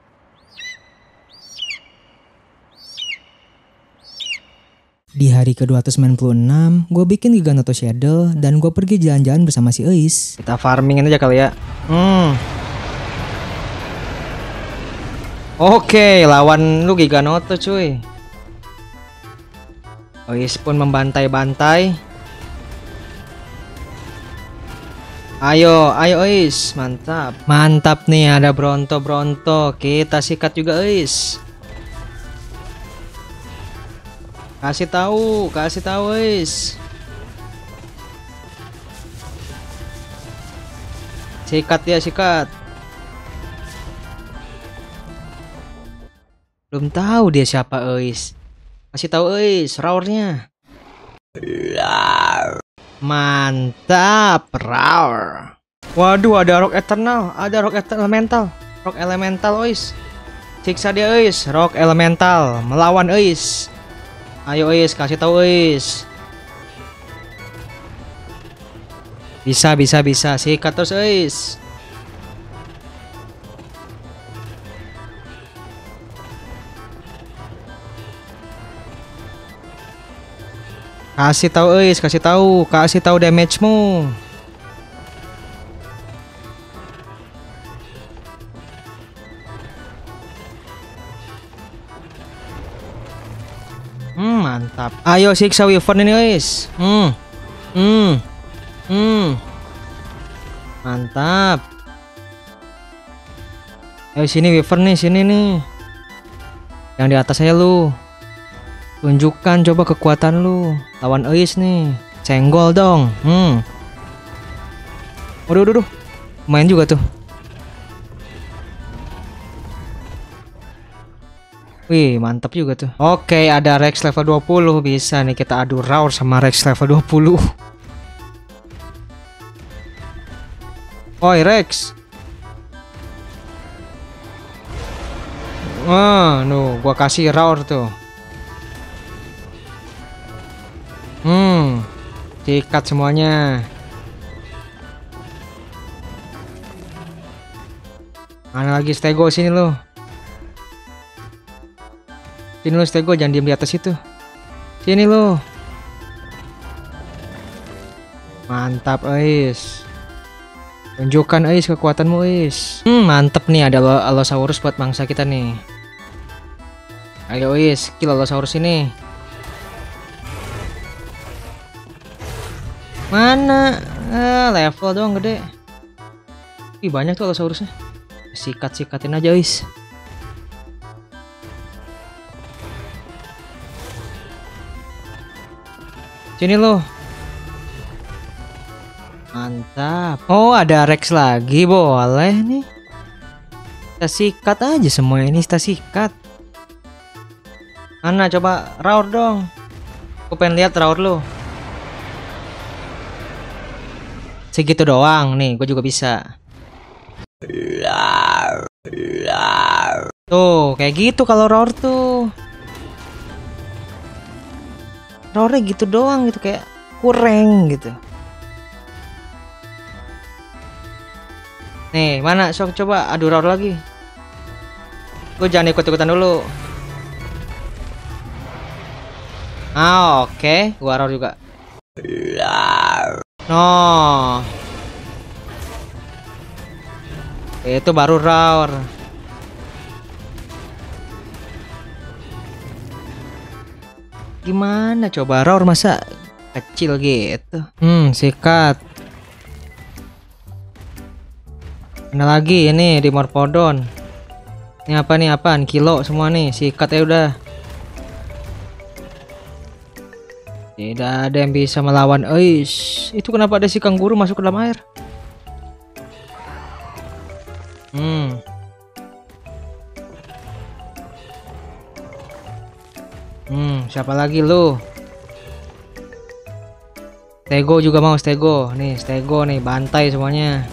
[SPEAKER 3] Di hari ke dua ratus sembilan puluh enam, gue bikin Giganoto Shadow dan gue pergi jalan-jalan bersama si Eis. Kita farmingin aja kali ya. Hmm. Oke, lawan lu Giganoto cuy. Eis pun membantai-bantai. Ayo, ayo Eis, mantap. Mantap nih, ada Bronto-Bronto. Kita sikat juga Eis. Kasih tahu, kasih tahu Eis. Sikat ya, sikat. Belum tahu dia siapa Eis. Kasih tahu Eis, raurnya. Mantap, raur. Waduh, ada Rock Eternal, ada Rock Elemental. Rock Elemental Eis. Siksa dia Eis, Rock Elemental melawan Eis. Ayo Eis, kasih tahu Eis. Bisa, bisa, bisa. Sikat terus Eis. Kasih tahu Eis, kasih tahu, kasih tahu damage-mu. Hmm, mantap. Ayo siksa Wyvern ini guys. Hmm. Hmm. Hmm. Mantap. Ayo sini Wyvern nih, sini nih. Yang di atas saya lu. Tunjukkan coba kekuatan lu. Lawan Eis nih. Senggol dong. Hmm. Waduh, waduh, waduh. Main juga tuh. Wih, mantap juga tuh. Oke, ada Rex level dua puluh. Bisa nih kita adu Roar sama Rex level dua puluh. Oi, Rex. Wah, nuh, gua kasih Roar tuh. Hmm, sikat semuanya. Mana lagi Stego, sini lo. Sini lo Stego, jangan diem di atas itu. Sini lo. Mantap Eis. Tunjukkan Eis kekuatanmu Eis. Hmm, mantep nih, ada Allosaurus buat mangsa kita nih. Ayo Eis, kill Allosaurus ini. Mana? Ah, level doang gede. Ih, banyak tuh Allosaurusnya. Sikat-sikatin aja Eis. Sini lo. Mantap. Oh, ada Rex lagi, boleh nih. Kita sikat aja semua ini, kita sikat. Mana coba Roar dong. Aku pengen lihat Roar lo. Segitu doang nih, gue juga bisa. Tuh, kayak gitu kalau Roar tuh. Roarnya gitu doang gitu, kayak kurang gitu. Nih, mana sok coba adu Roar lagi. Gue jangan ikut-ikutan dulu. Ah, oke, okay. Gua Roar juga. No. Itu baru Roar. Gimana coba Roar masa kecil gitu. Hmm, sikat. Mana lagi ini di Morphodon. Ini apa nih, apaan? Kilo semua nih, sikat ya udah. Tidak ada yang bisa melawan Eis. Itu kenapa ada si kanguru masuk ke dalam air? Hmm. Hmm, siapa lagi lu? Stego juga mau, Stego. Nih, Stego nih, bantai semuanya.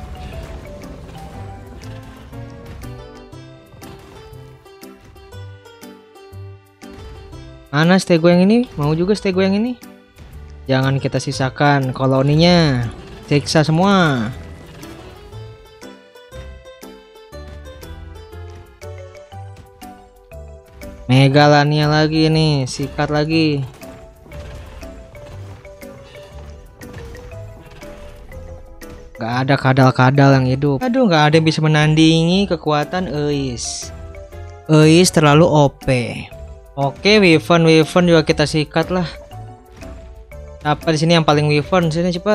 [SPEAKER 3] Mana Stego yang ini? Mau juga Stego yang ini? Jangan kita sisakan koloninya. Siksa semua. Megalania lagi nih, sikat lagi. Gak ada kadal-kadal yang hidup. Aduh, gak ada yang bisa menandingi kekuatan Eis. Eis terlalu O P. Oke, Wyvern, Wyvern juga kita sikat lah. Apa di sini yang paling Wyvern? Sini cepat.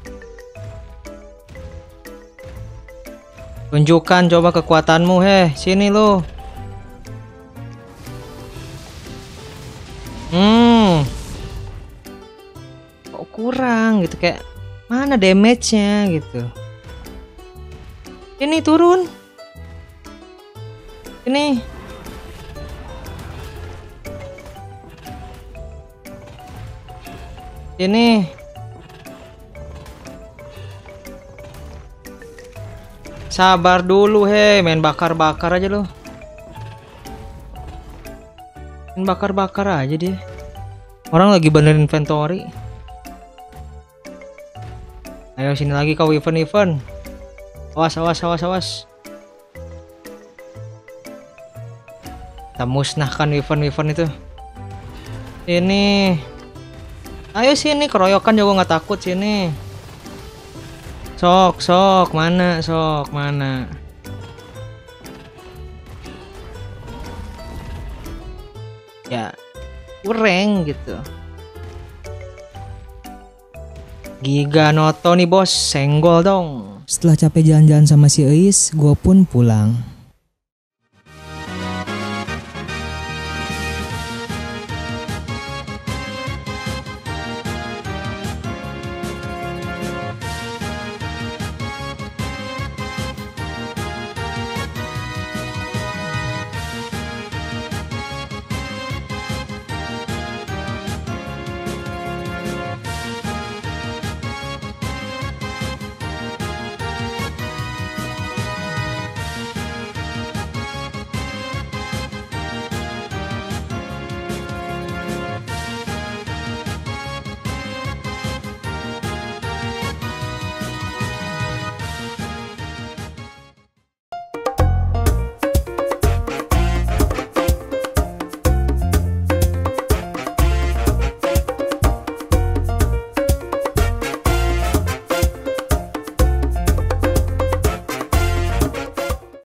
[SPEAKER 3] Tunjukkan coba kekuatanmu, heh. Sini lo. Hmm, kok kurang gitu, kayak mana damage-nya gitu. Ini turun. Ini. Ini. Sabar dulu, he, main bakar-bakar aja lo. Bakar-bakar aja dia. Orang lagi benerin inventory. Ayo sini lagi kau Wyvern, Wyvern. Awas, awas, awas, awas. Kita musnahkan Wyvern, Wyvern itu. Sini. Ayo sini, keroyokan juga nggak takut sini. Sok, sok, mana, sok, mana. Ya kurang gitu. Giganoto nih bos, senggol dong.
[SPEAKER 1] Setelah capek jalan-jalan sama si Eis, gue pun pulang.